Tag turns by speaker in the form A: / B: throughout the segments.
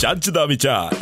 A: ਜੱਜ ਦਾ ਵਿਚਾਰ।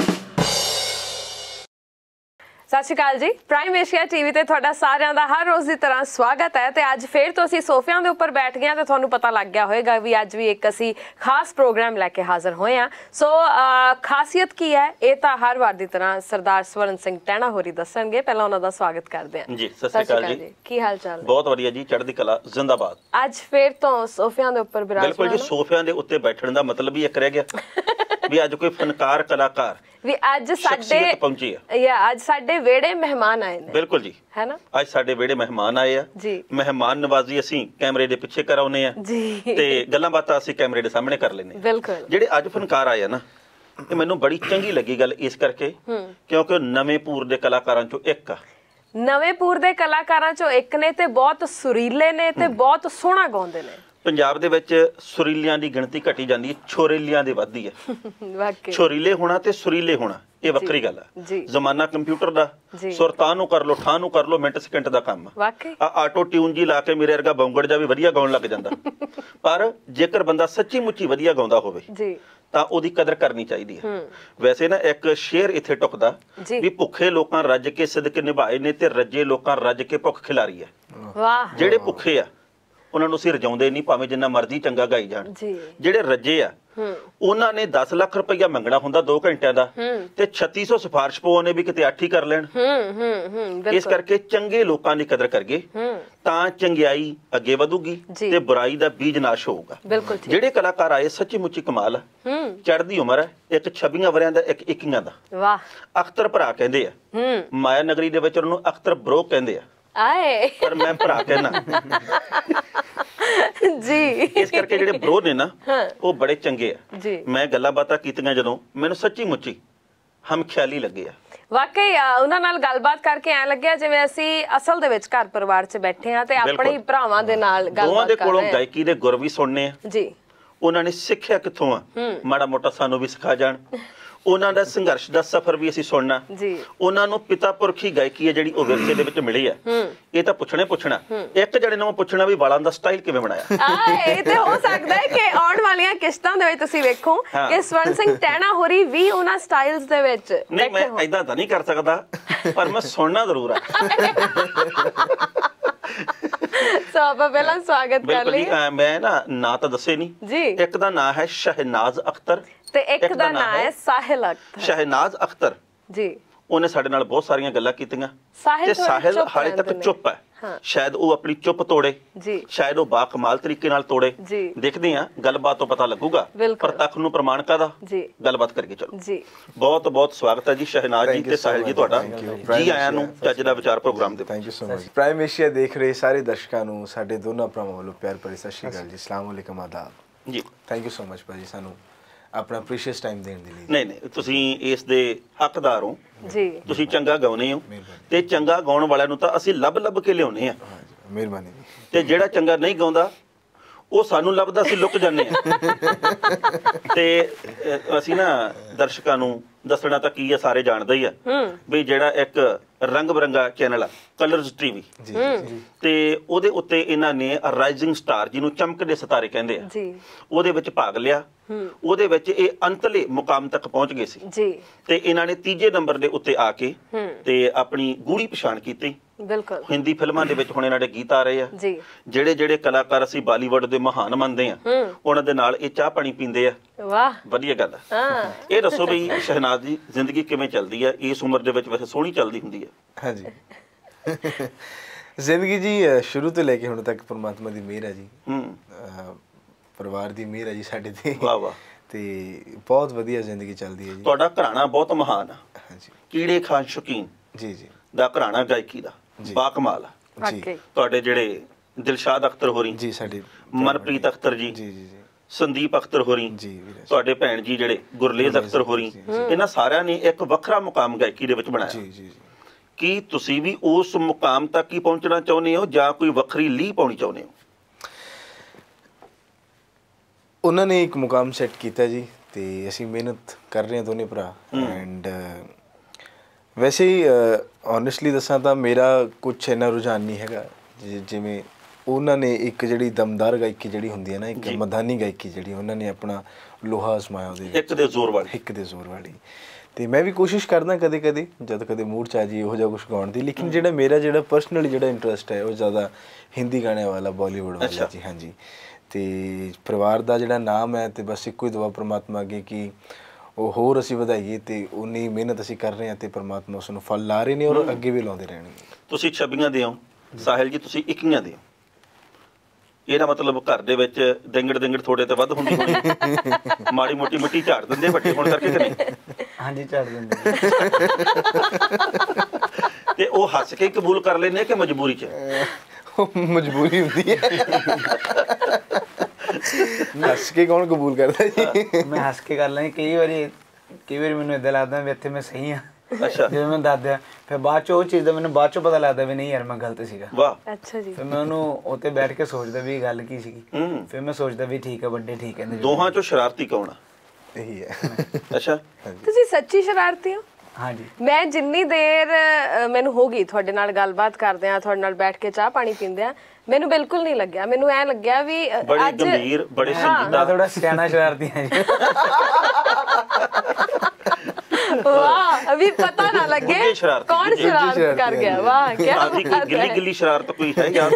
B: सत श्री अकाल जी। प्राइम एशिया टीवी ते तुहाडा सारिਆਂ ਦਾ हर रोज़ की तरह स्वागत है। तो अज फिर तो असीं सोफियां दे उपर बैठ गए तो तुहानूं पता लग गया होएगा भी अज भी एक असीं खास प्रोग्राम लैके हाज़र होए हैं। सो खासियत की है ये तो हर बार की तरह सरदार स्वर्ण सिंह टैणा होरी दसणगे। पहला उन्हां दा स्वागत करदे हैं जी। सत श्री अकाल जी, की हाल चाल? बहुत वधिया जी, चढ़दी कला, जिंदाबाद। अज फिर तो सोफियां दे उपर बिराजमान। बिल्कुल जी, सोफियां दे उत्ते बैठण दा मतलब ही एक रह गया भी अज कोई फनकार कलाकार भी अज साडे पहुंची है या अज साडे वेड़े मेहमान आए ने। बिल्कुल जी, है ना, अज साडे वेड़े मेहमान आए आ जी। मेहमान नवाजी असीं कैमरे दे पिछे कराउने आ जी ते गल्लां बातां असीं कैमरे दे सामने कर लैने। बिल्कुल, जेडे अज फनकार आए आ ना, ये मैनूं बड़ी चंगी लगी गल इस करके क्योंकि नवें पूर दे कलाकारां चों एक आ। नवें पूर दे कलाकारां चों एक ने ते बहुत सुरीले ने ते बहुत सोहना गाउंदे ने। पंजाब दे विच सुरीलियां दी गिणती घटी जांदी है, छोरेलियां दी वधदी है। छोरीले होना ते सुरीले होना ये वक्री गल है। जमाना कंप्यूटर दा, सुर तां नूं कर लो,ठां नूं कर लो, मिंट सकिंट दा काम आ। आटो ट्यून जी ला के मेरे वर्गा बौंगड़ जा भी वधिया गाउण लग जांदा। पर जेकर बंदा सच्ची मुच्ची वधिया गाउंदा होवे तां ओदी कदर करनी चाहिदी है। वैसे ना एक शेर इत्थे टुकदा भी भुखे लोकां रज के सिदक निभाए ने ते रजे लोकां रज के भुख खिलारी है। वाह, जेड़े भुखे आ ਉਹਨਾਂ ਨੂੰ ਅਸੀਂ ਰਜਾਉਂਦੇ ਨਹੀਂ, ਭਾਵੇਂ ਜਿੰਨਾ ਮਰਜ਼ੀ ਚੰਗਾ ਗਾਈ ਜਾਣ। ਜਿਹੜੇ ਰੱਜੇ ਆ ਉਹਨਾਂ ਨੇ 10 ਲੱਖ ਰੁਪਈਆ ਮੰਗਣਾ ਹੁੰਦਾ 2 ਘੰਟਿਆਂ ਦਾ ਤੇ 3600 ਸਿਫਾਰਿਸ਼ ਪਵਾਉਣੇ ਵੀ ਕਿਤੇ 8 ਹੀ ਕਰ ਲੈਣ। ਇਸ ਕਰਕੇ ਚੰਗੇ ਲੋਕਾਂ ਦੀ ਕਦਰ ਕਰਗੇ ਤਾਂ ਚੰਗਿਆਈ ਅੱਗੇ ਵਧੂਗੀ ਤੇ ਬੁਰਾਈ ਦਾ ਬੀਜ ਨਾਸ਼ ਹੋਊਗਾ। ਜਿਹੜੇ ਕਲਾਕਾਰ ਆਏ ਸੱਚੀ ਮੁੱਚੀ ਕਮਾਲ ਆ। ਚੜ੍ਹਦੀ ਉਮਰ ਹੈ, ਇੱਕ 26 ਵਰਿਆਂ ਦਾ, ਇੱਕ 21 ਦਾ। ਵਾਹ। ਅਖਤਰ ਭਰਾ ਕਹਿੰਦੇ ਆ, ਮਾਇਆ ਨਗਰੀ ਦੇ ਵਿੱਚ ਉਹਨੂੰ ਅਖਤਰ ਬਰੋ ਕਹਿੰਦੇ ਆ। ਆਏ ਪਰ ਮੈਂ ਭਰਾ ਕਹਿਣਾ ਜੀ। ਇਸ ਕਰਕੇ ਜਿਹੜੇ ਬਰੋ ਨੇ ਨਾ ਉਹ ਬੜੇ ਚੰਗੇ ਆ ਜੀ। ਮੈਂ ਗੱਲਾਂ ਬਾਤਾਂ ਕੀਤੀਆਂ ਜਦੋਂ ਮੈਨੂੰ ਸੱਚੀ ਮੁੱਚੀ ਹਮ ਖਿਆਲੀ ਲੱਗੇ ਆ। ਵਾਕਈ ਉਹਨਾਂ ਨਾਲ ਗੱਲਬਾਤ ਕਰਕੇ ਐ ਲੱਗਿਆ ਜਿਵੇਂ ਅਸੀਂ ਅਸਲ ਦੇ ਵਿੱਚ ਘਰ ਪਰਿਵਾਰ 'ਚ ਬੈਠੇ ਆ ਤੇ ਆਪਣੇ ਭਰਾਵਾਂ ਦੇ ਨਾਲ ਗੱਲਬਾਤ ਕਰ ਰਹੇ ਆ। ਦੋਵਾਂ ਦੇ ਕੋਲੋਂ ਗਾਇਕੀ ਦੇ ਗੁਰ ਵੀ ਸੁਣਨੇ ਆ ਜੀ। ਉਹਨਾਂ ਨੇ ਸਿੱਖਿਆ ਕਿੱਥੋਂ ਆ, ਮਾੜਾ ਮੋਟਾ ਸਾਨੂੰ ਵੀ ਸਿਖਾ ਜਾਣ। ਉਹਨਾਂ ਦਾ ਸੰਘਰਸ਼ ਦਾ ਸਫ਼ਰ ਵੀ ਅਸੀਂ ਸੁਣਨਾ ਜੀ। ਉਹਨਾਂ ਨੂੰ ਪਿਤਾ ਪੁਰਖੀ ਗਾਇਕੀ ਹੈ ਜਿਹੜੀ ਉਹ ਵਿਰਸੇ ਦੇ ਵਿੱਚ ਮਿਲੀ ਆ, ਇਹ ਤਾਂ ਪੁੱਛਣਾ। ਇੱਕ ਜਣੇ ਨੂੰ ਪੁੱਛਣਾ ਵੀ ਵਾਲਾਂ ਦਾ ਸਟਾਈਲ ਕਿਵੇਂ ਬਣਾਇਆ। ਇਹ ਤੇ ਹੋ ਸਕਦਾ ਹੈ ਕਿ ਆਉਣ ਵਾਲੀਆਂ ਕਿਸ਼ਤਾਂ ਦੇ ਵਿੱਚ ਤੁਸੀਂ ਵੇਖੋ ਕਿ ਸਵਰਨ ਸਿੰਘ ਟੈਣਾ ਹੋਰੀ ਵੀ ਉਹਨਾਂ ਸਟਾਈਲਸ ਦੇ ਵਿੱਚ। ਨਹੀਂ, ਮੈਂ ਏਦਾਂ ਤਾਂ ਨਹੀਂ ਕਰ ਸਕਦਾ ਪਰ ਮੈਂ ਸੁਣਨਾ ਜ਼ਰੂਰ ਆ। ਸੋ ਆਪਾਂ ਪਹਿਲਾਂ ਸਵਾਗਤ ਕਰ ਲਈਏ। ਮੈਂ ਨਾ ਤਾਂ ਦੱਸੇ ਨਹੀਂ ਜੀ। ਇੱਕ ਦਾ ਨਾਂ ਹੈ ਸ਼ਹਿਨਾਜ਼ ਅਖਤਰ ਤੇ ਇੱਕ ਦਾ ਨਾਂ ਹੈ ਸਾਹਿਲ ਅਖਤਰ। ਸ਼ਹਿਨਾਜ਼ ਅਖਤਰ ਜੀ ਉਹਨੇ ਸਾਡੇ ਨਾਲ ਬਹੁਤ ਸਾਰੀਆਂ ਗੱਲਾਂ ਕੀਤੀਆਂ ਤੇ ਸਾਹਿਲ ਹਾਲੇ ਤੱਕ ਚੁੱਪ ਹੈ। ਸ਼ਾਇਦ ਉਹ ਆਪਣੀ ਚੁੱਪ ਤੋੜੇ ਜੀ, ਸ਼ਾਇਦ ਉਹ ਬਾ ਕਮਾਲ ਤਰੀਕੇ ਨਾਲ ਤੋੜੇ। ਦੇਖਦੇ ਆ, ਗੱਲਬਾਤ ਤੋਂ ਪਤਾ ਲੱਗੂਗਾ। ਪ੍ਰਤੱਖ ਨੂੰ ਪ੍ਰਮਾਣ ਕਾਹਦਾ ਜੀ, ਗੱਲਬਾਤ ਕਰਕੇ ਚਲੋ ਜੀ। ਬਹੁਤ ਬਹੁਤ ਸਵਾਗਤ ਹੈ ਜੀ ਸ਼ਹਿਨਾਜ਼ ਜੀ ਤੇ ਸਾਹਿਲ ਜੀ ਤੁਹਾਡਾ। ਜੀ ਆਇਆਂ ਨੂੰ ਚੱਜ ਦਾ ਵਿਚਾਰ ਪ੍ਰੋਗਰਾਮ ਦੇ। Thank you so much. Prime Asia ਦੇਖ ਰਹੇ ਸਾਰੇ ਦਰਸ਼ਕਾਂ ਨੂੰ ਸਾਡੇ ਦੋਨਾਂ ਭਰਾਵਾਂ ਵੱਲੋਂ ਪਿਆਰ ਭਰੀ ਸਤਿ ਸ਼੍ਰੀ ਅਕਾਲ ਜੀ। ਅਸਲਾਮ ਅਲੈਕੁਮ, ਆਦਾਬ ਜੀ। ਥੈਂਕ ਯੂ ਸੋ ਮਚ ਭਾਜੀ ਸਾਨੂੰ ਆਪਣਾ ਪ੍ਰੀਸ਼ੀਅਸ ਟਾਈਮ ਦੇਣ ਦੇ ਲਈ। ਨਹੀਂ, ਤੁਸੀਂ ਇਸ ਦੇ ਹੱਕਦਾਰ ਹੋ ਜੀ। ਤੁਸੀਂ ਚੰਗਾ ਗਾਉਨੇ ਹੋ ਤੇ ਚੰਗਾ ਗਾਉਣ ਵਾਲਿਆਂ ਨੂੰ ਤਾਂ ਅਸੀਂ ਲੱਭ ਕੇ ਲਿਆਉਨੇ ਆ। ਮਿਹਰਬਾਨੀ ਜੀ। ਤੇ ਜਿਹੜਾ ਚੰਗਾ ਨਹੀਂ ਗਾਉਂਦਾ ਉਹ ਸਾਨੂੰ ਲੱਭਦਾ, ਅਸੀਂ ਲੁਕ ਜਾਂਦੇ ਆ। ਤੇ ਅਸੀਂ ਨਾ ਦਰਸ਼ਕਾਂ ਨੂੰ ਦੱਸਣਾ ਤਾਂ ਕੀ ਆ, ਸਾਰੇ ਜਾਣਦੇ ਹੀ ਆ ਵੀ ਜਿਹੜਾ ਇੱਕ ਰੰਗ ਬਰੰਗਾ ਚੈਨਲ ਆ ਕਲਰਜ਼ ਟੀਵੀ ਤੇ ਉਹਦੇ ਉੱਤੇ ਇਹਨਾਂ ਨੇ ਰਾਈਜ਼ਿੰਗ ਸਟਾਰ ਜਿਹਨੂੰ ਚਮਕਦੇ ਸਿਤਾਰੇ ਕਹਿੰਦੇ ਆ ਉਹਦੇ ਵਿੱਚ ਭਾਗ ਲਿਆ। ਉਹਦੇ ਵਿੱਚ ਇਹ ਅੰਤਲੇ ਮੁਕਾਮ ਤੱਕ ਪਹੁੰਚ ਗਏ ਸੀ ਤੇ ਇਹਨਾਂ ਨੇ 3ਜੇ ਨੰਬਰ ਦੇ ਉੱਤੇ ਆ ਕੇ ਤੇ ਆਪਣੀ ਗੂੜੀ ਪਛਾਣ ਕੀਤੀ। ਬਿਲਕੁਲ ਹਿੰਦੀ ਫਿਲਮਾਂ ਦੇ ਵਿੱਚ ਹੁਣ ਇਹਨਾਂ ਦੇ ਗੀਤ ਆ ਰਹੇ ਆ। ਜਿਹੜੇ ਕਲਾਕਾਰ ਅਸੀਂ ਬਾਲੀਵੁੱਡ ਦੇ ਮਹਾਨ ਮੰਨਦੇ ਆ ਉਹਨਾਂ ਦੇ ਨਾਲ ਇਹ ਚਾਹ ਪਾਣੀ ਪੀਂਦੇ ਆ। ਵਾਹ, ਵਧੀਆ ਗੱਲ ਆ। ਇਹ ਦੱਸੋ ਵੀ ਸ਼ਹਿਨਾਜ਼ ਦੀ ਜ਼ਿੰਦਗੀ ਕਿਵੇਂ ਚੱਲਦੀ ਆ ਇਸ ਉਮਰ ਦੇ ਵਿੱਚ? ਵੈਸੇ ਸੋਹਣੀ ਚੱਲਦੀ ਹੁੰਦੀ ਆ। ਹਾਂਜੀ, ਜ਼ਿੰਦਗੀ ਜੀ ਸ਼ੁਰੂ ਤੋਂ ਲੈ ਕੇ ਹੁਣ ਤੱਕ ਪਰਮਾਤਮਾ ਦੀ ਮਿਹਰ ਹੈ ਜੀ, ਪਰਿਵਾਰ ਦੀ ਮਿਹਰ ਹੈ ਜੀ ਸਾਡੇ ਤੇ। ਵਾਹ ਵਾਹ। ਤੇ ਬਹੁਤ ਵਧੀਆ ਜ਼ਿੰਦਗੀ ਚੱਲਦੀ ਹੈ ਜੀ। ਤੁਹਾਡਾ ਘਰਾਣਾ ਬਹੁਤ ਮਹਾਨ ਆ। ਹਾਂਜੀ, ਕੀੜੇ ਖਾਨ ਸ਼ੌਕੀਨ ਜੀ ਦਾ ਘਰਾਣਾ ਗਾਇਕੀ ਦਾ ਬਾ ਕਮਾਲ ਆ ਜੀ। ਤੁਹਾਡੇ ਜਿਹੜੇ ਦਿਲਸ਼ਾਦ ਅਖਤਰ ਹੋਰੀ ਜੀ, ਸਾਡੇ ਮਨਪ੍ਰੀਤ ਅਖਤਰ ਜੀ, ਸੰਦੀਪ ਅਖਤਰ ਹੋਰੀ ਜੀ, ਤੁਹਾਡੇ ਭੈਣ ਜੀ ਜਿਹੜੇ ਗੁਰਲੇਜ਼ ਅਖਤਰ ਹੋਰੀ, ਇਹਨਾਂ ਸਾਰਿਆਂ ਨੇ ਇੱਕ ਵੱਖਰਾ ਮੁਕਾਮ ਗਾਇਕੀ ਦੇ ਵਿੱਚ ਬਣਾਇਆ ਜੀ। ਕੀ ਤੁਸੀਂ ਵੀ ਉਸ ਮੁਕਾਮ ਤੱਕ ਹੀ ਪਹੁੰਚਣਾ ਚਾਹੁੰਦੇ ਹੋ ਜਾਂ ਕੋਈ ਵੱਖਰੀ ਲੀਹ ਪਾਉਣੀ ਚਾਹੁੰਦੇ ਹੋ? ਉਹਨਾਂ ਨੇ ਇੱਕ ਮੁਕਾਮ ਸੈੱਟ ਕੀਤਾ ਜੀ ਤੇ ਅਸੀਂ ਮਿਹਨਤ ਕਰ ਰਹੇ ਹਾਂ ਦੋਨੇ ਭਰਾ। ਐਂਡ ਵੈਸੇ ਹੀ ਓਨੈਸਟਲੀ ਦੱਸਾਂ ਤਾਂ ਮੇਰਾ ਕੁਛ ਇੰਨਾ ਰੁਝਾਨ ਨਹੀਂ ਹੈਗਾ ਜਿਵੇਂ
A: ਉਹਨਾਂ ਨੇ ਇੱਕ ਜਿਹੜੀ ਦਮਦਾਰ ਗਾਇਕੀ ਜਿਹੜੀ ਹੁੰਦੀ ਹੈ ਨਾ, ਇੱਕ ਮਦਾਨੀ ਗਾਇਕੀ ਜਿਹੜੀ ਉਹਨਾਂ ਨੇ ਆਪਣਾ ਲੋਹਾ ਅਜ਼ਮਾਇਆ ਉਹਦੇ ਵਿੱਚ,
C: ਇੱਕ ਦੇ ਜ਼ੋਰ ਵਾਲੀ। ਤੇ ਮੈਂ ਵੀ ਕੋਸ਼ਿਸ਼ ਕਰਦਾ ਕਦੇ ਕਦੇ ਜਦ ਕਦੇ ਮੂਡ 'ਚ ਆ ਜੀ ਇਹੋ ਜਿਹਾ ਕੁਛ ਗਾਉਣ ਦੀ, ਲੇਕਿਨ ਜਿਹੜਾ ਮੇਰਾ ਜਿਹੜਾ ਪਰਸਨਲੀ ਜਿਹੜਾ ਇੰਟਰਸਟ ਹੈ ਉਹ ਜ਼ਿਆਦਾ ਹਿੰਦੀ ਗਾਣਿਆਂ ਵਾਲਾ, ਬਾਲੀਵੁੱਡ ਵਾਲਾ ਜੀ। ਹਾਂਜੀ, ਤੇ ਪਰਿਵਾਰ ਦਾ ਜਿਹੜਾ ਨਾਮ ਹੈ ਤੇ ਬਸ ਇੱਕੋ ਹੀ ਦੁਆ ਪ੍ਰਮਾਤਮਾ ਅੱਗੇ ਕਿ ਉਹ ਹੋਰ ਅਸੀਂ ਵਧਾਈਏ ਤੇ ਉਨੀ ਮਿਹਨਤ ਅਸੀਂ ਕਰ ਰਹੇ ਹਾਂ ਤੇ ਪ੍ਰਮਾਤਮਾ ਉਸ ਨੂੰ ਫਲ ਲਾ ਰਹੇ ਨੇ ਔਰ ਅੱਗੇ ਵੀ ਲਾਉਂਦੇ ਰਹਿਣਗੇ। ਤੁਸੀਂ 26 ਦੇ ਹੋ, ਸਾਹਿਲ ਜੀ ਤੁਸੀਂ 21 ਦੇ ਹੋ, ਇਹਦਾ ਮਤਲਬ ਘਰ ਦੇ ਵਿੱਚ ਦਿੰਗੜ ਥੋੜੇ ਤੇ ਵੱਧ ਹੁੰਦੀ ਹੋਣੀ, ਮਾੜੀ ਮੋਟੀ ਮਿੱਟੀ ਝਾੜ ਦਿੰਦੇ ਵੱਡੇ ਹੋਣ ਕਰਕੇ ਕਿ ਨਹੀਂ?
D: ਹਾਂਜੀ ਝਾੜ ਦਿੰਦੇ।
C: ਤੇ ਉਹ ਹੱਸ ਕੇ ਕਬੂਲ ਕਰ ਲੈਂਦੇ ਕਿ ਮਜਬੂਰੀ 'ਚ?
A: ਉਹ ਮਜਬੂਰੀ ਹੁੰਦੀ ਹੈ। ਹੱਸ ਕੇ ਕੌਣ ਕਬੂਲ ਕਰਦਾ ਜੀ?
D: ਮੈਂ ਹੱਸ ਕੇ ਕਰ ਲਾਂ। ਕਈ ਵਾਰੀ ਮੈਨੂੰ ਏਦਾਂ ਲੱਗਦਾ ਵੀ ਇੱਥੇ ਮੈਂ ਸਹੀ ਹਾਂ।
C: ਅੱਛਾ,
D: ਜਦੋਂ ਮੈਂ ਦੱਸਦਾ ਫਿਰ ਬਾਅਦ ਚ ਉਹ ਚੀਜ਼ ਦਾ ਮੈਨੂੰ ਬਾਅਦ ਚੋਂ ਪਤਾ ਲੱਗਦਾ ਵੀ ਨਹੀਂ ਯਾਰ ਮੈਂ ਗਲਤ ਸੀਗਾ।
C: ਵਾਹ,
B: ਅੱਛਾ ਜੀ।
D: ਫਿਰ ਮੈਂ ਉਹਨੂੰ ਉੱਤੇ ਬੈਠ ਕੇ ਸੋਚਦਾ ਵੀ ਗੱਲ ਕੀ ਸੀਗੀ। ਫਿਰ ਮੈਂ ਸੋਚਦਾ ਵੀ ਠੀਕ ਹੈ, ਵੱਡੇ ਠੀਕ ਕਹਿੰਦੇ।
C: ਦੋਹਾਂ ਚੋਂ ਸ਼ਰਾਰਤੀ ਕੌਣ ਆ?
A: ਇਹੀ ਹੈ।
C: ਅੱਛਾ,
B: ਤੁਸੀਂ ਸੱਚੀ ਸ਼ਰਾਰਤੀ ਹੋ?
D: ਹਾਂਜੀ।
B: ਮੈਂ ਜਿੰਨੀ ਦੇਰ ਮੈਨੂੰ ਹੋ ਗਈ ਤੁਹਾਡੇ ਨਾਲ ਗੱਲਬਾਤ ਕਰਦੇ ਆ, ਤੁਹਾਡੇ ਨਾਲ ਬੈਠ ਕੇ ਚਾਹ ਪਾਣੀ ਪੀਂਦੇ ਆ, ਮੈਨੂੰ ਬਿਲਕੁਲ ਨਹੀਂ ਲੱਗਿਆ। ਮੈਨੂੰ ਐ ਲੱਗਿਆ ਵੀ
C: ਬੜੇ ਗੰਭੀਰ, ਬੜੇ ਸੰਜੀਦਾ,
D: ਥੋੜਾ ਸਿਆਣਾ ਸ਼ਰਾਰਤੀ ਹੈ ਜੀ।
B: ਵਾਹ, ਅਭੀ ਪਤਾ ਨਾ ਲੱਗੇ ਕੌਣ ਸ਼ਰਾਰਤ ਕਰ ਗਿਆ। ਵਾਹ, ਕੀ ਬਾਤ ਹੈ।
C: ਗਿੱਲੀ ਸ਼ਰਾਰਤ ਕੋਈ ਹੈ ਯਾਰ?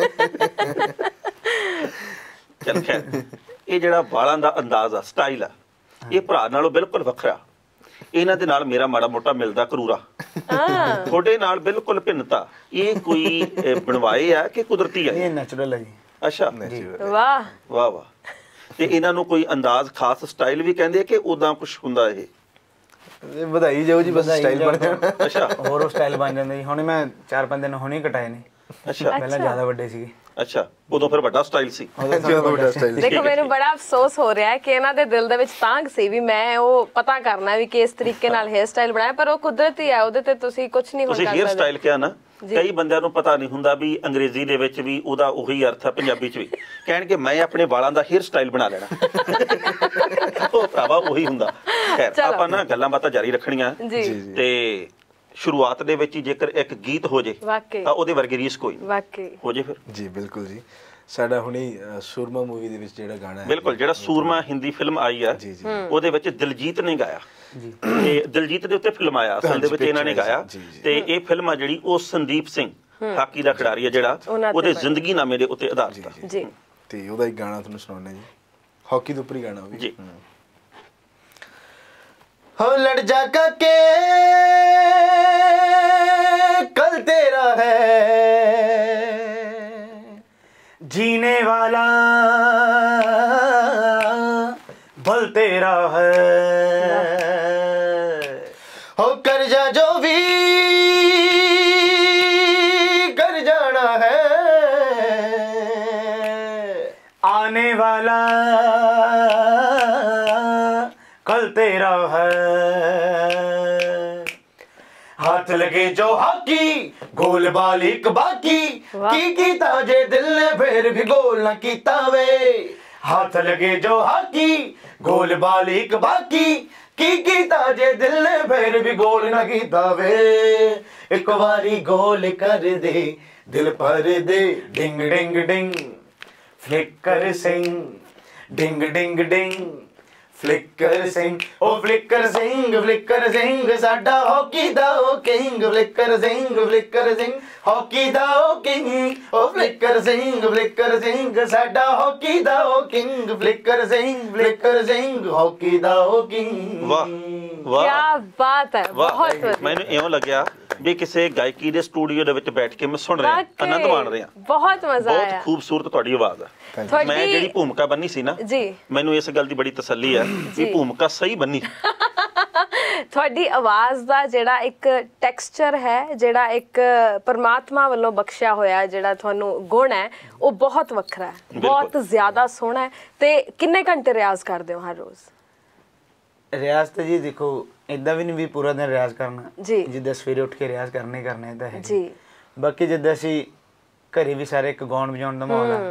C: ਚਲ ਖੈਰ, ਇਹ ਜਿਹੜਾ ਵਾਲਾਂ ਦਾ ਅੰਦਾਜ਼ ਆ, ਸਟਾਈਲ ਆ, ਇਹ ਭਰਾ ਨਾਲੋਂ ਬਿਲਕੁਲ ਵੱਖਰਾ। ਇਹਨਾਂ ਦੇ ਨਾਲ ਮੇਰਾ ਮਾੜਾ ਮੋਟਾ ਮਿਲਦਾ ਕਰੂਰਾ, ਤੁਹਾਡੇ ਨਾਲ ਬਿਲਕੁਲ ਭਿੰਨਤਾ। ਇਹ ਕੋਈ ਬਣਵਾਏ ਆ ਕਿ ਕੁਦਰਤੀ ਆ?
D: ਇਹ ਨੈਚੁਰਲ ਹੈ ਜੀ।
C: ਅੱਛਾ,
B: ਵਾਹ
C: ਵਾਹ ਵਾਹ। ਤੇ ਇਹਨਾਂ ਨੂੰ ਕੋਈ ਅੰਦਾਜ਼, ਖਾਸ ਸਟਾਈਲ ਵੀ ਕਹਿੰਦੇ ਆ ਕਿ ਉਦਾਂ ਕੁਛ ਹੁੰਦਾ? ਇਹ
A: ਵਧਾਈ ਜਾਓ ਜੀ, ਬਸ ਸਟਾਈਲ ਬਣ ਜਾਣਾ।
C: ਅੱਛਾ,
D: ਹੋਰ ਉਹ ਸਟਾਈਲ ਬਣ ਜਾਂਦਾ ਜੀ। ਹੁਣ ਮੈਂ 4-5 ਦਿਨ ਹੁਣੇ ਕਟਾਏ ਨੇ।
C: ਅੱਛਾ,
D: ਪਹਿਲਾਂ ਜ਼ਿਆਦਾ ਵੱਡੇ ਸੀਗੇ।
C: ਅੱਛਾ, ਉਦੋਂ ਫਿਰ ਵੱਡਾ ਸਟਾਈਲ ਸੀ।
B: ਦੇਖੋ, ਮੈਨੂੰ ਬੜਾ ਅਫਸੋਸ ਹੋ ਰਿਹਾ ਹੈ ਕਿ ਇਹਨਾਂ ਦੇ ਦਿਲ ਦੇ ਵਿੱਚ ਤਾਂਘ ਸੀ ਵੀ ਮੈਂ ਉਹ ਪਤਾ ਕਰਨਾ ਵੀ ਕਿਸ ਤਰੀਕੇ ਨਾਲ ਹੇਅਰ ਸਟਾਈਲ ਬਣਾਇਆ, ਪਰ ਉਹ ਕੁਦਰਤੀ ਹੈ, ਉਹਦੇ ਤੇ ਤੁਸੀਂ ਕੁਝ ਨਹੀਂ ਕਰ ਸਕਦੇ।
C: ਤੁਸੀਂ ਹੇਅਰ ਸਟਾਈਲ ਕਿਹਾ ਨਾ, ਕਈ ਬੰਦਿਆਂ ਨੂੰ ਪਤਾ ਨਹੀਂ ਹੁੰਦਾ ਵੀ ਅੰਗਰੇਜ਼ੀ ਦੇ ਵਿੱਚ ਵੀ ਉਹਦਾ ਉਹੀ ਅਰਥ ਹੈ, ਪੰਜਾਬੀ 'ਚ ਵੀ। ਕਹਿਣਗੇ ਮੈਂ ਆਪਣੇ ਵਾਲਾਂ ਦਾ ਹੇਅਰ ਸਟਾਈਲ ਬਣਾ ਲੈਣਾ। ਉਹ ਭਰਾਵਾ ਉਹੀ ਹੁੰਦਾ। ਖੈਰ, ਆਪਾਂ ਨਾ ਗੱਲਾਂ ਬਾਤਾਂ ਜਾਰੀ ਰੱਖਣੀਆਂ ਤੇ ਸ਼ੁਰੂਆਤ ਦੇ ਵਿੱਚ ਹੀ ਜੇਕਰ ਇੱਕ ਗੀਤ ਹੋ ਜੇ ਤਾਂ ਉਹਦੇ ਵਰਗੀ ਰੀਸ ਕੋਈ
B: ਵਾਕਈ
C: ਹੋ ਜੇ ਫਿਰ।
A: ਜੀ ਬਿਲਕੁਲ ਜੀ। ਸਾਡਾ ਹੁਣੇ ਸੂਰਮਾ ਮੂਵੀ ਦੇ ਵਿੱਚ ਜਿਹੜਾ ਗਾਣਾ ਹੈ,
C: ਬਿਲਕੁਲ, ਜਿਹੜਾ ਸੂਰਮਾ ਹਿੰਦੀ ਫਿਲਮ ਆਈ ਆ, ਉਹਦੇ ਵਿੱਚ ਦਿਲਜੀਤ ਨੇ ਗਾਇਆ ਤੇ ਦਿਲਜੀਤ ਦੇ ਉੱਤੇ ਫਿਲਮ ਆਇਆ, ਅਸਲ ਦੇ ਵਿੱਚ ਇਹਨਾਂ ਨੇ ਗਾਇਆ। ਤੇ ਇਹ ਫਿਲਮ ਆ ਜਿਹੜੀ ਉਹ ਸੰਦੀਪ ਸਿੰਘ ਹਾਕੀ ਦਾ ਖਿਡਾਰੀ ਆ ਜਿਹੜਾ, ਉਹਦੇ ਜ਼ਿੰਦਗੀ ਨਾਮੇ ਦੇ ਉੱਤੇ ਆਧਾਰਿਤ ਆ
B: ਜੀ।
A: ਤੇ ਉਹਦਾ ਇੱਕ ਗਾਣਾ ਤੁਹਾਨੂੰ ਸੁਣਾਉਣਾ ਜੀ, ਹਾਕੀ ਦੇ ਉੱਪਰ ਹੀ ਗਾਣਾ ਹੋਵੇ ਜੀ।
D: हो लड़ जा के कल तेरा है जीने वाला बल तेरा है हो कर जा जो भी कर जाना है आने वाला कल तेरा है हाथ लगे जो हाकी गोल बालिक बाकी की ताजे दिल ने फिर भी गोल न कीता वे हाथ लगे जो हाकी गोल बालिक बाकी की ताजे दिल ने फिर भी गोल न कीता वे एक बारी गोल कर दे दिल पर दे डिंग डिंग डिंग फ्लिकर सिंह डिंग डिंग डिंग फ्लिकर सिंह ओ फ्लिकर सिंह साडा हॉकी दा ओ किंग फ्लिकर सिंह हॉकी दा ओ किंग ओ फ्लिकर सिंह साडा हॉकी दा ओ किंग फ्लिकर सिंह हॉकी दा ओ किंग।
C: वाह वाह,
B: ਕੀ ਬਾਤ ਹੈ, ਬਹੁਤ ਵਧੀਆ।
C: ਮੈਨੂੰ ਇਉਂ ਲੱਗਿਆ ਵੀ ਕਿਸੇ ਗਾਇਕੀ ਦੇ ਸਟੂਡੀਓ ਦੇ ਵਿੱਚ ਬੈਠ ਕੇ ਮੈਂ ਸੁਣ ਰਿਹਾ, ਆਨੰਦ ਮਾਣ ਰਿਹਾ।
B: ਬਹੁਤ ਮਜ਼ਾ ਆਇਆ।
C: ਬਹੁਤ ਖੂਬਸੂਰਤ ਤੁਹਾਡੀ ਆਵਾਜ਼ ਹੈ। ਮੈਂ ਜਿਹੜੀ ਭੂਮਿਕਾ ਬੰਨੀ ਸੀ ਨਾ ਜੀ, ਮੈਨੂੰ ਇਸ ਗੱਲ ਦੀ ਬੜੀ ਤਸੱਲੀ ਹੈ ਵੀ ਭੂਮਿਕਾ ਸਹੀ ਬੰਨੀ।
B: ਤੁਹਾਡੀ ਆਵਾਜ਼ ਦਾ ਜਿਹੜਾ ਇੱਕ ਟੈਕਸਚਰ ਹੈ, ਜਿਹੜਾ ਇੱਕ ਪਰਮਾਤਮਾ ਵੱਲੋਂ ਬਖਸ਼ਿਆ ਹੋਇਆ ਜਿਹੜਾ ਤੁਹਾਨੂੰ ਗੁਣ ਹੈ, ਉਹ ਬਹੁਤ ਵੱਖਰਾ ਹੈ, ਬਹੁਤ ਜ਼ਿਆਦਾ ਸੋਹਣਾ ਹੈ। ਤੇ ਕਿੰਨੇ ਘੰਟੇ ਰਿਆਜ਼ ਕਰਦੇ ਹੋ ਹਰ ਰੋਜ਼?
D: ਰਿਆਜ਼ ਤਾਂ ਜੀ ਦੇਖੋ ਇਦਾਂ ਵੀ ਨਹੀਂ ਵੀ ਪੂਰਾ ਦਿਨ ਰਿਆਜ਼ ਕਰਨਾ ਜੀ, ਜਿੱਦਾਂ ਸਵੇਰੇ ਉੱਠ ਕੇ ਰਿਆਜ਼ ਕਰਨੇ ਤਾਂ ਹੈ ਜੀ। ਬਾਕੀ ਜਿੱਦਾਂ ਅਸੀਂ ਘਰੇ ਵੀ ਸਾਰੇ ਇੱਕ ਗਾਉਣ ਵਜਾਉਣ ਦਾ ਮਾਹੌਲ ਆ,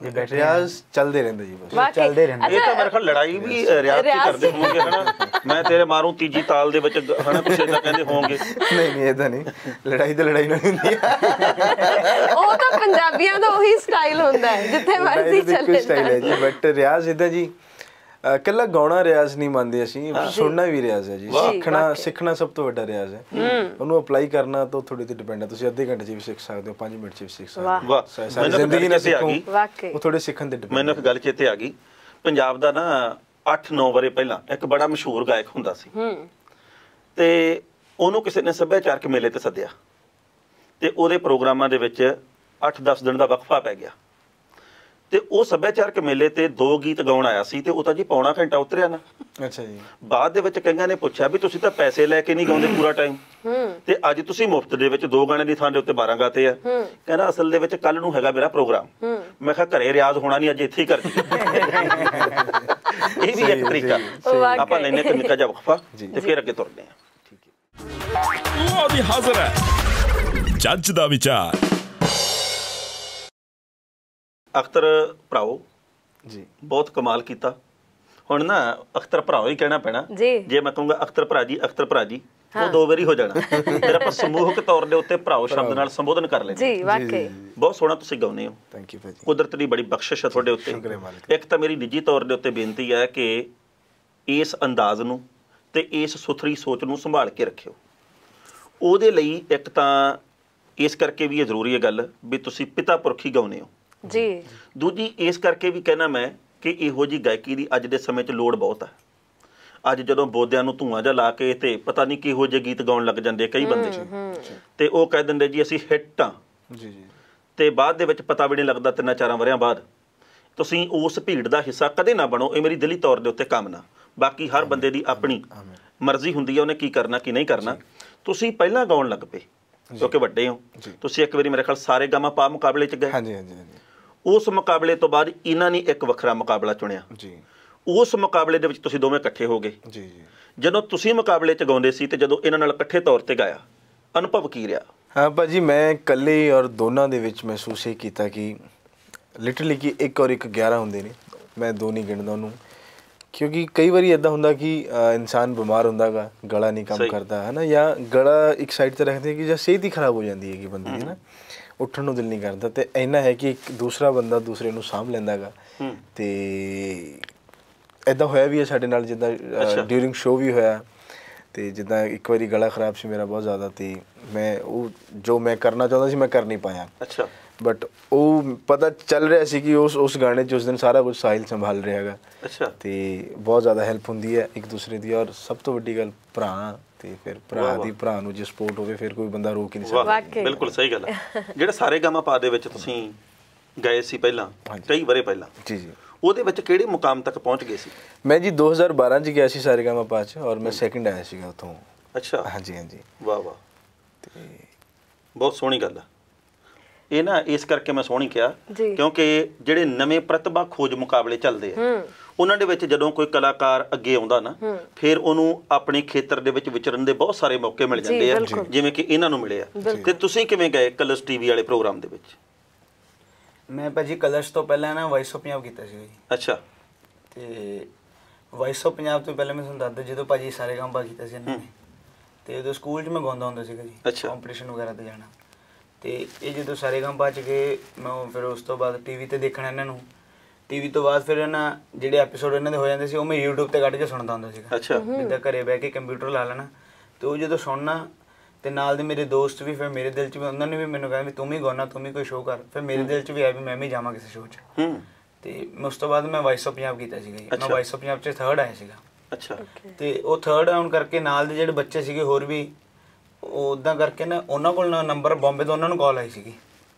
C: ਰਿਆਜ਼ ਚੱਲਦੇ ਰਹਿੰਦੇ ਜੀ ਬਸ
B: ਵਾਕਈ
D: ਚੱਲਦੇ ਰਹਿੰਦੇ।
E: ਇਹ ਤਾਂ ਮੇਰੇ ਖਿਆਲ ਲੜਾਈ ਵੀ ਰਿਆਜ਼ ਕੀ ਕਰਦੇ ਹੋਣਗੇ ਹਨਾ, ਮੈਂ ਤੇਰੇ ਮਾਰੂ ਤੀਜੀ ਤਾਲ ਦੇ ਵਿੱਚ ਹਨਾ ਕੁਛ ਏਦਾਂ ਕਹਿੰਦੇ ਹੋਣਗੇ।
C: ਨਹੀਂ ਏਦਾਂ ਨਹੀਂ, ਲੜਾਈ ਤਾਂ ਲੜਾਈ ਨਾਲ ਹੁੰਦੀ ਹੈ।
B: ਉਹ ਤਾਂ ਪੰਜਾਬੀਆਂ ਦਾ ਉਹੀ ਸਟਾਈਲ ਹੁੰਦਾ ਹੈ, ਜਿੱਥੇ ਮਰਜ਼ੀ ਚੱਲੇ
C: ਸਟਾਈਲ ਹੈ ਜੀ। ਬਟ ਰਿਆਜ਼ ਇਦਾਂ ਜੀ, ਇਕੱਲਾ ਗਾਉਣਾ ਰਿਆਜ਼ ਨਹੀਂ ਮੰਨਦੇ ਅਸੀਂ, ਸੁਣਨਾ ਵੀ ਰਿਆਜ਼ ਹੈ ਜੀ। ਸਿੱਖਣਾ ਸਭ ਤੋਂ ਵੱਡਾ ਰਿਆਜ਼ ਹੈ। ਉਹਨੂੰ ਅਪਲਾਈ ਕਰਨਾ ਤਾਂ ਤੁਹਾਡੇ ਤੇ ਡਿਪੈਂਡ ਹੈ। ਤੁਸੀਂ ਅੱਧੇ ਘੰਟੇ 'ਚ ਵੀ ਸਿੱਖ ਸਕਦੇ ਹੋ, 5 ਮਿੰਟ 'ਚ ਵੀ ਸਿੱਖ ਸਕਦੇ ਹੋ।
E: ਵਾਹ,
C: ਸਾਰੀ ਜ਼ਿੰਦਗੀ ਨਾਲ ਸਿੱਖੋ,
B: ਵਾਕਈ
C: ਉਹ ਤੁਹਾਡੇ ਸਿੱਖਣ ਤੇ ਡਿਪੈਂਡ।
E: ਮੈਨੂੰ ਇੱਕ ਗੱਲ ਚੇਤੇ ਆ ਗਈ, ਪੰਜਾਬ ਦਾ ਨਾ 8-9 ਵਰੇ ਪਹਿਲਾਂ ਇੱਕ ਬੜਾ ਮਸ਼ਹੂਰ ਗਾਇਕ ਹੁੰਦਾ ਸੀ, ਤੇ ਉਹਨੂੰ ਕਿਸੇ ਨੇ ਸੱਭਿਆਚਾਰਕ ਮੇਲੇ ਤੇ ਸੱਦਿਆ, ਤੇ ਉਹਦੇ ਪ੍ਰੋਗਰਾਮਾਂ ਦੇ ਵਿੱਚ 8-10 ਦਿਨ ਦਾ ਵਕਫਾ ਪੈ ਗਿਆ, ਤੇ ਉਹ ਸੱਭਿਆਚਾਰਕ ਮੇਲੇ ਤੇ 2 ਗੀਤ ਗਾਉਣ ਆਇਆ ਸੀ, ਤੇ ਉਹ ਤਾਂ ਜੀ ਪੌਣਾ ਘੰਟਾ ਉਤਰਿਆ ਨਾ।
C: ਅੱਛਾ ਜੀ।
E: ਬਾਅਦ ਦੇ ਵਿੱਚ ਕਈਆਂ ਨੇ ਪੁੱਛਿਆ ਵੀ ਤੁਸੀਂ ਤਾਂ ਪੈਸੇ ਲੈ ਕੇ ਨਹੀਂ ਗਾਉਂਦੇ ਪੂਰਾ ਟਾਈਮ, ਤੇ ਅੱਜ ਤੁਸੀਂ ਮੁਫਤ ਦੇ ਵਿੱਚ 2 ਗਾਣੇ ਦੀ ਥਾਂ ਦੇ ਉੱਤੇ 12 ਗਾਤੇ ਆ। ਕਹਿੰਦਾ ਅਸਲ ਦੇ ਵਿੱਚ ਕੱਲ ਨੂੰ ਹੈਗਾ ਮੇਰਾ ਪ੍ਰੋਗਰਾਮ। ਮੈਂ ਕਿਹਾ ਘਰੇ ਰਿਆਜ਼ ਹੋਣਾ ਨਹੀਂ, ਅੱਜ ਇੱਥੇ ਹੀ ਕਰ ਦਈਏ। ਇਹ ਵੀ ਇੱਕ ਤਰੀਕਾ। ਆਪਾਂ ਲੈਨੇ ਇੱਕ ਨਿੱਕਾ ਜਿਹਾ ਵਕਫਾ ਤੇ ਫਿਰ ਅੱਗੇ ਤੁਰਦੇ ਆ।
F: ਉਹ ਵੀ ਹਾਜ਼ਰ ਹੈ ਜੱਜ ਦਾ ਵਿਚਾਰ।
E: ਅਖਤਰ ਭਰਾਓ
C: ਜੀ
E: ਬਹੁਤ ਕਮਾਲ ਕੀਤਾ। ਹੁਣ ਨਾ ਅਖਤਰ ਭਰਾਓ ਹੀ ਕਹਿਣਾ ਪੈਣਾ, ਜੇ ਮੈਂ ਕਹੂੰਗਾ ਅਖਤਰ ਭਰਾ ਜੀ, ਅਖਤਰ ਭਰਾ ਜੀ, ਉਹ 2 ਵਾਰੀ ਹੋ ਜਾਣਾ। ਫਿਰ ਆਪਾਂ ਸਮੂਹਕ ਤੌਰ ਦੇ ਉੱਤੇ ਭਰਾਓ ਸ਼ਬਦ ਨਾਲ ਸੰਬੋਧਨ ਕਰ ਲੈਂਦੇ।
B: ਜੀ ਵਾਕਈ
E: ਬਹੁਤ ਸੋਹਣਾ ਤੁਸੀਂ ਗਾਉਂਦੇ ਹੋ।
C: ਥੈਂਕ ਯੂ ਭਾਜੀ।
E: ਕੁਦਰਤ ਦੀ ਬੜੀ ਬਖਸ਼ਿਸ਼ ਹੈ ਤੁਹਾਡੇ ਉੱਤੇ। ਇੱਕ ਤਾਂ ਮੇਰੀ ਨਿੱਜੀ ਤੌਰ ਦੇ ਉੱਤੇ ਬੇਨਤੀ ਹੈ ਕਿ ਇਸ ਅੰਦਾਜ਼ ਨੂੰ ਤੇ ਇਸ ਸੁਥਰੀ ਸੋਚ ਨੂੰ ਸੰਭਾਲ ਕੇ ਰੱਖਿਓ। ਉਹਦੇ ਲਈ ਇੱਕ ਤਾਂ ਇਸ ਕਰਕੇ ਵੀ ਇਹ ਜ਼ਰੂਰੀ ਹੈ ਗੱਲ ਵੀ ਤੁਸੀਂ ਪਿਤਾ ਪੁਰਖੀ ਗਾਉਂਦੇ ਹੋ
B: ਜੀ।
E: ਦੂਜੀ ਇਸ ਕਰਕੇ ਵੀ ਕਹਿਣਾ ਮੈਂ ਕਿ ਇਹੋ ਜੀ ਗਾਇਕੀ ਦੀ ਅੱਜ ਦੇ ਸਮੇਂ 'ਚ ਲੋੜ ਬਹੁਤ ਹੈ। ਅੱਜ ਜਦੋਂ ਬੋਦਿਆਂ ਨੂੰ ਧੂਆਂ ਜਿਹਾ ਲਾ ਕੇ ਤੇ ਪਤਾ ਨਹੀਂ ਕਿਹੋ ਜਿਹੇ ਗੀਤ ਗਾਉਣ ਲੱਗ ਜਾਂਦੇ ਕਈ ਬੰਦੇ, ਤੇ ਉਹ ਕਹਿ ਦਿੰਦੇ ਜੀ ਅਸੀਂ ਹਿੱਟ ਹਾਂ
C: ਜੀ ਜੀ,
E: ਤੇ ਬਾਅਦ ਦੇ ਵਿੱਚ ਪਤਾ ਵੀ ਨਹੀਂ ਲੱਗਦਾ 3-4 ਵਰਿਆਂ ਬਾਅਦ। ਤੁਸੀਂ ਉਸ ਭੀੜ ਦਾ ਹਿੱਸਾ ਕਦੇ ਨਾ ਬਣੋ, ਇਹ ਮੇਰੀ ਦਿਲੀ ਤੌਰ ਦੇ ਉੱਤੇ ਕਾਮਨਾ। ਬਾਕੀ ਹਰ ਬੰਦੇ ਦੀ ਆਪਣੀ ਮਰਜ਼ੀ ਹੁੰਦੀ ਹੈ ਉਹਨੇ ਕੀ ਕਰਨਾ ਕੀ ਨਹੀਂ ਕਰਨਾ। ਤੁਸੀਂ ਪਹਿਲਾਂ ਗਾਉਣ ਲੱਗ ਪਏ ਕਿਉਂਕਿ ਵੱਡੇ ਹੋ। ਤੁਸੀਂ ਇੱਕ ਵਾਰੀ ਮੇਰੇ ਖਿਆਲ ਸਾਰੇ ਗਾਮਾ ਪਾ ਮੁਕਾਬਲੇ 'ਚ ਗਏ।
C: ਹਾਂਜੀ ਹਾਂਜੀ ਹਾਂਜੀ।
E: ਉਸ ਮੁਕਾਬਲੇ ਤੋਂ ਬਾਅਦ ਇਹਨਾਂ ਨੇ ਇੱਕ ਵੱਖਰਾ ਮੁਕਾਬਲਾ ਚੁਣਿਆ
C: ਜੀ।
E: ਉਸ ਮੁਕਾਬਲੇ ਦੇ ਵਿੱਚ ਤੁਸੀਂ ਦੋਵੇਂ ਇਕੱਠੇ ਹੋ ਗਏ।
C: ਜੀ ਜੀ।
E: ਜਦੋਂ ਤੁਸੀਂ ਮੁਕਾਬਲੇ 'ਚ ਗਾਉਂਦੇ ਸੀ ਤੇ ਜਦੋਂ ਇਹਨਾਂ ਨਾਲ ਇਕੱਠੇ ਤੌਰ ਤੇ ਗਾਇਆ, ਅਨੁਭਵ ਕੀ ਰਿਹਾ?
C: ਹਾਂ ਭਾਜੀ, ਮੈਂ ਇਕੱਲੇ ਔਰ ਦੋਨਾਂ ਦੇ ਵਿੱਚ ਮਹਿਸੂਸ ਇਹ ਕੀਤਾ ਕਿ ਲਿਟਰਲੀ ਕਿ 1 ਔਰ 1 11 ਹੁੰਦੇ ਨੇ। ਮੈਂ 2 ਨਹੀਂ ਗਿਣਦਾ ਉਹਨੂੰ, ਕਿਉਂਕਿ ਕਈ ਵਾਰੀ ਇੱਦਾਂ ਹੁੰਦਾ ਕਿ ਇਨਸਾਨ ਬਿਮਾਰ ਹੁੰਦਾ ਗਾ, ਗਲਾ ਨਹੀਂ ਕੰਮ ਕਰਦਾ ਹੈ ਨਾ, ਜਾਂ ਗਲਾ ਇੱਕ ਸਾਈਡ 'ਤੇ ਰੱਖਦੇ ਕਿ ਜਾਂ ਸਿਹਤ ਹੀ ਖਰਾਬ ਹੋ ਜਾਂਦੀ ਹੈਗੀ ਬੰਦੇ ਦੀ ਨਾ, ਉੱਠਣ ਨੂੰ ਦਿਲ ਨਹੀਂ ਕਰਦਾ। ਤੇ ਇੰਨਾ ਹੈ ਕਿ ਇੱਕ ਦੂਸਰਾ ਬੰਦਾ ਦੂਸਰੇ ਨੂੰ ਸਾਂਭ ਲੈਂਦਾ ਗਾ। ਤੇ ਇੱਦਾਂ ਹੋਇਆ ਵੀ ਹੈ ਸਾਡੇ ਨਾਲ, ਜਿੱਦਾਂ ਡਿਊਰਿੰਗ ਸ਼ੋਅ ਵੀ ਹੋਇਆ। ਤੇ ਜਿੱਦਾਂ ਇੱਕ ਵਾਰੀ ਗਲਾ ਖਰਾਬ ਸੀ ਮੇਰਾ ਬਹੁਤ ਜ਼ਿਆਦਾ, ਤੇ ਮੈਂ ਉਹ ਜੋ ਮੈਂ ਕਰਨਾ ਚਾਹੁੰਦਾ ਸੀ ਮੈਂ ਕਰ ਨਹੀਂ ਪਾਇਆ।
E: ਅੱਛਾ।
C: ਬਟ ਉਹ ਪਤਾ ਚੱਲ ਰਿਹਾ ਸੀ ਕਿ ਉਸ ਗਾਣੇ 'ਚ ਉਸ ਦਿਨ ਸਾਰਾ ਕੁਝ ਸਾਹਿਲ ਸੰਭਾਲ ਰਿਹਾ ਹੈਗਾ।
E: ਅੱਛਾ।
C: ਤੇ ਬਹੁਤ ਜ਼ਿਆਦਾ ਹੈਲਪ ਹੁੰਦੀ ਹੈ ਇੱਕ ਦੂਸਰੇ ਦੀ, ਔਰ ਸਭ ਤੋਂ ਵੱਡੀ ਗੱਲ ਭਰਾ, ਤੇ ਫਿਰ ਭਰਾ ਨੂੰ ਜੇ ਸਪੋਰਟ ਹੋਵੇ ਫਿਰ ਕੋਈ ਬੰਦਾ ਰੋਕ ਹੀ ਨਹੀਂ ਸਕਦਾ।
E: ਬਿਲਕੁਲ ਸਹੀ ਗੱਲ ਹੈ। ਜਿਹੜਾ ਸਾਰੇ ਗਾਮਾ ਪਾ ਦੇ ਵਿੱਚ ਤੁਸੀਂ ਗਏ ਸੀ ਪਹਿਲਾਂ, ਕਈ ਵਰੇ ਪਹਿਲਾਂ,
C: ਜੀ ਜੀ,
E: ਉਹਦੇ ਵਿੱਚ ਕਿਹੜੇ ਮੁਕਾਮ ਤੱਕ ਪਹੁੰਚ ਗਏ ਸੀ?
C: ਮੈਂ ਜੀ 2012 'ਚ ਗਿਆ ਸੀ ਸਾਰੇ ਗਾਮਾ ਪਾ 'ਚ, ਔਰ ਮੈਂ ਸੈਕਿੰਡ ਆਇਆ ਸੀਗਾ ਉੱਥੋਂ।
E: ਅੱਛਾ।
C: ਹਾਂਜੀ ਹਾਂਜੀ।
E: ਵਾਹ ਵਾਹ, ਤੇ ਬਹੁਤ ਸੋਹਣੀ ਗੱਲ ਆ ਇਹ ਨਾ। ਇਸ ਕਰਕੇ ਮੈਂ ਸੋਹਣੀ ਕਿਹਾ ਕਿਉਂਕਿ ਜਿਹੜੇ ਨਵੇਂ ਪ੍ਰਤਿਭਾ ਖੋਜ ਮੁਕਾਬਲੇ ਚੱਲਦੇ ਆ, ਉਹਨਾਂ ਦੇ ਵਿੱਚ ਜਦੋਂ ਕੋਈ ਕਲਾਕਾਰ ਅੱਗੇ ਆਉਂਦਾ ਨਾ, ਫਿਰ ਉਹਨੂੰ ਆਪਣੇ ਖੇਤਰ ਦੇ ਵਿੱਚ ਵਿਚਰਨ ਦੇ ਬਹੁਤ ਸਾਰੇ ਮੌਕੇ ਮਿਲ ਜਾਂਦੇ ਆ, ਜਿਵੇਂ ਕਿ ਇਹਨਾਂ ਨੂੰ ਮਿਲੇ ਆ। ਤੇ ਤੁਸੀਂ ਕਿਵੇਂ ਗਏ ਕਲਰਸ ਟੀਵੀ ਵਾਲੇ ਪ੍ਰੋਗਰਾਮ ਦੇ ਵਿੱਚ?
D: ਮੈਂ ਭਾਜੀ ਕਲਰਸ ਤੋਂ ਪਹਿਲਾਂ ਨਾ ਵਾਇਸ ਆਫ ਪੰਜਾਬ ਕੀਤਾ ਸੀ ਜੀ।
E: ਅੱਛਾ।
D: ਤੇ ਵਾਇਸ ਆਫ ਪੰਜਾਬ ਤੋਂ ਪਹਿਲਾਂ ਮੈਂ ਤੁਹਾਨੂੰ ਦੱਸਦਾ, ਜਦੋਂ ਭਾਜੀ ਸਾਰੇ ਕੰਮ ਪਾ ਕੀਤਾ ਸੀ ਇਹਨਾਂ ਨੇ, ਤੇ ਉਦੋਂ ਸਕੂਲ 'ਚ ਮੈਂ ਗਾਉਂਦਾ ਹੁੰਦਾ ਸੀਗਾ ਜੀ, ਕੰਪੀਟੀਸ਼ਨ ਵਗੈਰਾ ਤੇ ਜਾਣਾ। ਤੇ ਇਹ ਜਦੋਂ ਸਾਰੇ ਕੰਮ ਪਾ 'ਚ ਗਏ, ਮੈਂ ਫਿਰ ਉਸ ਤੋਂ ਬਾਅਦ ਟੀਵੀ ਤੇ ਦੇਖਣਾ ਇਹਨਾਂ ਨੂੰ। ਟੀਵੀ ਤੋਂ ਬਾਅਦ ਫਿਰ ਇਹਨਾਂ ਜਿਹੜੇ ਐਪੀਸੋਡ ਇਹਨਾਂ ਦੇ ਹੋ ਜਾਂਦੇ ਸੀ, ਉਹ ਮੈਂ YouTube ਤੇ ਕੱਢ ਕੇ ਸੁਣਦਾ ਹੁੰਦਾ ਸੀਗਾ।
E: ਅੱਛਾ।
D: ਜਿੱਦਾਂ ਘਰੇ ਬਹਿ ਕੇ ਕੰਪਿਊਟਰ ਲਾ ਲੈਣਾ, ਤੇ ਉਹ ਜਦੋਂ ਸੁਣਨਾ, ਤੇ ਨਾਲ ਦੇ ਮੇਰੇ ਦੋਸਤ ਵੀ, ਫਿਰ ਮੇਰੇ ਦਿਲ 'ਚ ਵੀ ਉਹਨਾਂ ਨੇ ਵੀ ਮੈਨੂੰ ਕਿਹਾ ਵੀ ਤੂੰ ਵੀ ਗਾਉਣਾ, ਤੂੰ ਵੀ ਕੋਈ ਸ਼ੋਅ ਕਰ। ਫਿਰ ਮੇਰੇ ਦਿਲ 'ਚ ਵੀ ਆਇਆ ਵੀ ਮੈਂ ਵੀ ਜਾਵਾਂ ਕਿਸੇ ਸ਼ੋਅ 'ਚ। ਤੇ ਉਸ ਤੋਂ ਬਾਅਦ ਮੈਂ ਵਾਇਸ ਆਫ ਪੰਜਾਬ ਕੀਤਾ ਸੀਗਾ ਜੀ। ਮੈਂ ਵਾਇਸ ਆਫ ਪੰਜਾਬ 'ਚ 3rd ਆਇਆ ਸੀਗਾ।
E: ਅੱਛਾ।
D: ਤੇ ਉਹ 3rd ਆਉਣ ਕਰਕੇ ਨਾਲ ਦੇ ਜਿਹੜੇ ਬੱਚੇ ਸੀਗੇ ਹੋਰ ਵੀ, ਉੱਦਾਂ ਕਰਕੇ ਨਾ ਉਹਨਾਂ ਕੋਲ ਨੰਬਰ ਬੰਬੇ ਤੋਂ ਉਹਨਾਂ ਨੂੰ ਕਾਲ ਆਈ ਸੀਗੀ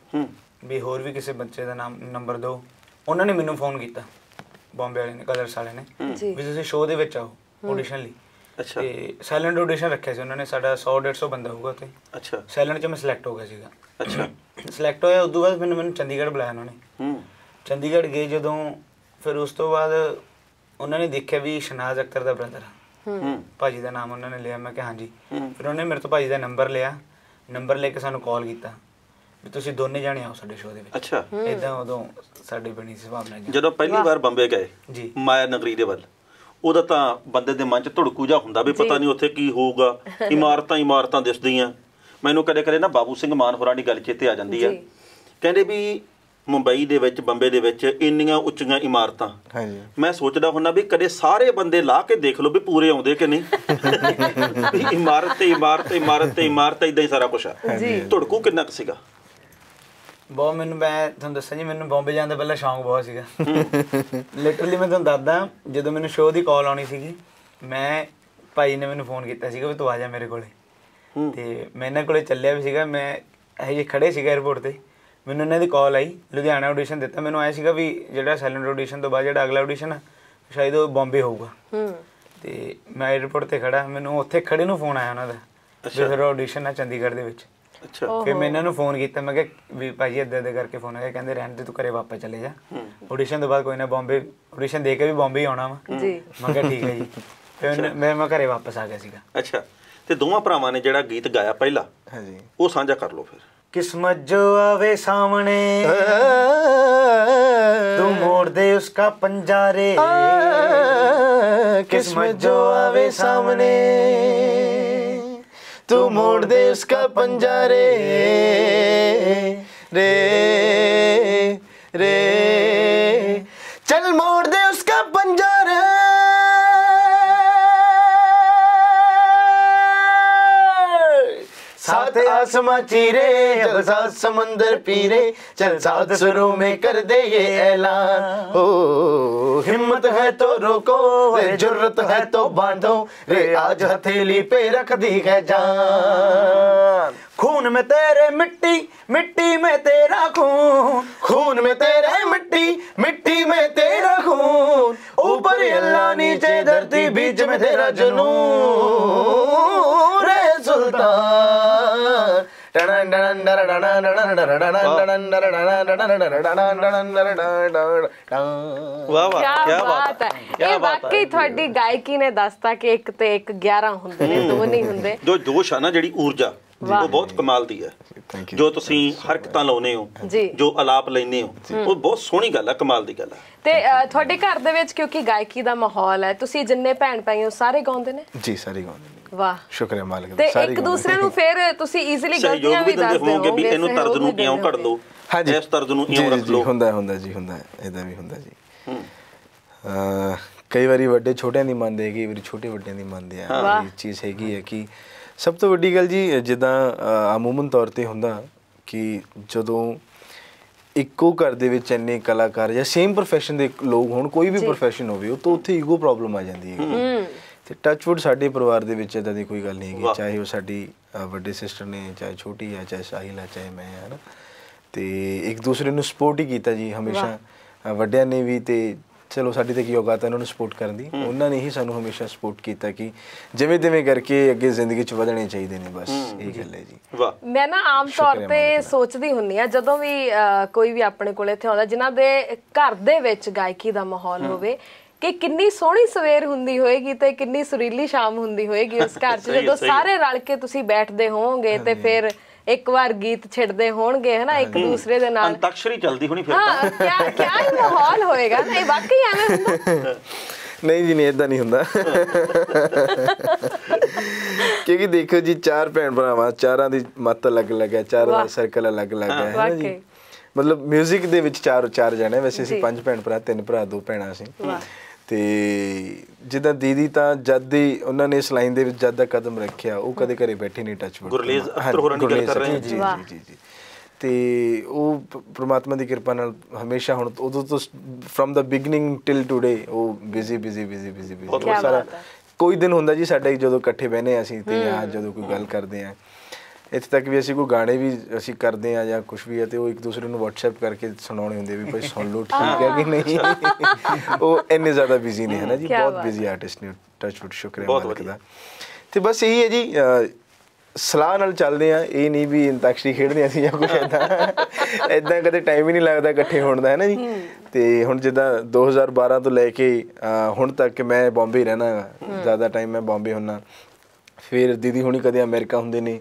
D: ਵੀ ਹੋਰ ਵੀ ਕਿਸੇ ਬੱਚੇ ਦਾ ਨੰਬਰ ਦਿਓ। ਉਹਨਾਂ ਨੇ ਮੈਨੂੰ ਫੋਨ ਕੀਤਾ, ਬੰਬੇ ਵਾਲੇ ਨੇ, ਕਲਰਸ ਵਾਲੇ ਨੇ, ਵੀ ਤੁਸੀਂ ਸ਼ੋਅ ਦੇ ਵਿੱਚ ਆਓ ਆਡੀਸ਼ਨ ਲਈ।
E: ਅੱਛਾ।
D: ਤੇ ਸਾਇਲੈਂਟ ਆਡੀਸ਼ਨ ਰੱਖਿਆ ਸੀ ਉਹਨਾਂ ਨੇ, ਸਾਡਾ 100-150 ਬੰਦਾ ਹੋਊਗਾ ਉੱਥੇ।
E: ਅੱਛਾ।
D: ਸਾਇਲੈਂਟ 'ਚ ਮੈਂ ਸਿਲੈਕਟ ਹੋ ਗਿਆ ਸੀਗਾ।
E: ਅੱਛਾ।
D: ਸਿਲੈਕਟ ਹੋਇਆ, ਉਸ ਤੋਂ ਬਾਅਦ ਮੈਨੂੰ ਚੰਡੀਗੜ੍ਹ ਬੁਲਾਇਆ ਉਹਨਾਂ ਨੇ। ਚੰਡੀਗੜ੍ਹ ਗਏ ਜਦੋਂ, ਫਿਰ ਉਸ ਤੋਂ ਬਾਅਦ ਉਹਨਾਂ ਨੇ ਦੇਖਿਆ ਵੀ ਸ਼ਨਾਜ਼ ਅਖਤਰ ਦਾ ਬ੍ਰਦਰ ਆ, ਭਾਜੀ ਦਾ ਨਾਮ ਉਹਨਾਂ ਨੇ ਲਿਆ। ਮੈਂ ਕਿਹਾ ਹਾਂਜੀ। ਫਿਰ ਉਹਨੇ ਮੇਰੇ ਤੋਂ ਭਾਜੀ ਦਾ ਨੰਬਰ ਲਿਆ, ਨੰਬਰ ਲੈ ਕੇ ਸਾਨੂੰ ਕਾਲ ਕੀਤਾ ਵੀ ਤੁਸੀਂ ਦੋਨੇ ਜਾਣੇ ਆਓ ਸਾਡੇ ਸ਼ੋਅ ਦੇ ਵਿੱਚ।
E: ਅੱਛਾ।
D: ਇਦਾਂ ਉਦੋਂ ਸਾਡੀ ਬਣੀ ਸੀ ਭਾਵਨਾ ਜੀ।
E: ਜਦੋਂ ਪਹਿਲੀ ਵਾਰ ਬੰਬੇ ਗਏ
D: ਜੀ
E: ਮਾਇਆ ਨਗਰੀ ਦੇ ਵੱਲ, ਉਹਦਾ ਤਾਂ ਬੰਦੇ ਦੇ ਮਨ 'ਚ ਧੜਕੂ ਜਿਹਾ ਹੁੰਦਾ ਵੀ ਪਤਾ ਨਹੀਂ ਉੱਥੇ ਕੀ ਹੋਊਗਾ, ਇਮਾਰਤਾਂ ਦਿਸਦੀਆਂ। ਮੈਨੂੰ ਕਦੇ ਕਦੇ ਨਾ ਬਾਬੂ ਸਿੰਘ ਮਾਨ ਹੋਰਾਂ ਦੀ ਗੱਲ ਚੇਤੇ ਆ ਜਾਂਦੀ ਆ, ਕਹਿੰਦੇ ਵੀ ਮੁੰਬਈ ਦੇ ਵਿੱਚ ਬੰਬੇ ਦੇ ਵਿੱਚ ਇੰਨੀਆਂ ਉੱਚੀਆਂ ਇਮਾਰਤਾਂ, ਮੈਂ ਸੋਚਦਾ ਹੁੰਦਾ ਵੀ ਕਦੇ ਸਾਰੇ ਬੰਦੇ ਲਾ ਕੇ ਦੇਖ ਲਓ ਵੀ ਪੂਰੇ ਆਉਂਦੇ ਕਿ ਨਹੀਂ। ਵੀ ਇਮਾਰਤ ਤੇ ਇਮਾਰਤ ਇਮਾਰਤ ਤੇ ਇਮਾਰਤ ਇਦਾਂ ਹੀ ਸਾਰਾ ਕੁਛ ਆ। ਧੜਕੂ ਕਿੰਨਾ ਕੁ ਸੀਗਾ?
D: ਬਹੁਤ। ਮੈਨੂੰ ਮੈਂ ਤੁਹਾਨੂੰ ਦੱਸਾਂ ਜੀ, ਮੈਨੂੰ ਬੰਬੇ ਜਾਣ ਦਾ ਪਹਿਲਾਂ ਸ਼ੌਂਕ ਬਹੁਤ ਸੀਗਾ। ਲਿਟਰਲੀ ਮੈਂ ਤੁਹਾਨੂੰ ਦੱਸਦਾ, ਜਦੋਂ ਮੈਨੂੰ ਸ਼ੋਅ ਦੀ ਕਾਲ ਆਉਣੀ ਸੀਗੀ, ਮੈਂ ਭਾਈ ਨੇ ਮੈਨੂੰ ਫੋਨ ਕੀਤਾ ਸੀਗਾ ਵੀ ਤੂੰ ਆ ਜਾ ਮੇਰੇ ਕੋਲੇ। ਤੇ ਮੈਂ ਇਹਨਾਂ ਕੋਲੇ ਚੱਲਿਆ ਵੀ ਸੀਗਾ। ਮੈਂ ਇਹ ਜਿਹੇ ਖੜੇ ਸੀਗਾ 에ਅਰਪੋਰਟ ਤੇ, ਮੈਨੂੰ ਇਹਨਾਂ ਦੀ ਕਾਲ ਆਈ, ਲੁਧਿਆਣਾ ਆਡੀਸ਼ਨ ਦਿੱਤਾ। ਮੈਨੂੰ ਆਇਆ ਸੀਗਾ ਵੀ ਜਿਹੜਾ ਸਾਇਲੈਂਟ ਆਡੀਸ਼ਨ ਤੋਂ ਬਾਅਦ ਜਿਹੜਾ ਅਗਲਾ ਆਡੀਸ਼ਨ ਆ ਸ਼ਾਇਦ ਉਹ ਬੰਬੇ ਹੋਊਗਾ। ਤੇ ਮੈਂ 에ਅਰਪੋਰਟ ਤੇ ਖੜਾ, ਮੈਨੂੰ ਉੱਥੇ ਖੜੇ ਨੂੰ ਫੋਨ ਆਇਆ ਉਹਨਾਂ ਦਾ ਵੀ ਫਿਰ ਆਡੀਸ਼ਨ ਆ ਚੰਡੀਗੜ੍ਹ ਦੇ ਵਿੱਚ।
E: ਅੱਛਾ।
D: ਫਿਰ ਮੈਂ ਇਹਨਾਂ ਨੂੰ ਫੋਨ ਕੀਤਾ, ਮੈਂ ਕਿਹਾ ਵੀ ਭਾਜੀ ਇੱਦਾਂ ਇੱਦਾਂ ਕਰਕੇ ਫੋਨ ਆਇਆ। ਕਹਿੰਦੇ ਰਹਿਣ ਦੇ, ਤੂੰ ਘਰੇ ਵਾਪਸ ਚਲੇ ਜਾ, ਆਡੀਸ਼ਨ ਤੋਂ ਬਾਅਦ ਕੋਈ ਨਾ ਬੰਬੇ ਆਡੀਸ਼ਨ ਦੇ ਕੇ ਵੀ ਬੰਬੇ ਹੀ ਆਉਣਾ ਵਾ। ਮੈਂ ਕਿਹਾ ਠੀਕ ਹੈ ਜੀ। ਫਿਰ ਮੈਂ ਘਰੇ ਵਾਪਸ ਆ ਗਿਆ ਸੀਗਾ।
E: ਅੱਛਾ। ਤੇ ਦੋਵਾਂ ਭਰਾਵਾਂ ਨੇ ਜਿਹੜਾ ਗੀਤ ਗਾਇਆ ਪਹਿਲਾ, ਉਹ ਸਾਂਝਾ ਕਰ ਲਓ ਫਿਰ।
D: किस्मत जो आवे सामने तू मोड़ दे उसका पंजा रे,
C: किस्मत जो आवे सामने तू मोड़ दे उसका पंजा रे, रे रे चल मोड़ दे उसका पंजा रे, साथ आसमां चीरे जब साथ समंदर पीरे, चल साथ सुरों में कर दे ये ऐलान, हो हिम्मत है तो रोको रे, जुर्रत है तो बांधो रे, आज हथेली पे रख दी है जान।
D: खून में तेरे मिट्टी, मिट्टी में तेरा खून,
C: खून में तेरे मिट्टी, मिट्टी में तेरा खून, ऊपर अल्लाह नीचे धरती बीच में तेरा जुनून रे सुल्तान।
E: ਵਾਹ ਵਾਹ,
B: ਕੀ ਬਾਤ ਹੈ। ਇਹ ਵਾਕਈ ਤੁਹਾਡੀ ਗਾਇਕੀ ਨੇ ਦੱਸਤਾ ਕਿ ਇੱਕ ਤੇ ਇੱਕ 11 ਹੁੰਦੇ ਨੇ, ਦੋ ਨਹੀਂ ਹੁੰਦੇ।
E: ਜੋ ਜੋਸ਼ ਆ ਨਾ, ਜਿਹੜੀ ਊਰਜਾ, ਉਹ ਬਹੁਤ ਕਮਾਲ ਦੀ ਹੈ। ਜੋ ਤੁਸੀਂ ਹਰਕਤਾਂ ਲਾਉਨੇ ਹੋ, ਜੋ ਅਲਾਪ ਲੈਨੇ ਹੋ, ਉਹ ਬਹੁਤ ਸੋਹਣੀ ਗੱਲ ਆ, ਕਮਾਲ ਦੀ ਗੱਲ ਆ।
B: ਤੇ ਤੁਹਾਡੇ ਘਰ ਦੇ ਵਿੱਚ ਕਿਉਂਕਿ ਗਾਇਕੀ ਦਾ ਮਾਹੌਲ ਹੈ, ਤੁਸੀਂ ਜਿੰਨੇ ਭੈਣ ਭਾਈ ਹੋ ਸਾਰੇ ਗਾਉਂਦੇ ਨੇ?
C: ਜੀ ਸਾਰੇ ਗਾਉਂਦੇ ਨੇ।
B: ਵਾਹ,
C: ਸ਼ੁਕਰ ਹੈ ਮਾਲਕ ਦਾ।
B: ਤੇ ਇੱਕ ਦੂਸਰੇ ਨੂੰ ਫਿਰ ਤੁਸੀਂ ਈਜ਼ੀਲੀ ਗਲਤੀਆਂ ਵੀ ਦੱਸਦੇ ਹੋਵੋਗੇ
E: ਵੀ ਇਹਨੂੰ ਤਰਜ਼ ਨੂੰ ਕਿਉਂ ਕੱਢ ਲਓ, ਇਸ ਤਰਜ਼ ਨੂੰ ਇਉਂ ਰੱਖ ਲਓ।
C: ਹੁੰਦਾ ਜੀ, ਹੁੰਦਾ ਇਦਾਂ ਵੀ ਹੁੰਦਾ ਜੀ। ਕਈ ਵਾਰੀ ਵੱਡੇ ਛੋਟਿਆਂ ਦੀ ਮੰਨਦੇ, ਕਈ ਵਾਰੀ ਛੋਟੇ ਵੱਡਿਆਂ ਦੀ ਮੰਨਦੇ ਆ। ਇਹ ਚੀਜ਼ ਹੈਗੀ ਹੈ ਕਿ ਸਭ ਤੋਂ ਵੱਡੀ ਗੱਲ ਜੀ, ਜਿੱਦਾਂ ਅਮੂਮਨ ਤੌਰ ਤੇ ਹੁੰਦਾ ਕਿ ਜਦੋਂ ਇੱਕੋ ਘਰ ਦੇ ਵਿੱਚ ਇੰਨੇ ਕਲਾਕਾਰ ਜਾਂ ਸੇਮ ਪ੍ਰੋਫੈਸ਼ਨ ਦੇ ਲੋਕ ਹੋਣ, ਕੋਈ ਵੀ ਪ੍ਰੋਫੈਸ਼ਨ ਹੋਵੇ, ਉਹ ਤਾਂ ਉੱਥੇ ਈਗੋ ਪ੍ਰੋਬਲਮ ਆ ਜਾਂਦੀ ਹੈ। ਤੇ ਟੱਚਵੁੱਡ ਸਾਡੇ ਪਰਿਵਾਰ ਦੇ ਵਿੱਚ ਇਦਾਂ ਦੀ ਕੋਈ ਗੱਲ ਨਹੀਂ ਹੈਗੀ, ਚਾਹੇ ਉਹ ਸਾਡੀ ਵੱਡੇ ਸਿਸਟਰ ਨੇ, ਚਾਹੇ ਛੋਟੀ ਆ, ਚਾਹੇ ਸਾਹਿਲ ਆ, ਚਾਹੇ ਮੈਂ ਹੈ ਨਾ। ਤੇ ਇੱਕ ਦੂਸਰੇ ਨੂੰ ਸਪੋਰਟ ਹੀ ਕੀਤਾ ਜੀ ਹਮੇਸ਼ਾ, ਵੱਡਿਆਂ ਨੇ ਵੀ। ਤੇ ਚਲੋ ਸਾਡੀ ਤਾਂ ਕੀ ਔਕਾਤ ਹੈ ਉਹਨਾਂ ਨੂੰ ਸਪੋਰਟ ਕਰਨ ਦੀ, ਉਹਨਾਂ ਨੇ ਹੀ ਸਾਨੂੰ ਹਮੇਸ਼ਾ ਸਪੋਰਟ ਕੀਤਾ ਕਿ ਜਿਵੇਂ ਤਿਵੇਂ ਕਰਕੇ ਅੱਗੇ ਜ਼ਿੰਦਗੀ 'ਚ ਵਧਣੇ ਚਾਹੀਦੇ ਨੇ, ਬਸ ਇਹ ਗੱਲ ਹੈ ਜੀ।
E: ਵਾਹ।
B: ਮੈਂ ਨਾ ਆਮ ਤੌਰ ਤੇ ਸੋਚਦੀ ਹੁੰਦੀ ਆ, ਜਦੋਂ ਵੀ ਕੋਈ ਵੀ ਆਪਣੇ ਕੋਲ ਇੱਥੇ ਆਉਂਦਾ ਜਿਨ੍ਹਾਂ ਦੇ ਘਰ ਦੇ ਵਿੱਚ ਗਾਇਕੀ ਦਾ ਮਾਹੌਲ ਹੋਵੇ, ਕਿ ਕਿੰਨੀ ਸੋਹਣੀ ਸਵੇਰ ਹੁੰਦੀ ਹੋਏਗੀ ਤੇ ਕਿੰਨੀ ਸੁਰੀਲੀ ਸ਼ਾਮ ਹੁੰਦੀ ਹੋਏਗੀ ਉਸ ਘਰ 'ਚ, ਜਦੋਂ ਸਾਰੇ ਰਲ ਕੇ ਤੁਸੀਂ ਬੈਠਦੇ ਹੋਵੋਗੇ ਤੇ ਫਿਰ ਇੱਕ ਵਾਰ ਗੀਤ ਛਿੜਦੇ ਹੋਣਗੇ ਹਨਾ ਇੱਕ ਦੂਸਰੇ ਦੇ ਨਾਲ,
E: ਅੰਤਾਕਸ਼ਰੀ ਚੱਲਦੀ ਹੋਣੀ ਫਿਰ।
B: ਹਾਂ, ਕਿਆ ਮਾਹੌਲ ਹੋਏਗਾ ਨਾ, ਇਹ ਵਾਕਈ ਐਵੇਂ ਹੁੰਦਾ?
C: ਨਹੀਂ ਜੀ, ਨਹੀਂ ਏਦਾਂ ਨਹੀਂ ਹੁੰਦਾ। ਕਿਉਂਕਿ ਦੇਖੋ ਜੀ, 4 ਭੈਣ ਭਰਾਵਾਂ, 4ਾਂ ਦੀ ਮੱਤ ਅਲੱਗ-ਅਲੱਗ ਹੈ, 4 ਦਾ ਸਰਕਲ ਅਲੱਗ-ਅਲੱਗ ਹੈ ਨਾ ਜੀ। ਮਤਲਬ 뮤직 ਦੇ ਵਿੱਚ 4 ਜਾਣੇ, ਵੈਸੇ ਅਸੀਂ 5 ਭੈਣ ਭਰਾ, 3 ਭਰਾ 2 ਭੈਣਾਂ ਸੀ। ਤੇ ਜਿੱਦਾਂ ਦੀਦੀ ਤਾਂ ਜਦ ਦੀ ਉਹਨਾਂ ਨੇ ਇਸ ਲਾਈਨ ਦੇ ਵਿੱਚ ਜਦ ਦਾ ਕਦਮ ਰੱਖਿਆ, ਉਹ ਕਦੇ ਘਰੇ ਬੈਠੇ ਨਹੀਂ। ਟੱਚਵੁੱਡ
E: ਗੁਰਲੇਜ਼ ਅਖਤਰ ਹੋਰਾਂ ਦੀ ਗੱਲ ਕਰ ਰਹੇ
C: ਜੀ ਜੀ ਜੀ। ਤੇ ਉਹ ਪ੍ਰਮਾਤਮਾ ਦੀ ਕਿਰਪਾ ਨਾਲ ਹਮੇਸ਼ਾ, ਹੁਣ ਉਦੋਂ ਤੋਂ from the beginning till today, ਉਹ ਬਿਜ਼ੀ। ਬਹੁਤ ਸਾਰਾ ਕੋਈ ਦਿਨ ਹੁੰਦਾ ਜੀ ਸਾਡਾ ਜਦੋਂ ਇਕੱਠੇ ਬਹਿਨੇ ਅਸੀਂ, ਤੇ ਜਾਂ ਜਦੋਂ ਕੋਈ ਗੱਲ ਕਰਦੇ ਆ, ਇੱਥੇ ਤੱਕ ਵੀ ਅਸੀਂ ਕੋਈ ਗਾਣੇ ਵੀ ਅਸੀਂ ਕਰਦੇ ਆ ਜਾਂ ਕੁਛ ਵੀ ਹੈ, ਤੇ ਉਹ ਇੱਕ ਦੂਸਰੇ ਨੂੰ WhatsApp ਕਰਕੇ ਸੁਣਾਉਣੇ ਹੁੰਦੇ ਵੀ ਭਾਈ ਸੁਣ ਲਓ, ਠੀਕ ਹੈ ਕਿ ਨਹੀਂ। ਉਹ ਇੰਨੇ ਜ਼ਿਆਦਾ ਬਿਜ਼ੀ ਨੇ, ਹੈ ਨਾ ਜੀ, ਬਹੁਤ ਬਿਜ਼ੀ ਆਰਟਿਸਟ ਨੇ। ਟੱਚਵੁੱਡ, ਸ਼ੁਕਰ ਹੈ ਮਾਲਕ ਦਾ। ਤੇ ਬਸ ਇਹੀ ਹੈ ਜੀ, ਸਲਾਹ ਨਾਲ ਚੱਲਦੇ ਆ, ਇਹ ਨਹੀਂ ਵੀ ਅੰਤਾਕਸ਼ਰੀ ਖੇਡਦੇ ਅਸੀਂ ਜਾਂ ਕੁਛ ਏਦਾਂ ਕਦੇ ਟਾਈਮ ਹੀ ਨਹੀਂ ਲੱਗਦਾ ਇਕੱਠੇ ਹੋਣ ਦਾ, ਹੈ ਨਾ ਜੀ। ਤੇ ਹੁਣ ਜਿੱਦਾਂ 2012 ਤੋਂ ਲੈ ਕੇ ਹੁਣ ਤੱਕ ਮੈਂ ਬੰਬੇ ਰਹਿਣਾ, ਜ਼ਿਆਦਾ ਟਾਈਮ ਮੈਂ ਬੰਬੇ ਹੁੰਨਾ। ਫਿਰ ਦੀਦੀ ਹੁਣੀ ਕਦੇ ਅਮਰੀਕਾ ਹੁੰਦੇ ਨੇ,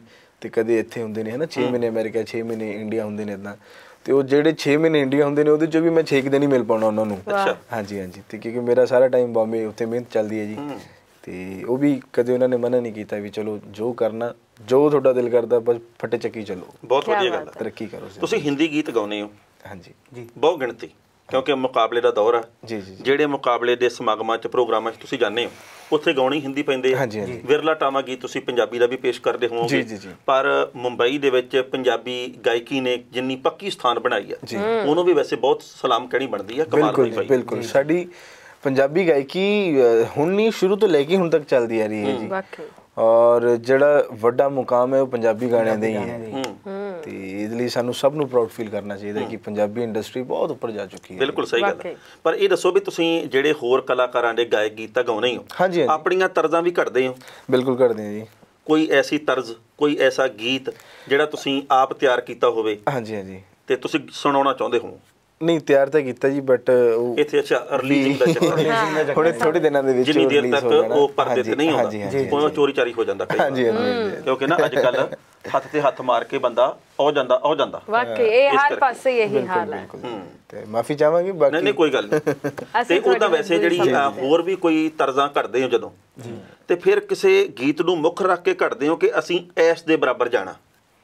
C: ਤੇ ਕਦੇ ਇੱਥੇ ਹੁੰਦੇ ਨੇ ਹਨਾ 6 ਮਹੀਨੇ ਅਮਰੀਕਾ 6 ਮਹੀਨੇ ਇੰਡੀਆ ਹੁੰਦੇ ਨੇ ਇੱਦਾਂ ਤੇ ਉਹ ਜਿਹੜੇ 6 ਮਹੀਨੇ ਇੰਡੀਆ ਹੁੰਦੇ ਨੇ ਉਹਦੇ 'ਚੋਂ ਵੀ ਮੈਂ 6 ਦਿਨ ਹੀ ਮਿਲ ਪਾਉਣਾ ਉਹਨਾਂ ਨੂੰ। ਹਾਂਜੀ ਹਾਂਜੀ ਤੇ ਕਿਉਂਕਿ ਮੇਰਾ ਸਾਰਾ ਟਾਈਮ ਬੰਬੇ ਉੱਥੇ ਮਿਹਨਤ ਚੱਲਦੀ ਹੈ ਜੀ ਤੇ ਉਹ ਵੀ ਕਦੇ ਉਹਨਾਂ ਨੇ ਮਨਾ ਨਹੀਂ ਕੀਤਾ ਵੀ ਚਲੋ ਜੋ ਕਰਨਾ ਜੋ ਤੁਹਾਡਾ ਦਿਲ ਕਰਦਾ ਬਸ ਫੱਟੇ ਚੱਕੀ ਚਲੋ।
E: ਬਹੁਤ ਵਧੀਆ ਗੱਲ ਹੈ,
C: ਤਰੱਕੀ ਕਰੋ।
E: ਤੁਸੀਂ ਹਿੰਦੀ ਗੀਤ ਗਾਉਂਦੇ ਹੋ?
C: ਹਾਂਜੀ
E: ਜੀ ਬਹੁਤ ਗਿਣਤੀ, ਕਿਉਂਕਿ ਮੁਕਾਬਲੇ ਦਾ ਦੌਰ ਆ
C: ਜੀ ਜੀ
E: ਜਿਹੜੇ ਮੁਕਾਬਲੇ ਦੇ ਸਮਾਗਮਾਂ 'ਚ ਪ੍ਰੋਗਰਾਮਾਂ 'ਚ ਤੁਸੀਂ ਜਾਂਦੇ ਹੋ ਉੱਥੇ ਗਾਉਣੀ ਹਿੰਦੀ ਪੈਂਦੇ ਆ। ਵਿਰਲਾ ਟਾਵਾਂ ਗੀਤ ਤੁਸੀਂ ਪੰਜਾਬੀ ਦਾ ਵੀ ਪੇਸ਼ ਕਰਦੇ ਹੋਵੋਗੇ, ਪਰ ਮੁੰਬਈ ਦੇ ਵਿੱਚ ਪੰਜਾਬੀ ਗਾਇਕੀ ਨੇ ਜਿੰਨੀ ਪੱਕੀ ਸਥਾਨ ਬਣਾਈ ਆ ਉਹਨੂੰ ਵੀ ਵੈਸੇ ਬਹੁਤ ਸਲਾਮ ਕਹਿਣੀ ਬਣਦੀ ਆ। ਕਮਾਲ ਹੋਈ ਭਾਈ।
C: ਬਿਲਕੁਲ ਸਾਡੀ ਪੰਜਾਬੀ ਗਾਇਕੀ ਹੁਣ ਨਹੀਂ ਸ਼ੁਰੂ ਤੋਂ ਲੈ ਕੇ ਹੁਣ ਤੱਕ ਚੱਲਦੀ ਆ ਰਹੀ ਹੈ ਜੀ ਔਰ ਜਿਹੜਾ ਵੱਡਾ ਮੁਕਾਮ ਹੈ ਉਹ ਪੰਜਾਬੀ ਗਾਣਿਆਂ ਦਾ ਹੀ ਹੈ ਤੇ ਇਹਦੇ ਲਈ ਸਾਨੂੰ ਸਭ ਨੂੰ ਪ੍ਰਾਊਡ ਫੀਲ ਕਰਨਾ ਚਾਹੀਦਾ ਕਿ ਪੰਜਾਬੀ ਇੰਡਸਟਰੀ ਬਹੁਤ ਉੱਪਰ ਜਾ ਚੁੱਕੀ ਹੈ।
E: ਬਿਲਕੁਲ ਸਹੀ ਗੱਲ ਹੈ। ਪਰ ਇਹ ਦੱਸੋ ਵੀ ਤੁਸੀਂ ਜਿਹੜੇ ਹੋਰ ਕਲਾਕਾਰਾਂ ਦੇ ਗਾਇਕ ਗੀਤ ਤਾਂ ਗਾਉਣੇ ਹੀ ਹੋ, ਆਪਣੀਆਂ ਤਰਜ਼ਾਂ ਵੀ ਘੜਦੇ ਹੋ?
C: ਬਿਲਕੁਲ ਘੜਦੇ ਹਾਂ ਜੀ।
E: ਕੋਈ ਐਸੀ ਤਰਜ਼, ਕੋਈ ਐਸਾ ਗੀਤ ਜਿਹੜਾ ਤੁਸੀਂ ਆਪ ਤਿਆਰ ਕੀਤਾ ਹੋਵੇ?
C: ਹਾਂਜੀ ਹਾਂਜੀ
E: ਤੇ ਤੁਸੀਂ ਸੁਣਾਉਣਾ ਚਾਹੁੰਦੇ ਹੋ?
C: ਨਹੀਂ ਤਿਆਰ ਤਾਂ ਕੀਤਾ ਜੀ ਬਟ ਉਹ
E: ਇੱਥੇ ਅੱਛਾ ਰਿਲੀਜ਼ਿੰਗ ਦਾ ਚੱਕਰ
C: ਹੁਣੇ ਥੋੜੇ ਦਿਨਾਂ ਦੇ ਵਿੱਚ
E: ਜਿੰਨੀ ਦੇਰ ਤੱਕ ਉਹ ਪਰਦੇ ਤੇ ਨਹੀਂ ਆਉਂਦਾ ਉਹ ਚੋਰੀ ਚਾਰੀ ਹੋ ਜਾਂਦਾ ਕਈ ਵਾਰ। ਕਿਉਂਕਿ ਨਾ ਅੱਜ ਕੱਲ ਹੱਥ ਤੇ ਹੱਥ ਮਾਰ ਕੇ ਬੰਦਾ ਹੋ ਜਾਂਦਾ
B: ਵਾਕਈ ਇਹ ਹਰ ਪਾਸੇ ਇਹੀ ਹਾਲ ਹੈ
C: ਤੇ ਮਾਫੀ ਚਾਹਾਂਗੇ ਬਾਕੀ
E: ਨਹੀਂ ਕੋਈ ਗੱਲ ਨਹੀਂ। ਤੇ ਉਹਦਾ ਵੈਸੇ ਜਿਹੜੀ ਹੋਰ ਵੀ ਕੋਈ ਤਰਜ਼ਾਂ ਘੜਦੇ ਹੋ ਜਦੋਂ ਤੇ ਫਿਰ ਕਿਸੇ ਗੀਤ ਨੂੰ ਮੁੱਖ ਰੱਖ ਕੇ ਘੜਦੇ ਹੋ ਕਿ ਅਸੀਂ ਇਸ ਦੇ ਬਰਾਬਰ ਜਾਣਾ?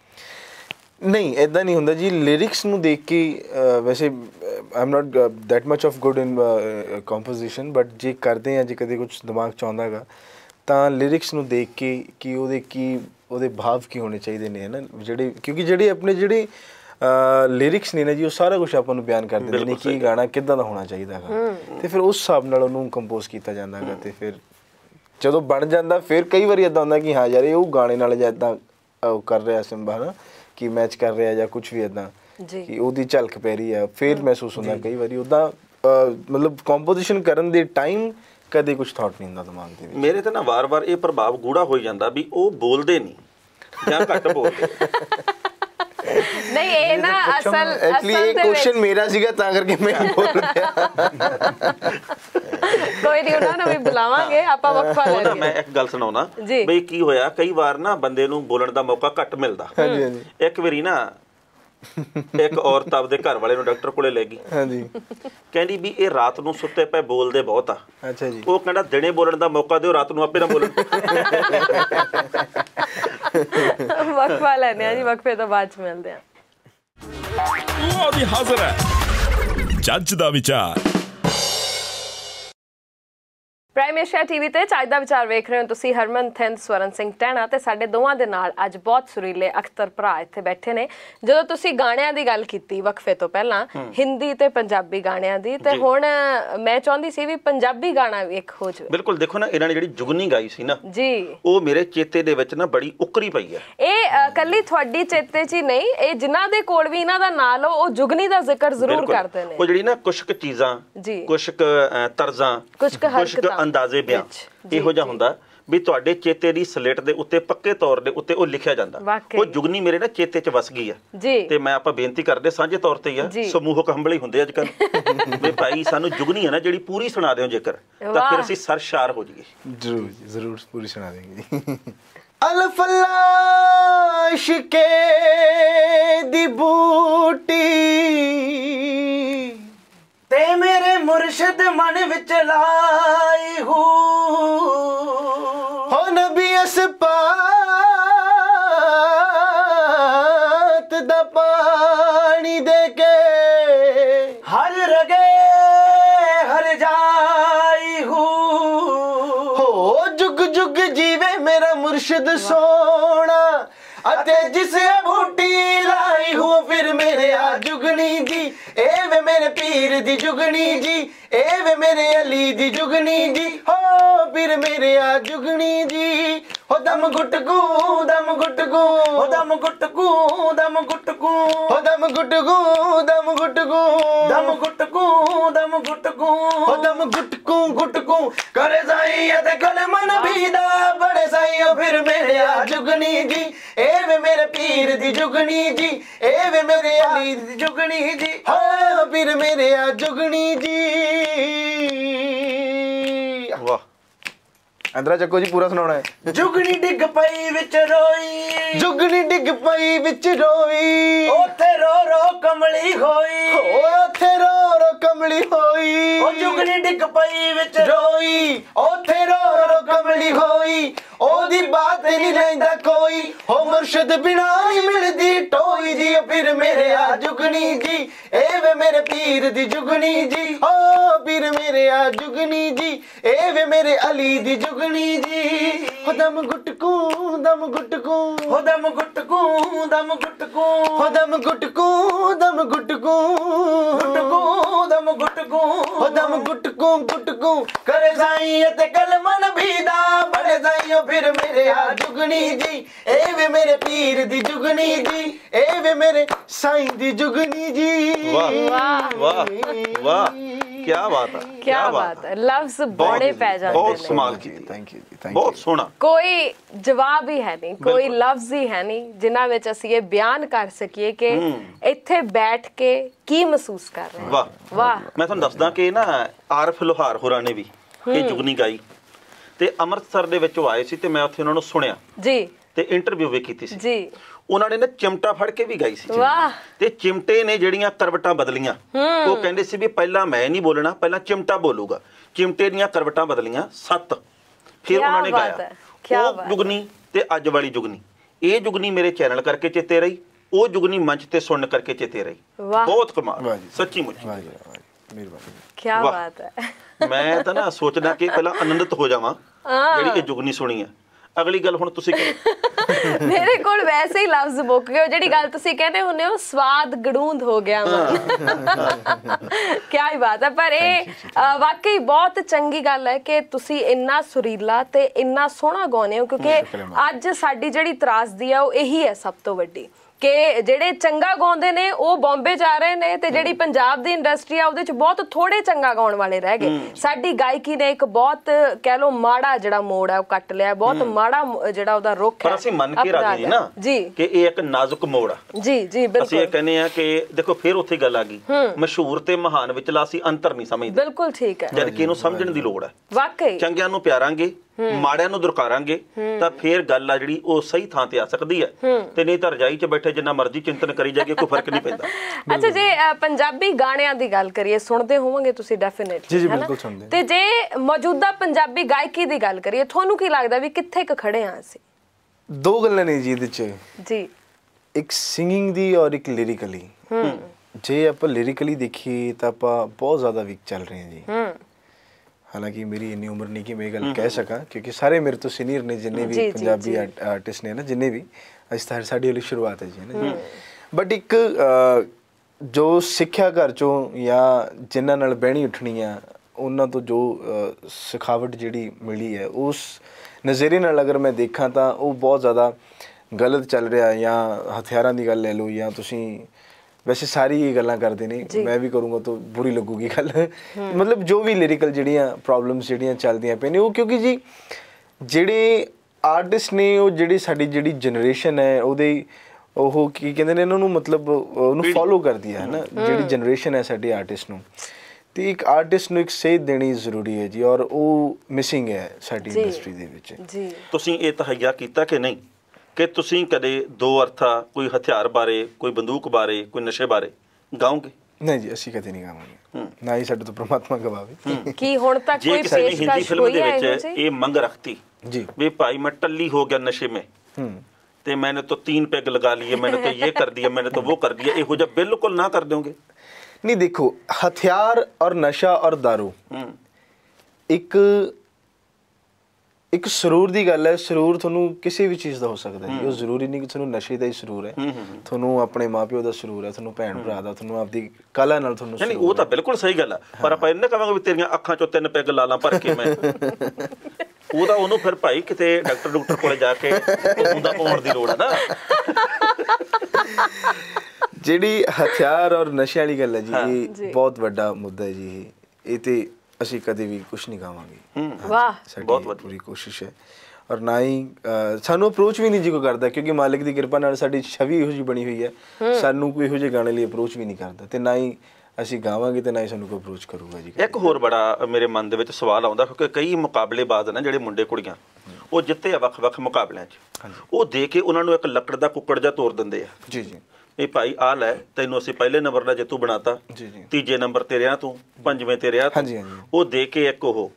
C: ਨਹੀਂ ਇਦਾਂ ਨਹੀਂ ਹੁੰਦਾ ਜੀ। ਲਿਰਿਕਸ ਨੂੰ ਦੇਖ ਕੇ ਵੈਸੇ I am not that much of good in composition but ਜੇ ਕਰਦੇ ਆ ਜੇ ਕਦੇ ਕੁਝ ਦਿਮਾਗ 'ਚ ਆਉਂਦਾ ਹੈਗਾ ਤਾਂ ਲਿਰਿਕਸ ਨੂੰ ਦੇਖ ਕੇ ਕਿ ਉਹਦੇ ਭਾਵ ਕੀ ਹੋਣੇ ਚਾਹੀਦੇ ਨੇ ਨਾ ਜਿਹੜੇ ਕਿਉਂਕਿ ਜਿਹੜੇ ਆਪਣੇ ਜਿਹੜੇ ਲਿਰਿਕਸ ਨੇ ਨਾ ਜੀ ਉਹ ਸਾਰਾ ਕੁਝ ਆਪਾਂ ਨੂੰ ਬਿਆਨ ਕਰ ਦਿੰਦੇ ਨੇ ਕਿ ਗਾਣਾ ਕਿੱਦਾਂ ਦਾ ਹੋਣਾ ਚਾਹੀਦਾ ਹੈਗਾ ਤੇ ਫਿਰ ਉਸ ਹਿਸਾਬ ਨਾਲ ਉਹਨੂੰ ਕੰਪੋਜ਼ ਕੀਤਾ ਜਾਂਦਾ ਹੈਗਾ ਤੇ ਫਿਰ ਜਦੋਂ ਬਣ ਜਾਂਦਾ ਫਿਰ ਕਈ ਵਾਰੀ ਇੱਦਾਂ ਹੁੰਦਾ ਕਿ ਹਾਂ ਯਾਰ ਇਹ ਉਹ ਗਾਣੇ ਨਾਲ ਜਾਂ ਇੱਦਾਂ ਉਹ ਕਰ ਰਿਹਾ ਸਿੰਬਾ ਨਾ ਕਿ ਮੈਚ ਕਰ ਰਿਹਾ ਜਾਂ ਕੁਝ ਵੀ ਇੱਦਾਂ ਕਿ ਉਹਦੀ ਝਲਕ ਪੈ ਰਹੀ ਹੈ ਫਿਰ ਮਹਿਸੂਸ ਹੁੰਦਾ ਕਈ ਵਾਰੀ ਉੱਦਾਂ ਮਤਲਬ ਕੰਪੋਜੀਸ਼ਨ ਕਰਨ ਦੇ ਟਾਈਮ ਕਦੇ ਕੁਝ ਥਾਟ ਨਹੀਂ ਹੁੰਦਾ ਦਿਮਾਗ ਦੇ ਵਿੱਚ।
E: ਮੇਰੇ ਤੇ ਨਾ ਵਾਰ-ਵਾਰ ਇਹ ਪ੍ਰਭਾਵ ਗੂੜਾ ਹੋਈ ਜਾਂਦਾ ਵੀ ਉਹ ਬੋਲਦੇ ਨਹੀਂ ਜਾਂ ਘੱਟ ਬੋਲਦੇ।
B: ਨਹੀਂ ਇਹ ਨਾ ਅਸਲ
C: ਇਹ ਕੁਐਸਚਨ ਮੇਰਾ ਸੀਗਾ ਤਾਂ ਕਰਕੇ ਮੈਂ ਬੋਲ ਰਿਹਾ।
B: ਕੋਈ ਨਹੀਂ ਉਹਨਾਂ ਨੂੰ ਵੀ ਬੁਲਾਵਾਂਗੇ ਆਪਾਂ ਵਕਫਾ ਲੈ ਕੇ।
E: ਮੈਂ ਇੱਕ ਗੱਲ ਸੁਣਾਉਣਾ ਬਈ ਕੀ ਹੋਇਆ ਕਈ ਵਾਰ ਨਾ ਬੰਦੇ ਨੂੰ ਬੋਲਣ ਦਾ ਮੌਕਾ ਘੱਟ ਮਿਲਦਾ। ਇੱਕ ਵਾਰੀ ਨਾ ਇੱਕ ਔਰਤ ਆਪਦੇ ਘਰ ਵਾਲੇ ਨੂੰ ਡਾਕਟਰ ਕੋਲੇ ਲੈ ਗਈ। ਕਹਿੰਦੀ ਵੀ ਇਹ ਰਾਤ ਨੂੰ ਸੁੱਤੇ ਪਏ ਬੋਲਦੇ ਬਹੁਤ ਆ।
C: ਅੱਛਾ ਜੀ।
E: ਉਹ ਕਹਿੰਦਾ ਦਿਨੇ ਬੋਲਣ ਦਾ ਮੌਕਾ ਦਿਓ ਰਾਤ ਨੂੰ ਆਪੇ ਨਾ ਬੋਲਣ।
B: ਵਕਫਾ ਲੈਣੇ ਆ ਜੀ ਵਕਫੇ ਤੋਂ ਬਾਅਦ ਚ ਮਿਲਦੇ ਆ।
F: ਉਹ ਵੀ ਹਾਜ਼ਰ ਹੈ ਜੱਜ ਦਾ ਵਿਚਾਰ।
B: ਪ੍ਰਾਈਮ ਏਸ਼ੀਆ ਟੀਵੀ ਤੇ ਅੱਜ ਦਾ ਵਿਚਾਰ ਵੇਖ ਰਹੇ ਹੋ ਤੁਸੀਂ। ਹਰਮਨ ਥਿੰਦ ਸਵਰਨ ਸਿੰਘ ਟਹਿਣਾ ਤੇ ਸਾਡੇ ਦੋਵਾਂ ਦੇ ਨਾਲ ਅੱਜ ਬਹੁਤ ਸੁਰੀਲੇ ਅਖਤਰ ਭਰਾ ਇੱਥੇ ਬੈਠੇ ਨੇ। ਜਦੋਂ ਤੁਸੀਂ ਗਾਣਿਆਂ ਦੀ ਗੱਲ ਕੀਤੀ ਵਕਫੇ ਤੋਂ ਪਹਿਲਾਂ ਹਿੰਦੀ ਤੇ ਪੰਜਾਬੀ ਗਾਣਿਆਂ ਦੀ ਤੇ ਹੁਣ ਮੈਂ ਚਾਹੁੰਦੀ ਸੀ ਵੀ ਪੰਜਾਬੀ ਗਾਣਾ ਵੀ ਇੱਕ ਹੋ ਜਾਵੇ।
E: ਬਿਲਕੁਲ ਦੇਖੋ ਨਾ ਇਹਨਾਂ ਨੇ ਜਿਹੜੀ ਜੁਗਨੀ ਗਾਈ ਸੀ ਨਾ
B: ਜੀ ਉਹ
E: ਮੇਰੇ ਚੇਤੇ ਦੇ ਵਿੱਚ ਨਾ ਬੜੀ ਉਕਰੀ ਪਈ ਹੈ।
B: ਇਹ ਕੱਲੀ ਤੁਹਾਡੀ ਚੇਤੇ 'ਚ ਹੀ ਨਹੀਂ ਇਹ ਜਿਨ੍ਹਾਂ ਦੇ ਕੋਲ ਵੀ ਇਹਨਾਂ ਦਾ ਨਾਂ ਲਓ ਉਹ ਜੁਗਨੀ ਦਾ ਜ਼ਿਕਰ ਜ਼ਰੂਰ ਕਰਦੇ ਨੇ।
E: ਉਹ ਜਿਹੜੀ ਨਾ ਕੁਛ ਕੁ ਚੀਜ਼ਾਂ ਕੁਛ ਕੁ ਤਰਜ਼ਾਂ ਕੁਛ ਕੁ ਅੰਦਾਜ਼ੇ ਬਿਆਨ ਇਹੋ ਜਿਹਾ ਹੁੰਦਾ ਵੀ ਤੁਹਾਡੇ ਚੇਤੇ ਦੀ ਸਲੇਟ ਦੇ ਉੱਤੇ ਪੱਕੇ ਤੌਰ ਦੇ ਉੱਤੇ ਉਹ ਲਿਖਿਆ ਜਾਂਦਾ। ਉਹ ਜੁਗਨੀ ਮੇਰੇ ਨਾ ਚੇਤੇ 'ਚ ਵਸ ਗਈ ਆ ਤੇ ਮੈਂ ਆਪਾਂ ਬੇਨਤੀ ਕਰਦੇ ਸਾਂਝੇ ਤੌਰ ਤੇ ਹੀ ਆ ਸਮੂਹਕ ਹੰਬਲੇ ਹੁੰਦੇ ਅੱਜ ਕੱਲ ਵੀ ਭਾਈ ਸਾਨੂੰ ਜੁਗਨੀ ਹੈ ਨਾ ਜਿਹੜੀ ਪੂਰੀ ਸੁਣਾ ਦਿਓ ਜੇਕਰ ਤਾਂ ਫਿਰ ਅਸੀਂ ਸਰਸ਼ਾਰ ਹੋ ਜਾਈਏ।
C: ਜ਼ਰੂਰ ਜ਼ਰੂਰ ਪੂਰੀ ਸੁਣਾ ਦੇਂਗੇ।
D: ਅਲਫਲਾਸ਼ਕੇ ਦੀ ਬੂਟੀ ਤੇ ਮੇਰੇ ਮੁਰਸ਼ਿਦ ਮਨ ਵਿੱਚ ਲਾਈ ਹੂ ਹੋ ਨਬੀ ਅਸਪਾਤ ਦਾ ਪਾਣੀ ਦੇ ਕੇ ਹਰ ਰਗੇ ਹਰ ਜਾਈ ਹੂ ਹੋ ਜੁਗ ਜੁਗ ਜੀਵੇ ਮੇਰਾ ਮੁਰਸ਼ਿਦ ਸੋਹਣਾ ਅਤੇ ਜਿਸ ਬੂਟੀ ਲਾਈ ਹੂ ਫਿਰ ਮੇਰੇ ਆ ਜੁਗਨੀ ਜੀ ਏ ਵੇ ਮੇਰੇ ਪੀਰ ਦੀ ਜੁਗਨੀ ਜੀ ਏ ਵੇ ਮੇਰੇ ਅਲੀ ਦੀ ਜੁਗਨੀ ਜੀ ਹੋ ਫਿਰ ਮੇਰੇ ਆ ਜੁਗਨੀ ਜੀ ਹੋ ਦਮ ਗੁਟਕੂ ਦਮ ਗੁਟਕੂ ਹੋ ਦਮ ਗੁਟਕੂ ਦਮ ਗੁਟਕੂ ਹੋ ਦਮ ਗੁਟਕੂ ਦਮ ਗੁਟਕੂ ਦਮ ਗੁਟਕੂ ਦਮ ਗੁਟਕੂ ਹੋ ਦਮ ਗੁਟਕੂ ਗੁਟਕੂ ਕਰੇ ਸਾਈ ਅਤੇ ਕਲਮਨ ਵੀ ਦਾ ਬੜੇ ਸਾਈ ਹੋ ਫਿਰ ਮੇਰੇ ਆ ਜੁਗਨੀ ਜੀ ਏ ਵੇ ਮੇਰੇ ਪੀਰ ਦੀ ਜੁਗਨੀ ਜੀ ਏ ਵੇ ਮੇਰੇ ਅਲੀ ਦੀ ਜੁਗਨੀ ਜੀ ਹੋ ਫਿਰ ਮੇਰੇ ਆ ਜੁਗਨੀ ਜੀ।
E: ਵਾਹ
C: ਅੰਦਰਾ ਚੱਕੋ ਜੀ, ਪੂਰਾ ਸੁਣਾਉਣਾ ਹੈ।
D: ਜੁਗਣੀ ਡਿੱਗ ਪਈ ਵਿੱਚ ਰੋਈ,
C: ਜੁਗਨੀ ਡਿੱਗ ਪਈ ਵਿੱਚ ਰੋਈ,
D: ਉੱਥੇ ਰੋ ਰੋ ਕਮਲੀ ਹੋਈ,
C: ਉੱਥੇ ਰੋ ਰੋ ਕਮਲੀ ਹੋਈ।
D: ਉਹ ਜੁਗਣੀ ਡਿੱਗ ਪਈ ਵਿੱਚ ਰੋਈ, ਉੱਥੇ ਰੋ ਰੋ ਕਮਲੀ ਹੋਈ, ਉਹਦੀ ਬਾਤ ਨਹੀਂ ਲੈਂਦਾ ਕੋਈ, ਹੋ ਮੁਰਸ਼ਦ ਬਿਨਾ ਨਹੀਂ ਮਿਲਦੀ ਟੋਈ ਜੀ। ਫਿਰ ਮੇਰੇ ਆ ਜੁਗਨੀ ਜੀ, ਇਹ ਵੇ ਮੇਰੇ ਪੀਰ ਦੀ ਜੁਗਨੀ ਜੀ,
C: ਓ ਪੀਰ ਮੇਰੇ ਆ ਜੁਗਨੀ ਜੀ, ਇਹ ਵੇ ਮੇਰੇ ਅਲੀ ਦੀ ਜੁਗਨੀ ਜੀ। ਹੋ ਦਮ ਗੁਟਕੂ ਦਮ ਗੁਟਕੂ,
D: ਹੋ ਦਮ ਗੁਟਕੂ ਦਮ ਗੁਟਕੂ,
C: ਹੋ ਦਮ ਗੁਟਕੂ ਦਮ ਗੁਟਕੂ,
D: ਗੁਟਕੂ ਦਮ ਗੁਟਕੂ,
C: ਹੋ ਦਮ ਗੁਟਕੂ ਗੁਟਕੂ।
D: ਕਰੇ ਸਾਈਂ ਅਤੇ ਕਲਮਨ ਭੀਦਾ ਬੜੇ ਸਾਈਂ। ਫਿਰ ਮੇਰੇ ਆ ਜੁਗਨੀ ਜੀ,
C: ਇਹ ਵੇ ਮੇਰੇ ਪੀਰ ਦੀ ਜੁਗਨੀ ਜੀ, ਇਹ ਵੇ ਮੇਰੇ ਸਾਈਂ ਦੀ ਜੁਗਨੀ ਜੀ।
E: ਵਾਹ ਵਾਹ ਵਾਹ, ਕੀ ਬਾਤ ਹੈ,
B: ਕੀ ਬਾਤ ਹੈ। ਲਫ਼ਜ਼ ਬੜੇ ਪੈ ਜਾਂਦੇ
E: ਬਹੁਤ
B: ਨੇ।
E: ਕਮਾਲ ਕੀਤੀ,
C: ਥੈਂਕ ਯੂ ਜੀ, ਥੈਂਕ
E: ਬਹੁਤ ਸੋਹਣਾ।
B: ਕੋਈ ਜਵਾਬ ਹੀ ਹੈ ਨਹੀਂ, ਕੋਈ ਲਫ਼ਜ਼ ਹੀ ਹੈ ਨਹੀਂ ਜਿਨ੍ਹਾਂ ਵਿੱਚ ਅਸੀਂ ਇਹ ਬਿਆਨ ਕਰ ਸਕੀਏ ਕਿ ਇੱਥੇ ਬੈਠ ਕੇ ਕੀ ਮਹਿਸੂਸ ਕਰ ਰਹੇ ਹਾਂ।
E: ਵਾਹ
B: ਵਾਹ।
E: ਮੈਂ ਤੁਹਾਨੂੰ ਦੱਸਦਾ ਕਿ ਨਾ ਆਰਫ ਲੋਹਾਰ ਹੋਰਾਂ ਨੇ ਵੀ ਇਹ ਜੁਗਨੀ ਗਾਈ ਤੇ ਅੰਮ੍ਰਿਤਸਰ ਦੇ ਵਿੱਚ ਉਹ ਆਏ ਸੀ ਤੇ ਮੈਂ ਉੱਥੇ ਉਹਨਾਂ ਨੂੰ ਸੁਣਿਆ
B: ਜੀ
E: ਤੇ ਇੰਟਰਵਿਊ ਵੀ ਕੀਤੀ ਸੀ
B: ਜੀ।
E: ਉਹਨਾਂ ਨੇ ਨਾ ਚਿਮਟਾ ਫੜ ਕੇ ਵੀ ਗਾਈ ਸੀ
B: ਵਾਹ।
E: ਤੇ ਚਿਮਟੇ ਨੇ ਜਿਹੜੀਆਂ ਕਰਵਟਾਂ ਬਦਲੀਆਂ, ਉਹ ਕਹਿੰਦੇ ਸੀ ਵੀ ਪਹਿਲਾਂ ਮੈਂ ਨਹੀਂ ਬੋਲਣਾ, ਪਹਿਲਾਂ ਚਿਮਟਾ ਬੋਲੂਗਾ। ਚਿਮਟੇ ਦੀਆਂ ਕਰਵਟਾਂ ਬਦਲੀਆਂ 7, ਫਿਰ
B: ਕਿਆ
E: ਉਹਨਾਂ ਨੇ
B: ਬਾਤ
E: ਗਾਇਆ।
B: ਹੈ, ਕਿਆ
E: ਉਹ
B: ਬਾਤ।
E: ਜੁਗਨੀ ਤੇ ਅੱਜ ਵਾਲੀ ਜੁਗਨੀ, ਇਹ ਜੁਗਨੀ ਮੇਰੇ ਚੈਨਲ ਕਰਕੇ ਚੇਤੇ ਰਹੀ, ਉਹ ਜੁਗਨੀ ਮੰਚ ਤੇ ਸੁਣਨ ਕਰਕੇ ਚੇਤੇ ਰਹੀ।
B: ਵਾਹ।
E: ਬਹੁਤ ਕਮਾਲ,
C: ਵਾਹ ਜੀ।
E: ਸੱਚੀ ਮੁੱਚੀ।
C: ਵਾਹ ਜੀ, ਵਾਹ ਜੀ, ਮਿਹਰਬਾਨੀ।
B: ਕੀ
E: ਵਾਹ।
B: ਬਾਤ ਹੈ।
E: ਮੈਂ ਤਾਂ ਨਾ ਸੋਚਦਾ ਕਿ ਪਹਿਲਾਂ ਆਨੰਦਿਤ ਹੋ ਜਾਵਾਂ ਜਿਹੜੀ ਇਹ ਜੁਗਨੀ ਸੁਣੀ ਹੈ। ਅਗਲੀ ਗੱਲ ਹੁਣ ਤੁਸੀਂ ਕਰੋ।
B: ਮੇਰੇ ਕੋਲ ਵੈਸੇ ਹੀ ਲਫ਼ਜ਼ ਮੁੱਕ ਗਏ। ਜਿਹੜੀ ਗੱਲ ਤੁਸੀਂ ਕਹਿੰਦੇ ਹੁੰਦੇ ਹੋ ਸਵਾਦ ਗੜੂੰਦ ਹੋ ਗਿਆ ਮਨ। ਕੀ ਹੀ ਬਾਤ ਹੈ। ਪਰ ਇਹ ਵਾਕਈ ਬਹੁਤ ਚੰਗੀ ਗੱਲ ਹੈ ਕਿ ਤੁਸੀਂ ਇੰਨਾ ਸੁਰੀਲਾ ਤੇ ਇੰਨਾ ਸੋਹਣਾ ਗਾਉਂਦੇ ਹੋ, ਕਿਉਂਕਿ ਅੱਜ ਸਾਡੀ ਜਿਹੜੀ ਤਰਾਸਦੀ ਆ ਉਹ ਇਹੀ ਹੈ ਸਭ ਤੋਂ ਵੱਡੀ, ਕਿ ਜਿਹੜੇ ਚੰਗਾ ਗਾਉਂਦੇ ਨੇ ਉਹ ਬੰਬੇ ਜਾ ਰਹੇ ਨੇ ਤੇ ਜਿਹੜੀ ਪੰਜਾਬ ਦੀ ਇੰਡਸਟਰੀ ਆ ਉਹਦੇ ਚ ਬਹੁਤ ਥੋੜੇ ਚੰਗਾ ਗਾਉਣ ਵਾਲੇ ਰਹਿ ਗਏ। ਸਾਡੀ ਗਾਇਕੀ ਨੇ ਇੱਕ ਬਹੁਤ ਕਹਿ ਲੋ ਮਾੜਾ ਜਿਹੜਾ ਮੋੜ ਹੈ ਉਹ ਕੱਟ ਲਿਆ, ਬਹੁਤ ਮਾੜਾ ਜਿਹੜਾ ਉਹਦਾ ਰੁੱਖ ਹੈ।
E: ਪਰ ਅਸੀਂ ਮੰਨ ਕੇ ਰਾਜੀ ਨਾ
B: ਜੀ
E: ਕਿ ਇਹ ਇੱਕ ਨਾਜ਼ੁਕ ਮੋੜ ਆ।
B: ਜੀ ਜੀ
E: ਅਸੀਂ
B: ਬਿਲਕੁਲ
E: ਇਹ ਕਹਿੰਦੇ ਆ ਕਿ ਦੇਖੋ ਫਿਰ ਉੱਥੇ ਗੱਲ ਆ ਗਈ, ਮਸ਼ਹੂਰ ਤੇ ਮਹਾਨ ਵਿਚਲਾ ਅਸੀਂ ਅੰਤਰ ਨਹੀਂ ਸਮਝਦੇ,
B: ਬਿਲਕੁਲ ਠੀਕ ਹੈ।
E: ਜਦ ਕਿ ਇਹਨੂੰ ਸਮਝਣ ਦੀ ਲੋੜ ਹੈ।
B: ਵਾਕਈ
E: ਚੰਗਿਆਂ ਨੂੰ ਪਿਆਰਾਂਗੇ, ਮਾੜਿਆਂ ਨੂੰ ਦੁਰਕਾਰਾਂਗੇ ਤਾਂ ਫੇਰ ਗੱਲ ਆ ਜਿਹੜੀ ਉਹ ਸਹੀ ਥਾਂ ਤੇ ਆ ਸਕਦੀ ਹੈ। ਤੇ ਨਹੀਂ ਤਾਂ ਰਜਾਈ 'ਚ ਬੈਠੇ ਜਿੰਨਾ ਮਰਜ਼ੀ ਚਿੰਤਨ ਕਰੀ ਜਾਈਏ ਕੋਈ ਫਰਕ ਨਹੀਂ ਪੈਂਦਾ।
B: ਅੱਛਾ, ਜੇ ਪੰਜਾਬੀ ਗਾਣਿਆਂ ਦੀ ਗੱਲ ਕਰੀਏ, ਸੁਣਦੇ ਹੋਵੋਗੇ ਤੁਸੀਂ ਡੈਫੀਨਿਟਲੀ,
C: ਜੀ ਬਿਲਕੁਲ ਸੁਣਦੇ।
B: ਤੇ ਜੇ ਮੌਜੂਦਾ ਪੰਜਾਬੀ ਗਾਇਕੀ ਦੀ ਗੱਲ ਕਰੀਏ, ਤੁਹਾਨੂੰ ਕੀ ਲੱਗਦਾ ਵੀ ਕਿੱਥੇ ਕ ਖੜੇ ਆ ਅਸੀਂ?
C: ਦੋ ਗੱਲਾਂ ਨੇ ਜੀ ਇਹਦੇ 'ਚ,
B: ਜੀ
C: ਇੱਕ ਸਿੰਗਿੰਗ ਦੀ ਔਰ ਇੱਕ ਲਿਰਿਕਲੀ। ਜੇ ਆਪਾਂ ਲਿਰਿਕਲੀ ਦੇਖੀਏ ਤਾਂ ਆਪਾਂ ਬਹੁਤ ਜ਼ਿਆਦਾ ਵੀਕ ਚੱਲ ਰਹੇ ਹਾਂ ਜੀ। ਹਾਲਾਂਕਿ ਮੇਰੀ ਇੰਨੀ ਉਮਰ ਨਹੀਂ ਕਿ ਮੈਂ ਇਹ ਗੱਲ ਕਹਿ ਸਕਾਂ, ਕਿਉਂਕਿ ਸਾਰੇ ਮੇਰੇ ਤੋਂ ਸੀਨੀਅਰ ਨੇ ਜਿੰਨੇ ਵੀ ਪੰਜਾਬੀ ਆਰਟਿਸਟ ਨੇ ਨਾ, ਜਿੰਨੇ ਵੀ ਅੱਜ ਸਾਡੀ ਵਾਲੀ ਸ਼ੁਰੂਆਤ ਹੈ ਜੀ ਨਾ। ਬਟ ਇੱਕ ਜੋ ਸਿੱਖਿਆ ਘਰ ਚੋਂ ਜਾਂ ਜਿਨ੍ਹਾਂ ਨਾਲ ਬਹਿਣੀ ਉੱਠਣੀ ਆ, ਉਹਨਾਂ ਤੋਂ ਜੋ ਸਿਖਾਵਟ ਜਿਹੜੀ ਮਿਲੀ ਹੈ, ਉਸ ਨਜ਼ਰੀਏ ਨਾਲ ਅਗਰ ਮੈਂ ਦੇਖਾਂ ਤਾਂ ਉਹ ਬਹੁਤ ਜ਼ਿਆਦਾ ਗਲਤ ਚੱਲ ਰਿਹਾ। ਜਾਂ ਹਥਿਆਰਾਂ ਦੀ ਗੱਲ ਲੈ ਲਓ, ਜਾਂ ਤੁਸੀਂ ਵੈਸੇ ਸਾਰੀ ਇਹ ਗੱਲਾਂ ਕਰਦੇ ਨੇ, ਮੈਂ ਵੀ ਕਰੂੰਗਾ ਤਾਂ ਬੁਰੀ ਲੱਗੂਗੀ ਗੱਲ। ਮਤਲਬ ਜੋ ਵੀ ਲਿਰਿਕਲ ਜਿਹੜੀਆਂ ਪ੍ਰੋਬਲਮਸ ਜਿਹੜੀਆਂ ਚੱਲਦੀਆਂ ਪਈਆਂ ਨੇ, ਉਹ ਕਿਉਂਕਿ ਜੀ ਜਿਹੜੇ ਆਰਟਿਸਟ ਨੇ, ਉਹ ਜਿਹੜੀ ਸਾਡੀ ਜਿਹੜੀ ਜਨਰੇਸ਼ਨ ਹੈ ਉਹਦੇ ਉਹ ਕੀ ਕਹਿੰਦੇ ਨੇ ਇਹਨਾਂ ਨੂੰ, ਮਤਲਬ ਉਹਨੂੰ ਫੋਲੋ ਕਰਦੀ ਹੈ ਨਾ, ਜਿਹੜੀ ਜਨਰੇਸ਼ਨ ਹੈ ਸਾਡੀ ਆਰਟਿਸਟ ਨੂੰ। ਤੇ ਇੱਕ ਆਰਟਿਸਟ ਨੂੰ ਇੱਕ ਸੇਧ ਦੇਣੀ ਜ਼ਰੂਰੀ ਹੈ ਜੀ, ਔਰ ਉਹ ਮਿਸਿੰਗ ਹੈ ਸਾਡੀ ਇੰਡਸਟਰੀ ਦੇ ਵਿੱਚ
B: ਜੀ।
E: ਤੁਸੀਂ ਇਹ ਤਹਈਆ ਕੀਤਾ ਕਿ ਨਹੀਂ ਕਿ ਤੁਸੀਂ ਕਦੇ ਦੋ ਅਰਥਾ, ਕੋਈ ਹਥਿਆਰ ਬਾਰੇ, ਕੋਈ ਬੰਦੂਕ ਬਾਰੇ, ਕੋਈ ਨਸ਼ੇ ਬਾਰੇ ਗਾਓਗੇ?
C: ਨਹੀਂ ਜੀ, ਅਸੀਂ ਕਦੇ ਨਹੀਂ ਗਾਵਾਂਗੇ, ਨਾ ਹੀ ਸਾਡੇ ਤੋਂ ਪ੍ਰਮਾਤਮਾ ਗਵਾਵੇ।
B: ਕੀ ਹੁਣ ਤੱਕ
E: ਜੇ
B: ਕੋਈ
E: ਕਿਸੇ ਨੇ ਹਿੰਦੀ
B: ਪੇਸ਼ਕਸ਼
E: ਫਿਲਮ
B: ਹੋਈ
E: ਦੇ
B: ਹੈ
E: ਵਿੱਚ ਇਹ ਮੰਗ ਰੱਖਤੀ
C: ਜੀ
E: ਵੀ ਭਾਈ ਮੈਂ ਟੱਲੀ ਹੋ ਗਿਆ ਨਸ਼ੇ में, ਤੇ मैंने तो 3 ਪੈਗ ਲਗਾ लिए, मैंने तो ये कर दिया, मैंने तो वो कर दिया, ਇਹੋ ਜਿਹਾ ਬਿਲਕੁਲ ਨਾ ਕਰ ਦਿਓਗੇ?
C: नहीं देखो, हथियार और नशा और दारू ਇੱਕ ਸਰੂਰ ਦੀ ਗੱਲ ਹੈ। ਸਰੂਰ ਤੁਹਾਨੂੰ ਕਿਸੇ ਵੀ ਚੀਜ਼ ਦਾ ਹੋ ਸਕਦਾ ਹੈ, ਉਹ ਜ਼ਰੂਰੀ ਨਹੀਂ ਕਿ ਤੁਹਾਨੂੰ ਨਸ਼ੇ ਦਾ ਹੀ ਸਰੂਰ ਹੈ। ਤੁਹਾਨੂੰ ਆਪਣੇ ਮਾਪਿਓ ਦਾ ਸਰੂਰ ਹੈ, ਤੁਹਾਨੂੰ ਭੈਣ ਭਰਾ ਦਾ, ਤੁਹਾਨੂੰ ਆਪਦੀ ਕਲਾ ਨਾਲ ਤੁਹਾਨੂੰ
E: ਨਹੀਂ, ਉਹ ਤਾਂ ਬਿਲਕੁਲ ਸਹੀ ਗੱਲ ਆ। ਪਰ ਆਪਾਂ ਇਹਨਾਂ ਕਹਾਂਗੇ ਵੀ ਤੇਰੀਆਂ ਅੱਖਾਂ ਚੋਂ 3 ਪੈਗ ਲਾ ਲਾਂ ਭਰ ਕੇ ਮੈਂ, ਉਹਦਾ ਉਹਨੂੰ ਫਿਰ ਭਾਈ ਕਿਤੇ ਡਾਕਟਰ ਕੋਲੇ ਜਾ ਕੇ ਉਹਦਾ ਪਾਉਣ ਦੀ ਲੋੜ ਹੈ ਨਾ।
C: ਜਿਹੜੀ ਹਥਿਆਰ ਔਰ ਨਸ਼ੇ ਵਾਲੀ ਗੱਲ ਹੈ ਜੀ, ਇਹ ਬਹੁਤ ਵੱਡਾ ਮੁੱਦਾ ਹੈ ਜੀ। ਇਹ ਤੇ ਅਸੀਂ ਕਦੇ ਵੀ ਕੁਝ ਨਹੀਂ ਗਾਵਾਂਗੇ।
B: ਵਾਹ,
C: ਸਾਡੀ ਪੂਰੀ ਕੋਸ਼ਿਸ਼ ਹੈ, ਔਰ ਨਾ ਹੀ ਸਾਨੂੰ ਅਪਰੋਚ ਵੀ ਨਹੀਂ ਜੀ ਕੋਈ ਕਰਦਾ, ਕਿਉਂਕਿ ਮਾਲਿਕ ਦੀ ਕਿਰਪਾ ਨਾਲ ਸਾਡੀ ਛਵੀ ਇਹੋ ਜਿਹੀ ਬਣੀ ਹੋਈ ਹੈ, ਸਾਨੂੰ ਕੋਈ ਇਹੋ ਜਿਹੇ ਗਾਣੇ ਲਈ ਅਪਰੋਚ ਵੀ ਨਹੀਂ ਕਰਦਾ, ਤੇ ਨਾ ਹੀ ਅਸੀਂ ਗਾਵਾਂਗੇ ਤੇ ਨਾ ਹੀ ਸਾਨੂੰ ਕੋਈ ਅਪਰੋਚ ਕਰੂਗਾ ਜੀ।
E: ਇੱਕ ਹੋਰ ਬੜਾ ਮੇਰੇ ਮਨ ਦੇ ਵਿੱਚ ਸਵਾਲ ਆਉਂਦਾ, ਕਿਉਂਕਿ ਕਈ ਮੁਕਾਬਲੇਬਾਜ਼ ਨੇ ਜਿਹੜੇ ਮੁੰਡੇ ਕੁੜੀਆਂ ਉਹ ਜਿੱਤੇ ਆ ਵੱਖ-ਵੱਖ ਮੁਕਾਬਲਿਆਂ 'ਚ, ਉਹ ਦੇ ਕੇ ਉਹਨਾਂ ਨੂੰ ਇੱਕ ਲੱਕੜ ਦਾ ਕੁੱਕੜ ਜਿਹਾ ਤੋੜ ਦਿੰਦੇ ਆ
C: ਜੀ ਜੀ।
E: ਇਹ ਭਾਈ ਆ ਲੈ, ਤੈਨੂੰ ਅਸੀਂ ਪਹਿਲੇ ਨੰਬਰ ਦਾ ਜੇਤੂ ਬਣਾਤਾ, ਤੀਜੇ ਨੰਬਰ ਤੇ ਰਿਹਾ ਤੂੰ, ਪੰਜਵੇਂ ਤੇ ਰਿਹਾ ਤੂੰ। ਉਹ ਦੇ ਕੇ ਇੱਕ ਉਹ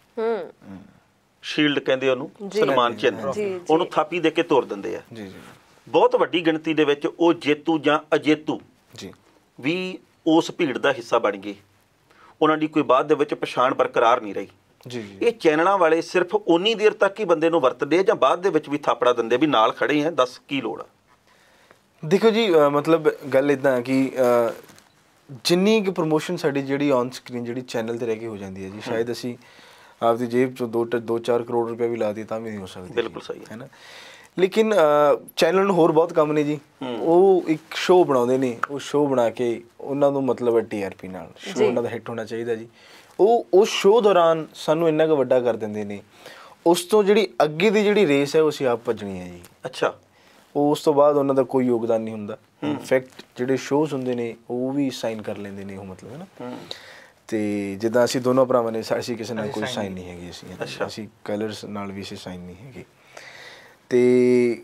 E: ਸ਼ੀਲਡ ਕਹਿੰਦੇ ਉਹਨੂੰ, ਸਨਮਾਨ ਚਿੰਨ੍ਹ, ਉਹਨੂੰ ਥਾਪੀ ਦੇ ਕੇ ਤੋੜ ਦਿੰਦੇ ਆ। ਬਹੁਤ ਵੱਡੀ ਗਿਣਤੀ ਦੇ ਵਿੱਚ ਉਹ ਜੇਤੂ ਜਾਂ ਅਜੇਤੂ ਵੀ ਉਸ ਭੀੜ ਦਾ ਹਿੱਸਾ ਬਣ ਗਏ, ਉਹਨਾਂ ਦੀ ਕੋਈ ਬਾਅਦ ਦੇ ਵਿੱਚ ਪਛਾਣ ਬਰਕਰਾਰ ਨਹੀਂ ਰਹੀ। ਇਹ ਚੈਨਲਾਂ ਵਾਲੇ ਸਿਰਫ ਉਨੀ ਦੇਰ ਤੱਕ ਹੀ ਬੰਦੇ ਨੂੰ ਵਰਤਦੇ ਆ ਜਾਂ ਬਾਅਦ ਦੇ ਵਿੱਚ ਵੀ ਥਾਪੜਾ ਦਿੰਦੇ ਵੀ ਨਾਲ ਖੜੇ ਆ, ਦੱਸ ਕੀ ਲੋੜ ਆ?
C: ਦੇਖੋ ਜੀ, ਮਤਲਬ ਗੱਲ ਇੱਦਾਂ ਕਿ ਜਿੰਨੀ ਕੁ ਪ੍ਰਮੋਸ਼ਨ ਸਾਡੀ ਜਿਹੜੀ ਔਨ ਸਕਰੀਨ ਜਿਹੜੀ ਚੈਨਲ ਤੇ ਰਹਿ ਕੇ ਹੋ ਜਾਂਦੀ ਹੈ ਜੀ, ਸ਼ਾਇਦ ਅਸੀਂ ਆਪਦੀ ਜੇਬ ਚੋਂ 2-4 ਕਰੋੜ ਰੁਪਏ ਵੀ ਲਾ ਦਈਏ ਤਾਂ ਵੀ ਨਹੀਂ ਹੋ ਸਕਦੀ।
E: ਬਿਲਕੁਲ ਸਹੀ
C: ਹੈ ਨਾ। ਲੇਕਿਨ ਚੈਨਲ ਨੂੰ ਹੋਰ ਬਹੁਤ ਕੰਮ ਨੇ ਜੀ। ਉਹ ਇੱਕ ਸ਼ੋਅ ਬਣਾਉਂਦੇ ਨੇ, ਉਹ ਸ਼ੋਅ ਬਣਾ ਕੇ ਉਹਨਾਂ ਨੂੰ ਮਤਲਬ TRP ਨਾਲ ਸ਼ੋਅ ਉਹਨਾਂ ਦਾ ਹਿੱਟ ਹੋਣਾ ਚਾਹੀਦਾ ਜੀ। ਉਹ ਉਸ ਸ਼ੋਅ ਦੌਰਾਨ ਸਾਨੂੰ ਇੰਨਾ ਕੁ ਵੱਡਾ ਕਰ ਦਿੰਦੇ ਨੇ, ਉਸ ਤੋਂ ਜਿਹੜੀ ਅੱਗੇ ਦੀ ਜਿਹੜੀ ਰੇਸ ਹੈ ਉਹ ਅਸੀਂ ਆਪ ਭੱਜਣੀ ਹੈ ਜੀ।
E: ਅੱਛਾ।
C: ਉਸ ਤੋਂ ਬਾਅਦ ਉਹਨਾਂ ਦਾ ਕੋਈ ਯੋਗਦਾਨ ਨਹੀਂ ਹੁੰਦਾ। ਇਨਫੈਕਟ ਜਿਹੜੇ ਸ਼ੋਅਸ ਹੁੰਦੇ ਨੇ ਉਹ ਵੀ ਸਾਈਨ ਕਰ ਲੈਂਦੇ ਨੇ ਉਹ, ਮਤਲਬ ਹੈ ਨਾ। ਤੇ ਜਿੱਦਾਂ ਅਸੀਂ ਦੋਨੋਂ ਭਰਾਵਾਂ ਨੇ, ਅਸੀਂ ਕਿਸੇ ਨਾਲ ਕੋਈ ਸਾਈਨ ਨਹੀਂ ਹੈਗੀ, ਅਸੀਂ ਕਲਰਸ ਨਾਲ ਵੀ ਅਸੀਂ ਸਾਈਨ ਨਹੀਂ ਹੈਗੇ। ਤੇ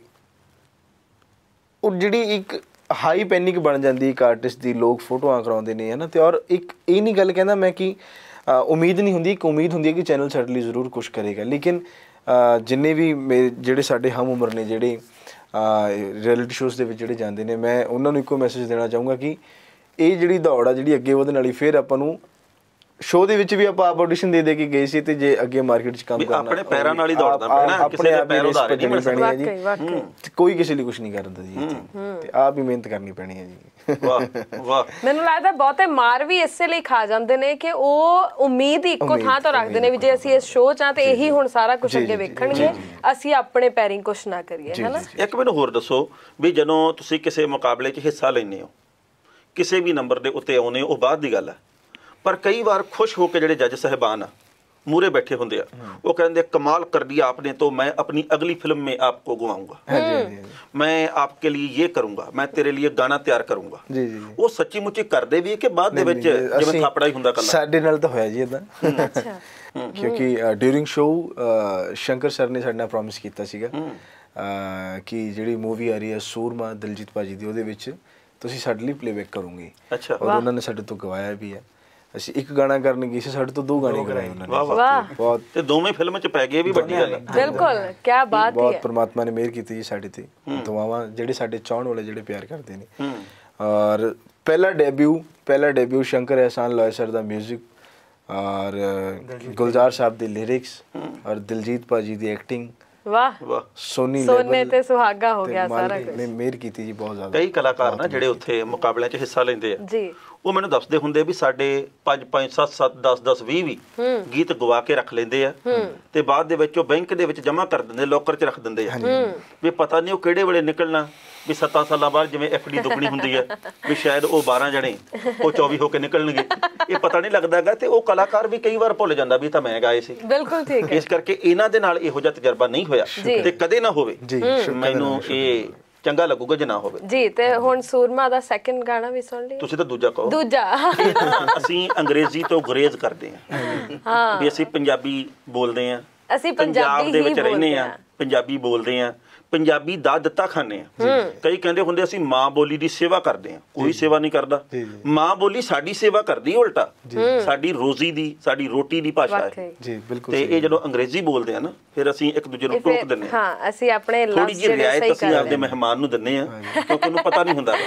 C: ਉਹ ਜਿਹੜੀ ਇੱਕ ਹਾਈ ਪੈਨਿਕ ਬਣ ਜਾਂਦੀ ਇੱਕ ਆਰਟਿਸਟ ਦੀ, ਲੋਕ ਫੋਟੋਆਂ ਕਰਾਉਂਦੇ ਨੇ ਹੈ ਨਾ। ਤੇ ਔਰ ਇੱਕ ਇਹ ਨਹੀਂ ਗੱਲ ਕਹਿੰਦਾ ਮੈਂ ਕਿ ਉਮੀਦ ਨਹੀਂ ਹੁੰਦੀ, ਇੱਕ ਉਮੀਦ ਹੁੰਦੀ ਹੈ ਕਿ ਚੈਨਲ ਸਾਡੇ ਲਈ ਜ਼ਰੂਰ ਕੁਛ ਕਰੇਗਾ। ਲੇਕਿਨ ਜਿੰਨੇ ਵੀ ਮੇਰੇ ਜਿਹੜੇ ਸਾਡੇ ਹਮ ਉਮਰ ਨੇ, ਜਿਹੜੇ ਰਿਐਲਿਟੀ ਸ਼ੋਜ਼ ਦੇ ਵਿੱਚ ਜਿਹੜੇ ਜਾਂਦੇ ਨੇ, ਮੈਂ ਉਹਨਾਂ ਨੂੰ ਇੱਕੋ ਮੈਸੇਜ ਦੇਣਾ ਚਾਹੂੰਗਾ ਕਿ ਇਹ ਜਿਹੜੀ ਦੌੜ ਆ ਜਿਹੜੀ ਅੱਗੇ ਵਧਣ ਵਾਲੀ, ਫਿਰ ਆਪਾਂ ਨੂੰ ਸ਼ੋਅ ਦੇ ਵਿੱਚ ਵੀ ਆਪਾਂ ਆਪ ਆਡੀਸ਼ਨ ਦੇ ਕੇ ਗਏ ਸੀ, ਤੇ ਜੇ ਅੱਗੇ ਮਾਰਕੀਟ 'ਚ ਕੰਮ ਕਰਨਾ
E: ਆਪਣੇ ਪੈਰਾਂ ਨਾਲ ਹੀ ਦੌੜਨਾ ਪੈਣਾ, ਕਿਸੇ ਦੇ ਪੈਰ ਉਧਾਰੇ ਨਹੀਂ ਮਿਲ
C: ਪੈਣੀ ਹੈ ਜੀ। ਕੋਈ ਕਿਸੇ ਲਈ ਕੁਝ ਨਹੀਂ ਕਰਦਾ ਜੀ, ਤੇ ਆਪ ਹੀ ਮਿਹਨਤ ਕਰਨੀ ਪੈਣੀ ਹੈ ਜੀ।
E: ਵਾਹ ਵਾਹ।
B: ਮੈਨੂੰ ਲੱਗਦਾ ਬਹੁਤੇ ਮਾਰ ਵੀ ਇਸੇ ਲਈ ਖਾ ਜਾਂਦੇ ਨੇ ਕਿ ਉਹ ਉਮੀਦ ਇੱਕੋ ਥਾਂ ਤੋਂ ਰੱਖਦੇ ਨੇ ਵੀ ਜੇ ਅਸੀਂ ਇਸ ਸ਼ੋਅ 'ਚ ਆ ਤੇ ਇਹੀ ਹੁਣ ਸਾਰਾ ਕੁਝ ਅੱਗੇ ਵੇਖਣਗੇ, ਅਸੀਂ ਆਪਣੇ ਪੈਰੀਂ ਕੁਛ ਨਾ ਕਰੀਏ, ਹੈ ਨਾ।
E: ਇੱਕ ਮੈਨੂੰ ਹੋਰ ਦੱਸੋ ਵੀ ਜਦੋਂ ਤੁਸੀਂ ਕਿਸੇ ਮੁਕਾਬਲੇ 'ਚ ਹਿੱਸਾ ਲੈਂਦੇ ਹੋ, ਕਿਸੇ ਵੀ ਨੰਬਰ ਦੇ ਉੱਤੇ ਆਉਂਦੇ ਹੋ, ਉਹ ਬਾਅਦ ਦੀ ਗੱਲ ਹੈ, ਪਰ ਕਈ ਵਾਰ ਖੁਸ਼ ਹੋ ਕੇ ਜਿਹੜੇ ਜੱਜ ਸਾਹਿਬਾਨ ਆ ਮੂਰੇ बैठे होंगे, वो कहते कमाल कर दिया आपने, तो मैं अपनी अगली फिल्म में आपको गवाऊंगा, मैं आपके लिए ये करूंगा, मैं तेरे लिए गाना तैयार करूंगा। वो सच्ची मुच्ची करदे भी है कि बाद दे विच जिवें थापड़ा ही हुंदा कल्ला?
C: साडे नाल तां होया जी इदां, क्योंकि ड्यूरिंग शो शंकर सर ने साडे नाल प्रॉमिस कीता सीगा कि जिहड़ी मूवी आ रही है सूरमा दिलजीत भाजी दी, ਉਹਦੇ ਵਿੱਚ ਤੁਸੀਂ ਸਾਡੇ ਲਈ ਪਲੇਬੈਕ ਕਰੋਗੇ। ਅੱਛਾ। ਔਰ ਉਹਨਾਂ ਨੇ ਸਾਡੇ ਤੋਂ ਗਵਾਇਆ ਵੀ ਹੈ। ਅਸੀਂ ਇੱਕ ਗਾਣਾ ਕਰਨ ਗਏ ਸੀ, ਸਾਡੇ ਤੋਂ 2 ਗਾਣੇ ਗਾਏ ਉਹਨਾਂ ਨੇ।
E: ਵਾਹ, ਬਹੁਤ ਤੇ ਦੋਵੇਂ ਫਿਲਮ 'ਚ ਪੈ ਗਏ, ਵੀ ਵੱਡੀ ਗੱਲ ਹੈ।
B: ਬਿਲਕੁਲ, ਕੀ ਬਾਤ ਹੈ।
C: ਬਹੁਤ ਪਰਮਾਤਮਾ ਨੇ ਮਿਹਰ ਕੀਤੀ ਜੀ ਸਾਡੇ ਤੇ। ਦੁਆਵਾਂ ਜਿਹੜੇ ਸਾਡੇ ਚਾਹਣ ਵਾਲੇ ਜਿਹੜੇ ਪਿਆਰ ਕਰਦੇ ਨੇ। ਔਰ ਪਹਿਲਾ debut Shankar ehsan loy sir ਦਾ 뮤직 ਔਰ ਗੁਲਜ਼ਾਰ ਸਾਹਿਬ ਦੇ ਲਿਰਿਕਸ ਔਰ ਦਿਲਜੀਤ ਭਾਜੀ ਦੀ ਐਕਟਿੰਗ। ਵਾਹ ਵਾਹ। ਸੋਨੇ ਤੇ ਸੁਹਾਗਾ ਹੋ ਗਿਆ ਸਾਰਾ ਕੁਝ। ਨੇ ਮਿਹਰ ਕੀਤੀ ਜੀ ਬਹੁਤ ਜ਼ਿਆਦਾ।
E: ਕਈ ਕਲਾਕਾਰ ਨਾ ਜਿਹੜੇ ਉੱਥੇ ਮੁਕਾਬਲਿਆਂ 'ਚ ਹਿੱਸਾ ਲੈਂਦੇ ਆ ਜੀ, ਉਹ ਮੈਨੂੰ ਦੱਸਦੇ ਹੁੰਦੇ ਵੀ ਸਾਡੇ 5-5 7-7 10-10 20 ਗੀਤ ਗਵਾ ਕੇ ਰੱਖ ਲੈਂਦੇ ਆ, ਤੇ ਬਾਅਦ ਦੇ ਵਿੱਚ ਉਹ ਬੈਂਕ ਦੇ ਵਿੱਚ ਜਮ੍ਹਾਂ ਕਰ ਦਿੰਦੇ, ਲੋਕਰ 'ਚ ਰੱਖ ਦਿੰਦੇ ਆ, ਵੀ ਪਤਾ ਨਹੀਂ ਉਹ ਕਿਹੜੇ ਵੇਲੇ ਨਿਕਲਣਾ, ਵੀ 7 ਸਾਲਾਂ ਬਾਅਦ ਜਿਵੇਂ FD ਦੁੱਗਣੀ ਹੁੰਦੀ ਹੈ, ਵੀ ਸ਼ਾਇਦ ਉਹ 12 ਜਣੇ ਉਹ 24 ਹੋ ਕੇ ਨਿਕਲਣਗੇ, ਇਹ ਪਤਾ ਨਹੀਂ ਲੱਗਦਾਗਾ। ਤੇ ਉਹ ਕਲਾਕਾਰ ਵੀ ਕਈ ਵਾਰ ਭੁੱਲ ਜਾਂਦਾ ਵੀ ਤਾਂ ਮੈਂ ਗਾਏ ਸੀ।
B: ਬਿਲਕੁਲ ਠੀਕ ਹੈ।
E: ਇਸ ਕਰਕੇ ਇਹਨਾਂ ਦੇ ਨਾਲ ਇਹੋ ਜਿਹਾ ਤਜਰਬਾ ਨਹੀਂ ਹੋਇਆ ਤੇ ਕਦੇ ਨਾ ਹੋਵੇ। ਮੈਨੂੰ ਇਹ ਚੰਗਾ ਲੱਗੂਗਾ ਜੇ ਨਾ ਹੋਵੇ
B: ਜੀ। ਤੇ ਹੁਣ ਸੂਰਮਾ ਦਾ ਸੈਕੰਡ ਗਾਣਾ ਵੀ ਸੁਣ ਲਈ?
E: ਤੁਸੀਂ ਤਾਂ ਦੂਜਾ ਕਹੋ।
B: ਦੂਜਾ
E: ਅਸੀਂ ਅੰਗਰੇਜ਼ੀ ਤੋਂ ਗੁਰੇਜ਼ ਕਰਦੇ ਹਾਂ, ਵੀ ਅਸੀਂ ਪੰਜਾਬੀ ਬੋਲਦੇ ਹਾਂ,
B: ਅਸੀਂ ਪੰਜਾਬੀ
E: ਦੇ ਵਿੱਚ ਰਹਿੰਦੇ ਹਾਂ, ਪੰਜਾਬੀ ਬੋਲਦੇ ਹਾਂ, ਪੰਜਾਬੀ ਦਾ ਦਿੱਤਾ ਖਾਂਦੇ ਆ। ਕਈ ਕਹਿੰਦੇ ਹੁੰਦੇ ਅਸੀਂ ਮਾਂ ਬੋਲੀ ਦੀ ਸੇਵਾ ਕਰਦੇ ਹਾਂ, ਕੋਈ ਸੇਵਾ ਨਹੀਂ ਕਰਦਾ। ਮਾਂ ਬੋਲੀ ਸਾਡੀ ਸੇਵਾ ਕਰਦੀ, ਉਲਟਾ ਸਾਡੀ ਰੋਜ਼ੀ ਦੀ, ਸਾਡੀ ਰੋਟੀ ਦੀ ਭਾਸ਼ਾ ਹੈ ਜੀ। ਬਿਲਕੁਲ। ਤੇ ਇਹ ਜਦੋਂ ਅੰਗਰੇਜ਼ੀ ਬੋਲਦੇ ਆ ਨਾ, ਫਿਰ ਅਸੀਂ ਇੱਕ ਦੂਜੇ ਨੂੰ ਟੋਕ ਦਿੰਦੇ ਹਾਂ।
B: ਹਾਂ, ਅਸੀਂ ਆਪਣੇ
E: ਥੋੜੀ ਜਿਹੀ ਰਿਆਇਤ ਅਸੀਂ ਆਪਦੇ ਮਹਿਮਾਨ ਨੂੰ ਦਿੰਦੇ ਆ, ਕਿਉਂਕਿ ਉਹਨੂੰ ਪਤਾ ਨਹੀਂ ਹੁੰਦਾ।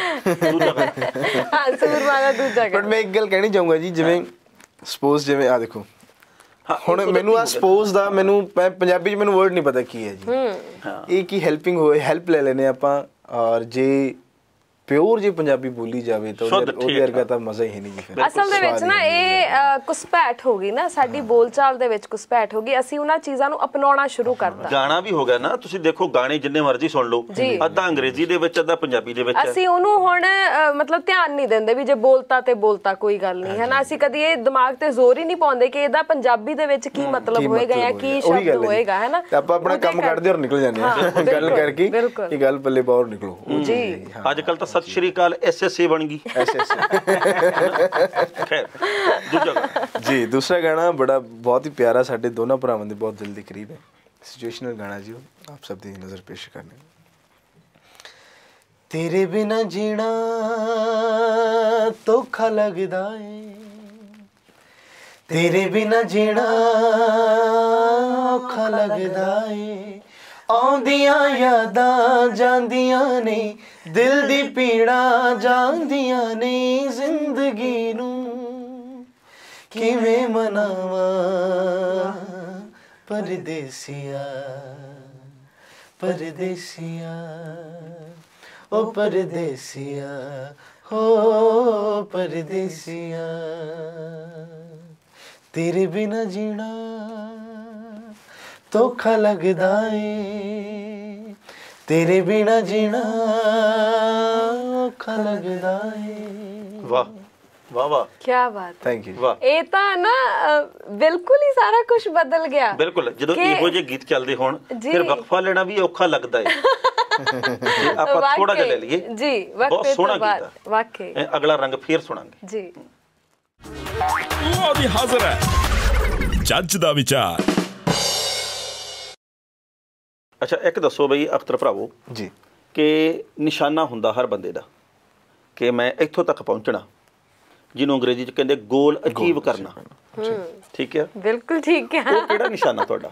B: ਹਾਂ, ਸੂਰਮਾ ਦਾ ਦੂਜਾ ਗਾਣਾ।
C: ਪਰ ਮੈਂ ਇੱਕ ਗੱਲ ਕਹਿਣੀ ਚਾਹੂੰਗਾ ਜੀ, ਜਿਵੇਂ ਸਪੋਜ਼ ਜਿਵੇਂ ਆ ਦੇਖੋ ਹੁਣ ਮੈਨੂੰ ਆ ਸਪੋਜ਼ ਦਾ ਮੈਨੂੰ ਪੰਜਾਬੀ 'ਚ ਮੈਨੂੰ ਵਰਡ ਨਹੀਂ ਪਤਾ ਕੀ ਹੈ ਜੀ। ਇਹ ਕੀ ਹੈਲਪਿੰਗ ਹੋਏ, ਹੈਲਪ ਲੈ ਲੈਨੇ ਆਪਾਂ। ਔਰ ਜੇ ਪਿਓਰ ਜੇ ਪੰਜਾਬੀ ਬੋਲੀ ਜਾਵੇ ਤਾਂ ਉਹਦੇ ਵਰਗਾ ਤਾਂ ਮਜ਼ਾ ਹੀ ਨਹੀਂ ਜੀ।
B: ਅਸਲ ਦੇ ਵਿੱਚ ਨਾ ਇਹ ਘੁਸਪੈਠ ਹੋ ਗਈ ਨਾ, ਸਾਡੀ ਬੋਲਚਾਲ ਦੇ ਵਿੱਚ ਘੁਸਪੈਠ ਹੋ ਗਈ। ਅਸੀਂ ਉਹਨਾਂ ਚੀਜ਼ਾਂ ਨੂੰ ਅਪਣਾਉਣਾ ਸ਼ੁਰੂ ਕਰਤਾ।
E: ਗਾਣਾ ਵੀ ਹੋ ਗਿਆ ਨਾ, ਤੁਸੀਂ ਦੇਖੋ ਗਾਣੇ ਜਿੰਨੇ ਮਰਜ਼ੀ ਸੁਣ ਲਓ, ਅੱਧਾ ਅੰਗਰੇਜ਼ੀ ਦੇ ਵਿੱਚ ਅੱਧਾ ਪੰਜਾਬੀ ਦੇ ਵਿੱਚ।
B: ਅਸੀਂ ਉਹਨੂੰ ਹੁਣ ਮਤਲਬ ਧਿਆਨ ਨਹੀਂ ਦਿੰਦੇ ਵੀ ਜੇ ਬੋਲਤਾ ਤੇ ਬੋਲਤਾ ਕੋਈ ਗੱਲ ਨਹੀਂ, ਹੈ ਨਾ। ਅਸੀਂ ਕਦੀ ਇਹ ਦਿਮਾਗ ਤੇ ਜ਼ੋਰ ਹੀ ਨਹੀਂ ਪਾਉਂਦੇ ਕਿ ਇਹਦਾ ਪੰਜਾਬੀ ਦੇ ਵਿੱਚ ਕੀ ਮਤਲਬ ਹੋਏਗਾ ਜਾਂ ਕੀ ਸ਼ਬਦ ਹੋਏਗਾ, ਹੈ ਨਾ।
C: ਆਪਾਂ ਆਪਣਾ ਕੰਮ ਕਰਦੇ ਔਰ ਨਿਕਲ ਜਾਂਦੇ ਹਾਂ ਗੱਲ ਕਰਕੇ, ਇਹ ਗੱਲ ਪੱਲੇ ਪਾਉਰ ਨਿਕਲੋ ਜੀ।
E: ਅੱਜ ਕੱਲ ਤਾਂ ਸਤਿ ਸ਼੍ਰੀ ਅਕਾਲ SSA ਬਣ ਗਈ। ਖੈਰ ਦੂਜਾ ਗਾਣਾ
C: ਜੀ, ਦੂਸਰਾ ਗਾਣਾ ਬੜਾ ਬਹੁਤ ਹੀ ਪਿਆਰਾ, ਸਾਡੇ ਦੋਨਾਂ ਭਰਾਵਾਂ ਦੇ ਬਹੁਤ ਦਿਲ ਦੇ ਕਰੀਬ ਹੈ। ਸਿਚੁਏਸ਼ਨਲ ਗਾਣਾ ਜੀ, ਉਹ ਆਪ ਸਭ ਦੀ ਨਜ਼ਰ ਪੇਸ਼ ਕਰਨੇ।
A: ਤੇਰੇ ਬਿਨਾ ਜੀਣਾ ਧੋਖਾ ਲੱਗਦਾ ਏ, ਤੇਰੇ ਬਿਨਾ ਜੀਣਾ ਔਖਾ ਲੱਗਦਾ ਏ, ਆਉਂਦੀਆਂ ਯਾਦਾਂ ਜਾਂਦੀਆਂ ਨੇ, ਦਿਲ ਦੀ ਪੀੜਾਂ ਜਾਂਦੀਆਂ ਨੇ, ਜ਼ਿੰਦਗੀ ਨੂੰ ਕਿਵੇਂ ਮਨਾਵਾਂ ਪਰਦੇਸੀਆ, ਪਰਦੇਸੀਆ, ਓ ਪਰਦੇਸੀਆ, ਹੋ ਪਰਦੇਸੀਆ, ਤੇਰੇ ਬਿਨਾ ਜੀਣਾ ਧੋਖਾ ਲੱਗਦਾ ਏ, ਤੇਰੇ ਬਿਨਾ ਜੀਣਾ ਔਖਾ ਲੱਗਦਾ ਏ।
E: ਵਾਹ ਵਾਹ ਵਾਹ,
B: ਕੀ ਬਾਤ।
C: Thank you.
E: ਵਾਹ,
B: ਇਹ ਤਾਂ ਨਾ ਬਿਲਕੁਲ ਹੀ ਸਾਰਾ ਕੁਝ ਬਦਲ ਗਿਆ।
E: ਬਿਲਕੁਲ। ਜਦੋਂ ਇਹੋ ਜਿਹੇ ਗੀਤ ਚੱਲਦੇ ਹੋਣ ਫਿਰ ਵਕਫਾ ਲੈਣਾ ਵੀ ਔਖਾ ਲੱਗਦਾ ਹੈ। ਆਪਾਂ ਥੋੜਾ ਜਿਹਾ ਲੈ ਲਈਏ
B: ਜੀ,
E: ਬਹੁਤ ਸੋਹਣਾ ਗੀਤ ਹੈ
B: ਵਾਕਈ।
E: ਅਗਲਾ ਰੰਗ ਫੇਰ ਸੁਣਾਂਗੇ
B: ਜੀ।
F: ਲਓ ਜੀ ਹਾਜ਼ਰ ਹੈ ਜੱਜ ਦਾ ਵਿਚਾਰ।
E: ਅੱਛਾ, ਇੱਕ ਦੱਸੋ ਬਈ ਅਖਤਰ ਭਰਾਵੋ
C: ਜੀ,
E: ਕਿ ਨਿਸ਼ਾਨਾ ਹੁੰਦਾ ਹਰ ਬੰਦੇ ਦਾ ਕਿ ਮੈਂ ਇੱਥੋਂ ਤੱਕ ਪਹੁੰਚਣਾ, ਜਿਹਨੂੰ ਅੰਗਰੇਜ਼ੀ 'ਚ ਕਹਿੰਦੇ ਗੋਲ ਅਚੀਵ ਕਰਨਾ। ਠੀਕ ਹੈ,
B: ਬਿਲਕੁਲ ਠੀਕ ਹੈ।
E: ਉਹ ਕਿਹੜਾ ਨਿਸ਼ਾਨਾ ਤੁਹਾਡਾ?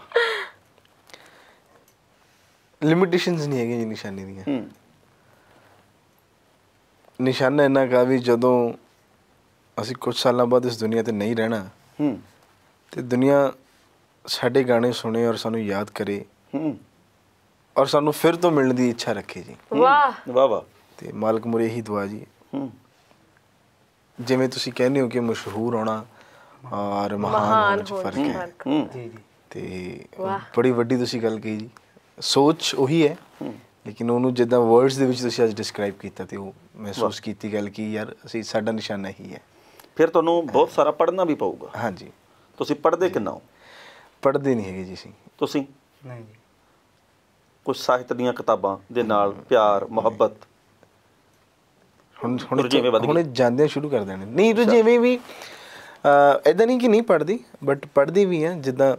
C: ਲਿਮਿਟੇਸ਼ਨਸ ਨਹੀਂ ਹੈਗੀਆਂ ਜੀ ਨਿਸ਼ਾਨੇ ਦੀਆਂ। ਨਿਸ਼ਾਨਾ ਇੰਨਾ ਕਾ ਵੀ ਜਦੋਂ ਅਸੀਂ ਕੁਝ ਸਾਲਾਂ ਬਾਅਦ ਇਸ ਦੁਨੀਆ ਤੇ ਨਹੀਂ ਰਹਿਣਾ ਤੇ ਦੁਨੀਆ ਸਾਡੇ ਗਾਣੇ ਸੁਣੇ ਔਰ ਸਾਨੂੰ ਯਾਦ ਕਰੇ ਔਰ ਸਾਨੂੰ ਫਿਰ ਤੋਂ ਮਿਲਣ ਦੀ ਇੱਛਾ ਰੱਖੇ ਜੀ।
B: ਵਾਹ
E: ਵਾਹ ਵਾਹ।
C: ਤੇ ਮਾਲਕ ਮੁਰੇ ਇਹੀ ਦੁਆ ਜੀ। ਜਿਵੇਂ ਤੁਸੀਂ ਕਹਿੰਦੇ ਹੋ ਕਿ ਮਸ਼ਹੂਰ ਹੋਣਾ ਔਰ ਮਹਾਨ ਹੋਣ 'ਚ ਫਰਕ ਹੈ।
A: ਜੀ ਜੀ।
C: ਤੇ ਬੜੀ ਵੱਡੀ ਤੁਸੀਂ ਗੱਲ ਕਹੀ ਜੀ। ਸੋਚ ਉਹੀ ਹੈ ਲੇਕਿਨ ਉਹਨੂੰ ਜਿੱਦਾਂ ਵਰਡਸ ਦੇ ਵਿੱਚ ਤੁਸੀਂ ਅੱਜ ਡਿਸਕ੍ਰਾਈਬ ਕੀਤਾ ਤੇ ਉਹ ਮਹਿਸੂਸ ਕੀਤੀ ਗੱਲ ਕਿ ਯਾਰ ਅਸੀਂ ਸਾਡਾ ਨਿਸ਼ਾਨਾ ਹੀ ਹੈ।
E: ਫਿਰ ਤੁਹਾਨੂੰ ਬਹੁਤ ਸਾਰਾ ਪੜ੍ਹਨਾ ਵੀ ਪਊਗਾ।
C: ਹਾਂਜੀ।
E: ਤੁਸੀਂ ਪੜ੍ਹਦੇ ਕਿੰਨਾ ਹੋ?
C: ਪੜ੍ਹਦੇ ਨਹੀਂ ਹੈਗੇ ਜੀ ਅਸੀਂ।
E: ਤੁਸੀਂ?
A: ਨਹੀਂ ਜੀ।
E: ਕੁਝ ਸਾਹਿਤ ਦੀਆਂ ਕਿਤਾਬਾਂ ਦੇ ਨਾਲ ਪਿਆਰ ਮੁਹੱਬਤ
C: ਹੁਣ ਜਾਂਦਿਆਂ ਸ਼ੁਰੂ ਕਰ ਦੇਣੇ ਨਹੀਂ ਜਿਵੇਂ ਵੀ ਇੱਦਾਂ ਨਹੀਂ ਕਿ ਨਹੀਂ ਪੜ੍ਹਦੀ ਬਟ ਪੜ੍ਹਦੀ ਵੀ ਆ। ਜਿੱਦਾਂ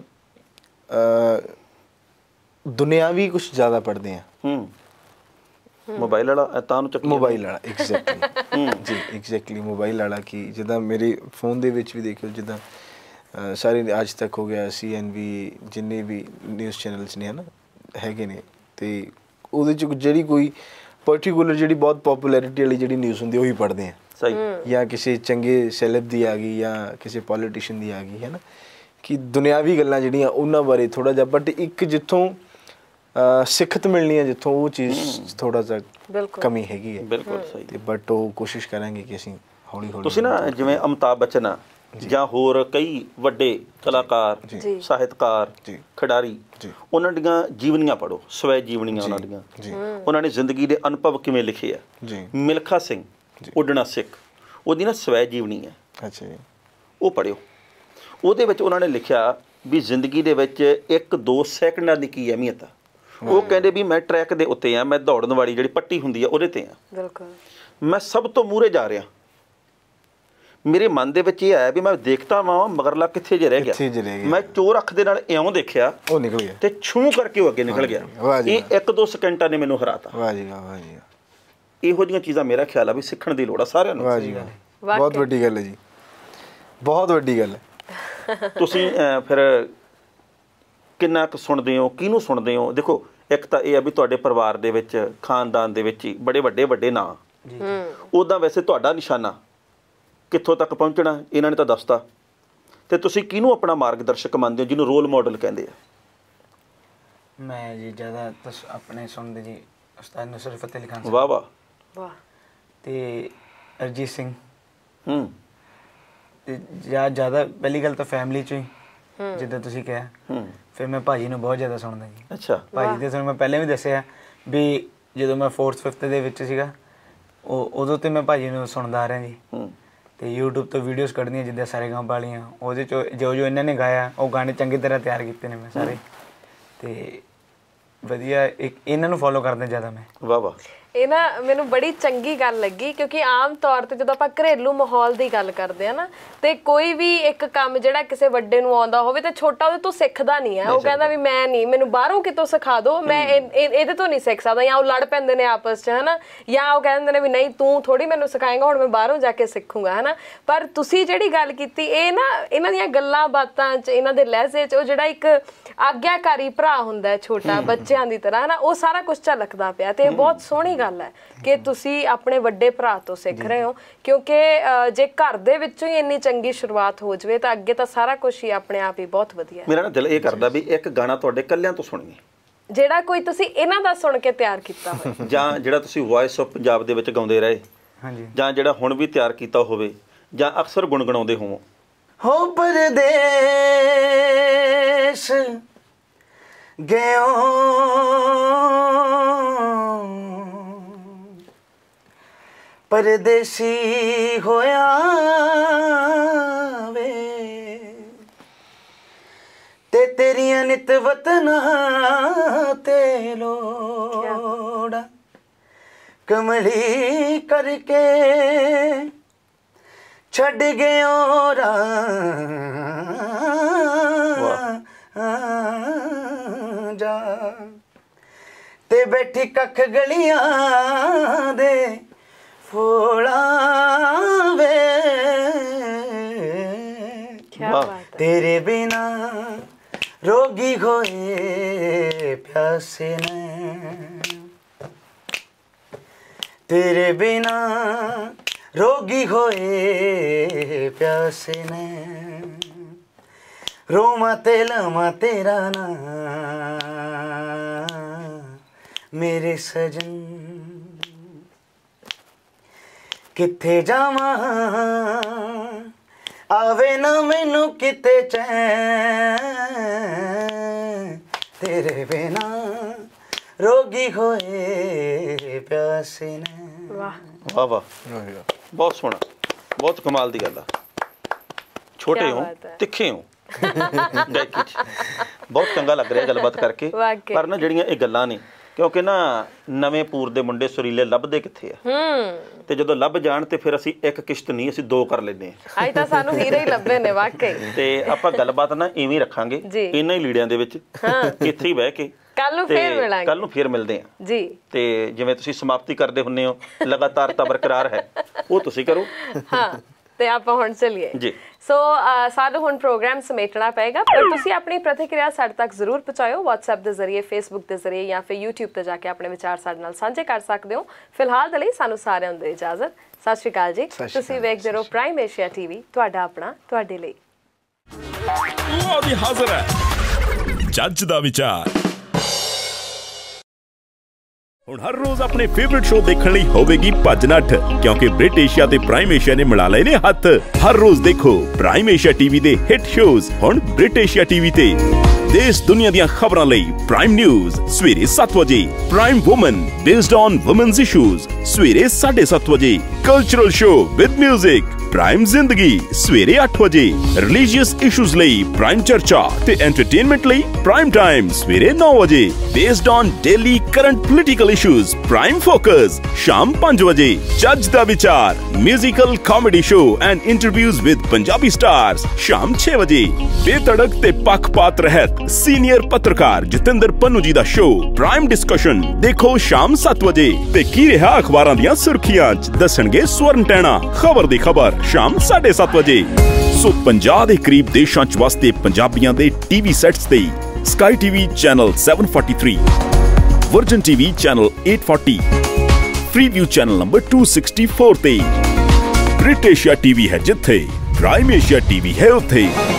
C: ਦੁਨਿਆਵੀ ਕੁਝ ਜ਼ਿਆਦਾ ਪੜ੍ਹਦੇ ਆ।
E: ਮੋਬਾਈਲ ਵਾਲਾ ਤਾਂ ਨੂੰ ਚੱਕ
C: ਮੋਬਾਈਲ ਵਾਲਾ ਐਗਜ਼ੈਕਟਲੀ ਜੀ ਐਗਜ਼ੈਕਟਲੀ ਮੋਬਾਈਲ ਵਾਲਾ ਕਿ ਜਿੱਦਾਂ ਮੇਰੇ ਫੋਨ ਦੇ ਵਿੱਚ ਵੀ ਦੇਖਿਓ ਜਿੱਦਾਂ ਸਾਰੇ ਅੱਜ ਤੱਕ ਹੋ ਗਿਆ CNV ਜਿੰਨੇ ਵੀ ਨਿਊਜ਼ ਚੈਨਲਸ ਨੇ ਹੈ ਨਾ ਹੈਗੇ ਨੇ ਤੇ ਉਹਦੇ 'ਚ ਜਿਹੜੀ ਕੋਈ ਪਰਟੀਕੂਲਰ ਜਿਹੜੀ ਬਹੁਤ ਪੋਪੂਲੈਰਿਟੀ ਵਾਲੀ ਜਿਹੜੀ ਨਿਊਜ਼ ਹੁੰਦੀ ਉਹੀ ਪੜ੍ਹਦੇ ਆ।
E: ਸਹੀ।
C: ਜਾਂ ਕਿਸੇ ਚੰਗੇ ਸੈਲਬ ਦੀ ਆ ਗਈ ਜਾਂ ਕਿਸੇ ਪੋਲੀਟੀਸ਼ੀਅਨ ਦੀ ਆ ਗਈ ਹੈ ਨਾ ਕਿ ਦੁਨਿਆਵੀ ਗੱਲਾਂ ਜਿਹੜੀਆਂ ਉਹਨਾਂ ਬਾਰੇ ਥੋੜ੍ਹਾ ਜਿਹਾ ਬਟ ਇੱਕ ਜਿੱਥੋਂ ਸਿੱਖਤ ਮਿਲਣੀ ਹੈ ਜਿੱਥੋਂ ਉਹ ਚੀਜ਼ ਥੋੜ੍ਹਾ ਜਿਹਾ ਕਮੀ ਹੈਗੀ ਹੈ।
E: ਬਿਲਕੁਲ ਸਹੀ।
C: ਤੇ ਬਟ ਉਹ ਕੋਸ਼ਿਸ਼ ਕਰਾਂਗੇ ਕਿ ਅਸੀਂ ਹੌਲੀ ਹੌਲੀ
E: ਤੁਸੀਂ ਨਾ ਜਿਵੇਂ ਅਮਿਤਾਭ ਬੱਚਨ ਆ ਜਾਂ ਹੋਰ ਕਈ ਵੱਡੇ ਕਲਾਕਾਰ ਸਾਹਿਤਕਾਰ ਖਿਡਾਰੀ ਉਹਨਾਂ ਦੀਆਂ ਜੀਵਨੀਆਂ ਪੜ੍ਹੋ ਸਵੈ ਜੀਵਨੀਆਂ ਉਹਨਾਂ ਦੀਆਂ ਉਹਨਾਂ ਨੇ ਜ਼ਿੰਦਗੀ ਦੇ ਅਨੁਭਵ ਕਿਵੇਂ ਲਿਖੇ ਆ। ਮਿਲਖਾ ਸਿੰਘ ਉੱਡਣਾ ਸਿੱਖ ਉਹਦੀ ਨਾ ਸਵੈ ਜੀਵਨੀ ਹੈ।
C: ਅੱਛਾ ਜੀ।
E: ਉਹ ਪੜ੍ਹਿਓ। ਉਹਦੇ ਵਿੱਚ ਉਹਨਾਂ ਨੇ ਲਿਖਿਆ ਵੀ ਜ਼ਿੰਦਗੀ ਦੇ ਵਿੱਚ 1-2 ਸੈਕਿੰਡਾਂ ਦੀ ਕੀ ਅਹਿਮੀਅਤ ਆ। ਉਹ ਕਹਿੰਦੇ ਵੀ ਮੈਂ ਟਰੈਕ ਦੇ ਉੱਤੇ ਆ ਮੈਂ ਦੌੜਨ ਵਾਲੀ ਜਿਹੜੀ ਪੱਟੀ ਹੁੰਦੀ ਆ ਉਹਦੇ ਤੇ ਆ ਬਿਲਕੁਲ ਮੈਂ ਸਭ ਤੋਂ ਮੂਹਰੇ ਜਾ ਰਿਹਾ। ਮੇਰੇ ਮਨ ਦੇ ਵਿੱਚ ਇਹ ਆਇਆ ਵੀ ਮੈਂ ਦੇਖਦਾ ਵਾਂ ਮਗਰਲਾ ਕਿੱਥੇ ਜੇ ਰਹਿ ਗਿਆ। ਮੈਂ ਚੋਰ ਅੱਖ ਦੇ ਨਾਲ ਇਉਂ ਦੇਖਿਆ ਉਹ ਨਿਕਲ ਗਿਆ ਤੇ ਛੂ ਕਰਕੇ ਉਹ ਅੱਗੇ ਨਿਕਲ ਗਿਆ। ਇਹ 1-2 ਸਕਿੰਟਾਂ ਨੇ ਮੈਨੂੰ ਹਰਾਤਾ। ਵਾਹ ਜੀ ਵਾਹ ਜੀ। ਇਹੋ ਜਿਹੀਆਂ ਚੀਜ਼ਾਂ ਮੇਰਾ ਖਿਆਲ ਆ ਵੀ ਸਿੱਖਣ ਦੀ ਲੋੜ ਆ ਸਾਰਿਆਂ ਨੂੰ। ਵਾਹ ਜੀ ਵਾਹ। ਬਹੁਤ ਵੱਡੀ ਗੱਲ ਹੈ ਜੀ ਬਹੁਤ ਵੱਡੀ ਗੱਲ ਹੈ। ਤੁਸੀਂ ਫਿਰ ਕਿੰਨਾ ਕੁ ਸੁਣਦੇ ਹੋ ਕਿਹਨੂੰ ਸੁਣਦੇ ਹੋ? ਦੇਖੋ ਇੱਕ ਤਾਂ ਇਹ ਆ ਵੀ ਤੁਹਾਡੇ ਪਰਿਵਾਰ ਦੇ ਵਿੱਚ ਖਾਨਦਾਨ ਦੇ ਵਿੱਚ ਹੀ ਬੜੇ ਵੱਡੇ ਨਾਂ ਉੱਦਾਂ ਵੈਸੇ ਤੁਹਾਡਾ ਨਿਸ਼ਾਨਾ ਕਿੱਥੋਂ ਤੱਕ ਪਹੁੰਚਣਾ ਇਹਨਾਂ ਨੇ ਤਾਂ ਦੱਸਤਾ ਤੇ ਤੁਸੀਂ ਕਿਹਨੂੰ ਆਪਣਾ ਮਾਰਗਦਰਸ਼ਕ ਮੰਨਦੇ ਹੋ ਜਿਹਨੂੰ ਰੋਲ ਮਾਡਲ ਕਹਿੰਦੇ ਆ?
A: ਮੈਂ ਜੀ ਜ਼ਿਆਦਾ ਆਪਣੇ ਸੁਣਦੇ ਜੀ ਉਸਤਾਦ ਨੁਸਰਤ ਫਤਿਹ ਅਲੀ ਖਾਨ ਸਾਹਿਬ।
E: ਵਾਹ ਵਾਹ
B: ਵਾਹ।
A: ਤੇ ਅਰਜੀਤ ਸਿੰਘ। ਤੇ ਜ਼ਿਆਦਾ ਪਹਿਲੀ ਗੱਲ ਤਾਂ ਫੈਮਿਲੀ 'ਚੋਂ ਹੀ ਜਿੱਦਾਂ ਤੁਸੀਂ ਕਿਹਾ। ਫਿਰ ਮੈਂ ਭਾਜੀ ਨੂੰ ਬਹੁਤ ਜ਼ਿਆਦਾ ਸੁਣਦਾ ਜੀ। ਅੱਛਾ। ਭਾਜੀ ਦੇ ਸੁਣ ਮੈਂ ਪਹਿਲਾਂ ਵੀ ਦੱਸਿਆ ਵੀ ਜਦੋਂ ਮੈਂ 4th-5th ਦੇ ਵਿੱਚ ਸੀਗਾ ਉਦੋਂ ਤੇ ਮੈਂ ਭਾਜੀ ਨੂੰ ਸੁਣਦਾ ਆ ਰਿਹਾ ਜੀ। ਤੇ YouTube ਤੋਂ ਵੀਡੀਓਜ਼ ਕੱਢਦੀਆਂ ਜਿੱਦਾਂ ਸਾਰੇ ਗਾਂ ਵਾਲੀਆਂ ਉਹਦੇ 'ਚੋਂ ਜੋ ਇਹਨਾਂ ਨੇ ਗਾਇਆ ਉਹ ਗਾਣੇ ਚੰਗੀ ਤਰ੍ਹਾਂ ਤਿਆਰ ਕੀਤੇ ਨੇ ਮੈਂ ਸਾਰੇ। ਤੇ ਵਧੀਆ ਇਹਨਾਂ ਨੂੰ ਫੋਲੋ ਕਰਦਾ ਜ਼ਿਆਦਾ ਮੈਂ।
E: ਵਾਹ ਵਾਹ।
B: ਇਹ ਨਾ ਮੈਨੂੰ ਬੜੀ ਚੰਗੀ ਗੱਲ ਲੱਗੀ ਕਿਉਂਕਿ ਆਮ ਤੌਰ ਤੇ ਜਦੋਂ ਆਪਾਂ ਘਰੇਲੂ ਮਾਹੌਲ ਦੀ ਗੱਲ ਕਰਦੇ ਆ ਨਾ ਤੇ ਕੋਈ ਵੀ ਇੱਕ ਕੰਮ ਜਿਹੜਾ ਕਿਸੇ ਵੱਡੇ ਨੂੰ ਆਉਂਦਾ ਹੋਵੇ ਤੇ ਛੋਟਾ ਉਹਦੇ ਤੋਂ ਸਿੱਖਦਾ ਨਹੀਂ ਹੈ। ਉਹ ਕਹਿੰਦਾ ਵੀ ਮੈਂ ਨਹੀਂ, ਮੈਨੂੰ ਬਾਹਰੋਂ ਕਿਤੋਂ ਸਿਖਾ ਦਿਓ, ਮੈਂ ਇਹਦੇ ਤੋਂ ਨਹੀਂ ਸਿੱਖ ਸਕਦਾ, ਜਾਂ ਉਹ ਲੜ ਪੈਂਦੇ ਨੇ ਆਪਸ 'ਚ ਹਨਾ, ਜਾਂ ਉਹ ਕਹਿੰਦੇ ਨੇ ਵੀ ਨਹੀਂ ਤੂੰ ਥੋੜੀ ਮੈਨੂੰ ਸਿਖਾਏਂਗਾ, ਹੁਣ ਮੈਂ ਬਾਹਰੋਂ ਜਾ ਕੇ ਸਿੱਖੂਗਾ ਹਨਾ। ਪਰ ਤੁਸੀਂ ਜਿਹੜੀ ਗੱਲ ਕੀਤੀ ਇਹ ਨਾ ਇਹਨਾਂ ਦੀਆਂ ਗੱਲਾਂ ਬਾਤਾਂ 'ਚ ਇਹਨਾਂ ਦੇ ਲਹਿਜ਼ੇ 'ਚ ਉਹ ਜਿਹੜਾ ਇੱਕ ਆਗਿਆਕਾਰੀ ਭਰਾ ਹੁੰਦਾ ਛੋਟਾ ਬੱਚਿਆਂ ਦੀ ਤਰ੍ਹਾਂ ਹਨਾ, ਉਹ ਸਾਰਾ ਕੁਝ ਝਲਕਦਾ ਪਿਆ ਤੇ ਇਹ ਬਹੁਤ ਸੋਹਣੀ ਗੱਲ ਹੈ ਕਿ ਤੁਸੀਂ ਆਪਣੇ ਵੱਡੇ ਭਰਾ ਤੋਂ ਸਿੱਖ ਰਹੇ ਹੋ ਕਿਉਂਕਿ ਜੇ ਘਰ ਦੇ ਵਿੱਚੋਂ ਹੀ ਇੰਨੀ ਚੰਗੀ ਸ਼ੁਰੂਆਤ ਹੋ ਜਾਵੇ ਤਾਂ ਅੱਗੇ ਤਾਂ ਸਾਰਾ ਕੁਝ ਹੀ ਆਪਣੇ ਆਪ ਹੀ ਬਹੁਤ ਵਧੀਆ।
E: ਮੇਰਾ ਨਾ ਦਿਲ ਇਹ ਕਰਦਾ ਵੀ ਇੱਕ ਗਾਣਾ ਤੁਹਾਡੇ ਕੱਲਿਆਂ ਤੋਂ ਸੁਣੀਏ,
B: ਜਿਹੜਾ ਕੋਈ ਤੁਸੀਂ ਇਹਨਾਂ ਦਾ ਸੁਣ ਕੇ ਤਿਆਰ ਕੀਤਾ ਹੋਵੇ
E: ਜਾਂ ਜਿਹੜਾ ਤੁਸੀਂ ਵੌਇਸ ਆਫ ਪੰਜਾਬ ਦੇ ਵਿੱਚ ਗਾਉਂਦੇ ਰਹੇ,
A: ਹਾਂਜੀ,
E: ਜਾਂ ਜਿਹੜਾ ਹੁਣ ਵੀ ਤਿਆਰ ਕੀਤਾ ਹੋਵੇ ਜਾਂ ਅਕਸਰ ਗੁਣਗੁਣਾਉਂਦੇ ਹੋਵੋ।
A: ਹੋ ਪਰਦੇਸ ਗਿਓ ਪਰਦੇਸੀ ਹੋਇਆ ਵੇ ਤੇ ਤੇਰੀਆਂ ਨਿਤ ਵਤਨਾਂ ਤੇ ਲੋੜਾ ਕਮਲੀ ਕਰਕੇ ਛੱਡ ਗਿਓ ਰਾਂਝਾ ਤੇ ਬੈਠੀ ਕੱਖ ਗਲੀਆਂ ਦੇ ਫੋਲਾਂ ਵੇ ਤੇਰੇ ਬਿਨਾ ਰੋਗੀ ਹੋਏ ਪਿਆਸੇ ਨੇ, ਤੇਰੇ ਬਿਨਾ ਰੋਗੀ ਹੋਏ ਪਿਆਸੇ ਨੇ, ਰੋਵਾਂ ਤੇ ਲਵਾਂ ਤੇਰਾ ਨਾਂ ਮੇਰੇ ਸਜਨ, ਕਿੱਥੇ ਜਾਵਾਂ ਆਵੇ ਨਾ ਮੈਨੂੰ ਕਿਤੇ ਚੈਨ, ਤੇਰੇ ਬਿਨਾ ਰੋਗੀ ਹੋਏ ਪਿਆਸੇ ਨੇ।
B: ਵਾਹ
E: ਵਾਹ ਵਾਹ, ਬਹੁਤ ਸੋਹਣਾ, ਬਹੁਤ ਕਮਾਲ ਦੀ ਗੱਲ ਆ। ਛੋਟੇ ਹੋ, ਤਿੱਖੇ ਹੋ ਗਾਇਕੀ 'ਚ, ਬਹੁਤ ਚੰਗਾ ਲੱਗ ਰਿਹਾ ਗੱਲਬਾਤ ਕਰਕੇ। ਪਰ ਨਾ ਜਿਹੜੀਆਂ ਇਹ ਗੱਲਾਂ ਨੇ ਕਿਉਂਕਿ ਨਾ ਨਵੇਂ ਪੂਰ ਦੇ ਮੁੰਡੇ ਸੁਰੀਲੇ ਲੱਭਦੇ ਕਿੱਥੇ ਆ, ਤੇ ਜਦੋਂ ਲੱਭ ਜਾਣ ਤੇ ਫਿਰ ਅਸੀਂ ਇੱਕ ਕਿਸ਼ਤ ਨਹੀਂ ਅਸੀਂ ਦੋ ਕਰ ਲੈਂਦੇ ਆ।
B: ਅੱਜ ਤਾਂ ਸਾਨੂੰ ਹੀਰੇ ਹੀ ਲੱਭੇ ਨੇ ਵਾਕਈ।
E: ਤੇ ਆਪਾਂ ਗੱਲਬਾਤ ਨਾ ਇਵੇਂ ਰੱਖਾਂਗੇ ਇਹਨਾਂ ਹੀ ਲੀੜਿਆਂ ਦੇ ਵਿੱਚ, ਇੱਥੇ ਹੀ ਬਹਿ ਕੇ। ਕੱਲ ਨੂੰ ਫੇਰ ਮਿਲਦੇ ਆ ਜੀ। ਤੇ ਜਿਵੇਂ ਤੁਸੀਂ ਸਮਾਪਤੀ ਕਰਦੇ ਹੁੰਨੇ ਹੋ ਲਗਾਤਾਰਤਾ ਬਰਕਰਾਰ ਹੈ, ਉਹ ਤੁਸੀਂ ਕਰੋ।
B: ਹਾਂ ਤੇ ਆਪਾਂ ਹੁਣ ਚੱਲੀਏ ਜੀ। ਸੋ ਸਾਨੂੰ ਹੁਣ ਪ੍ਰੋਗਰਾਮ ਸਮੇਟਣਾ ਪਏਗਾ, ਪਰ ਤੁਸੀਂ ਆਪਣੀ ਪ੍ਰਤੀਕਿਰਿਆ ਸਾਡੇ ਤੱਕ ਜ਼ਰੂਰ ਪਹੁੰਚਾਇਓ WhatsApp ਦੇ ਜ਼ਰੀਏ, Facebook ਦੇ ਜ਼ਰੀਏ ਜਾਂ ਫਿਰ YouTube ਤੇ ਜਾ ਕੇ ਆਪਣੇ ਵਿਚਾਰ ਸਾਡੇ ਨਾਲ ਸਾਂਝੇ ਕਰ ਸਕਦੇ ਹੋ। ਫਿਲਹਾਲ ਦੇ ਲਈ ਸਾਨੂੰ ਸਾਰਿਆਂ ਨੂੰ ਦਿਓ ਇਜਾਜ਼ਤ। ਸਤਿ ਸ਼੍ਰੀ ਅਕਾਲ ਜੀ। ਤੁਸੀਂ ਵੇਖਦੇ ਰਹੋ ਪ੍ਰਾਈਮ ਏਸ਼ੀਆ TV, ਤੁਹਾਡਾ ਆਪਣਾ ਤੁਹਾਡੇ ਲਈ।
F: ਉਹ ਵੀ ਹਾਜ਼ਰ ਹੈ ਜੱਜ ਦਾ ਵਿਚਾਰ। ਹੁਣ ਹਰ ਰੋਜ਼ ਆਪਣੇ ਫੇਵਰਿਟ ਸ਼ੋਅ ਦੇਖਣ ਲਈ ਹੋਵੇਗੀ ਭੱਜ ਨੱਠ, ਕਿਉਂਕਿ ਬ੍ਰਿਟ ਏਸ਼ੀਆ ਤੇ ਪ੍ਰਾਈਮ ਏਸ਼ੀਆ ਨੇ ਮਿਲਾ ਲਏ ਨੇ ਹੱਥ। ਹਰ ਰੋਜ਼ ਦੇਖੋ ਪ੍ਰਾਈਮ ਏਸ਼ੀਆ TV ਦੇ ਹਿੱਟ ਸ਼ੋਜ਼ ਹੁਣ ਬ੍ਰਿਟ ਏਸ਼ੀਆ TV ਤੇ। ਦੇਸ਼ ਦੁਨੀਆ ਦੀਆਂ ਖਬਰਾਂ ਲਈ ਪ੍ਰਾਈਮ ਨਿਊਜ਼ ਸਵੇਰੇ 7 ਵਜੇ, Prime Woman based on women's issues ਸਵੇਰੇ 7:30 ਵਜੇ, cultural show with music Prime Zindagi ਸਵੇਰੇ 8 ਵਜੇ, ਰਿਲੀਜੀਅਸ ਇਸ਼ੂਜ਼ ਲਈ ਪ੍ਰਾਈਮ ਚਰਚਾ ਤੇ ਐਂਟਰਟੇਨਮੈਂਟ ਲਈ ਪ੍ਰਾਈਮ ਟਾਈਮ ਸਵੇਰੇ 9 ਵਜੇ, based on daily current political issues Prime Focus ਸ਼ਾਮ 5 ਵਜੇ। ਜੱਜ ਦਾ ਵਿਚਾਰ musical comedy show and interviews with Punjabi stars ਸ਼ਾਮ 6 ਵਜੇ। ਬੇਤੜਕ ਤੇ ਪੱਖਪਾਤ ਰਹਿਤ ਸੀਨੀਅਰ ਪੱਤਰਕਾਰ ਜਤਿੰਦਰ ਪੰਨੂ ਜੀ ਦਾ ਸ਼ੋਅ ਪ੍ਰਾਈਮ ਡਿਸਕਸ਼ਨ ਦੇਖੋ ਸ਼ਾਮ 7 ਵਜੇ। ਤੇ ਕੀ ਰਿਹਾ ਅਖਬਾਰਾਂ ਦੀਆਂ ਸੁਰਖੀਆਂ 'ਚ ਦੱਸਣਗੇ ਸਵਰਨ ਟੈਣਾ ਖਬਰ ਦੀ ਖਬਰ ਸ਼ਾਮ 7:30 ਵਜੇ। ਸੋ 50 ਦੇ ਕਰੀਬ ਦੇਸ਼ਾਂ 'ਚ ਵਸਦੇ ਪੰਜਾਬੀਆਂ ਦੇ ਟੀਵੀ ਸੈਟਸ ਤੇ Sky TV channel 743, Virgin TV channel 840, Preview channel number 264 ਤੇ। ਬ੍ਰਿਟ ਏਸ਼ੀਆ TV ਹੈ ਜਿੱਥੇ ਪ੍ਰਾਈਮ ਏਸ਼ੀਆ TV ਹੈ ਉੱਥੇ।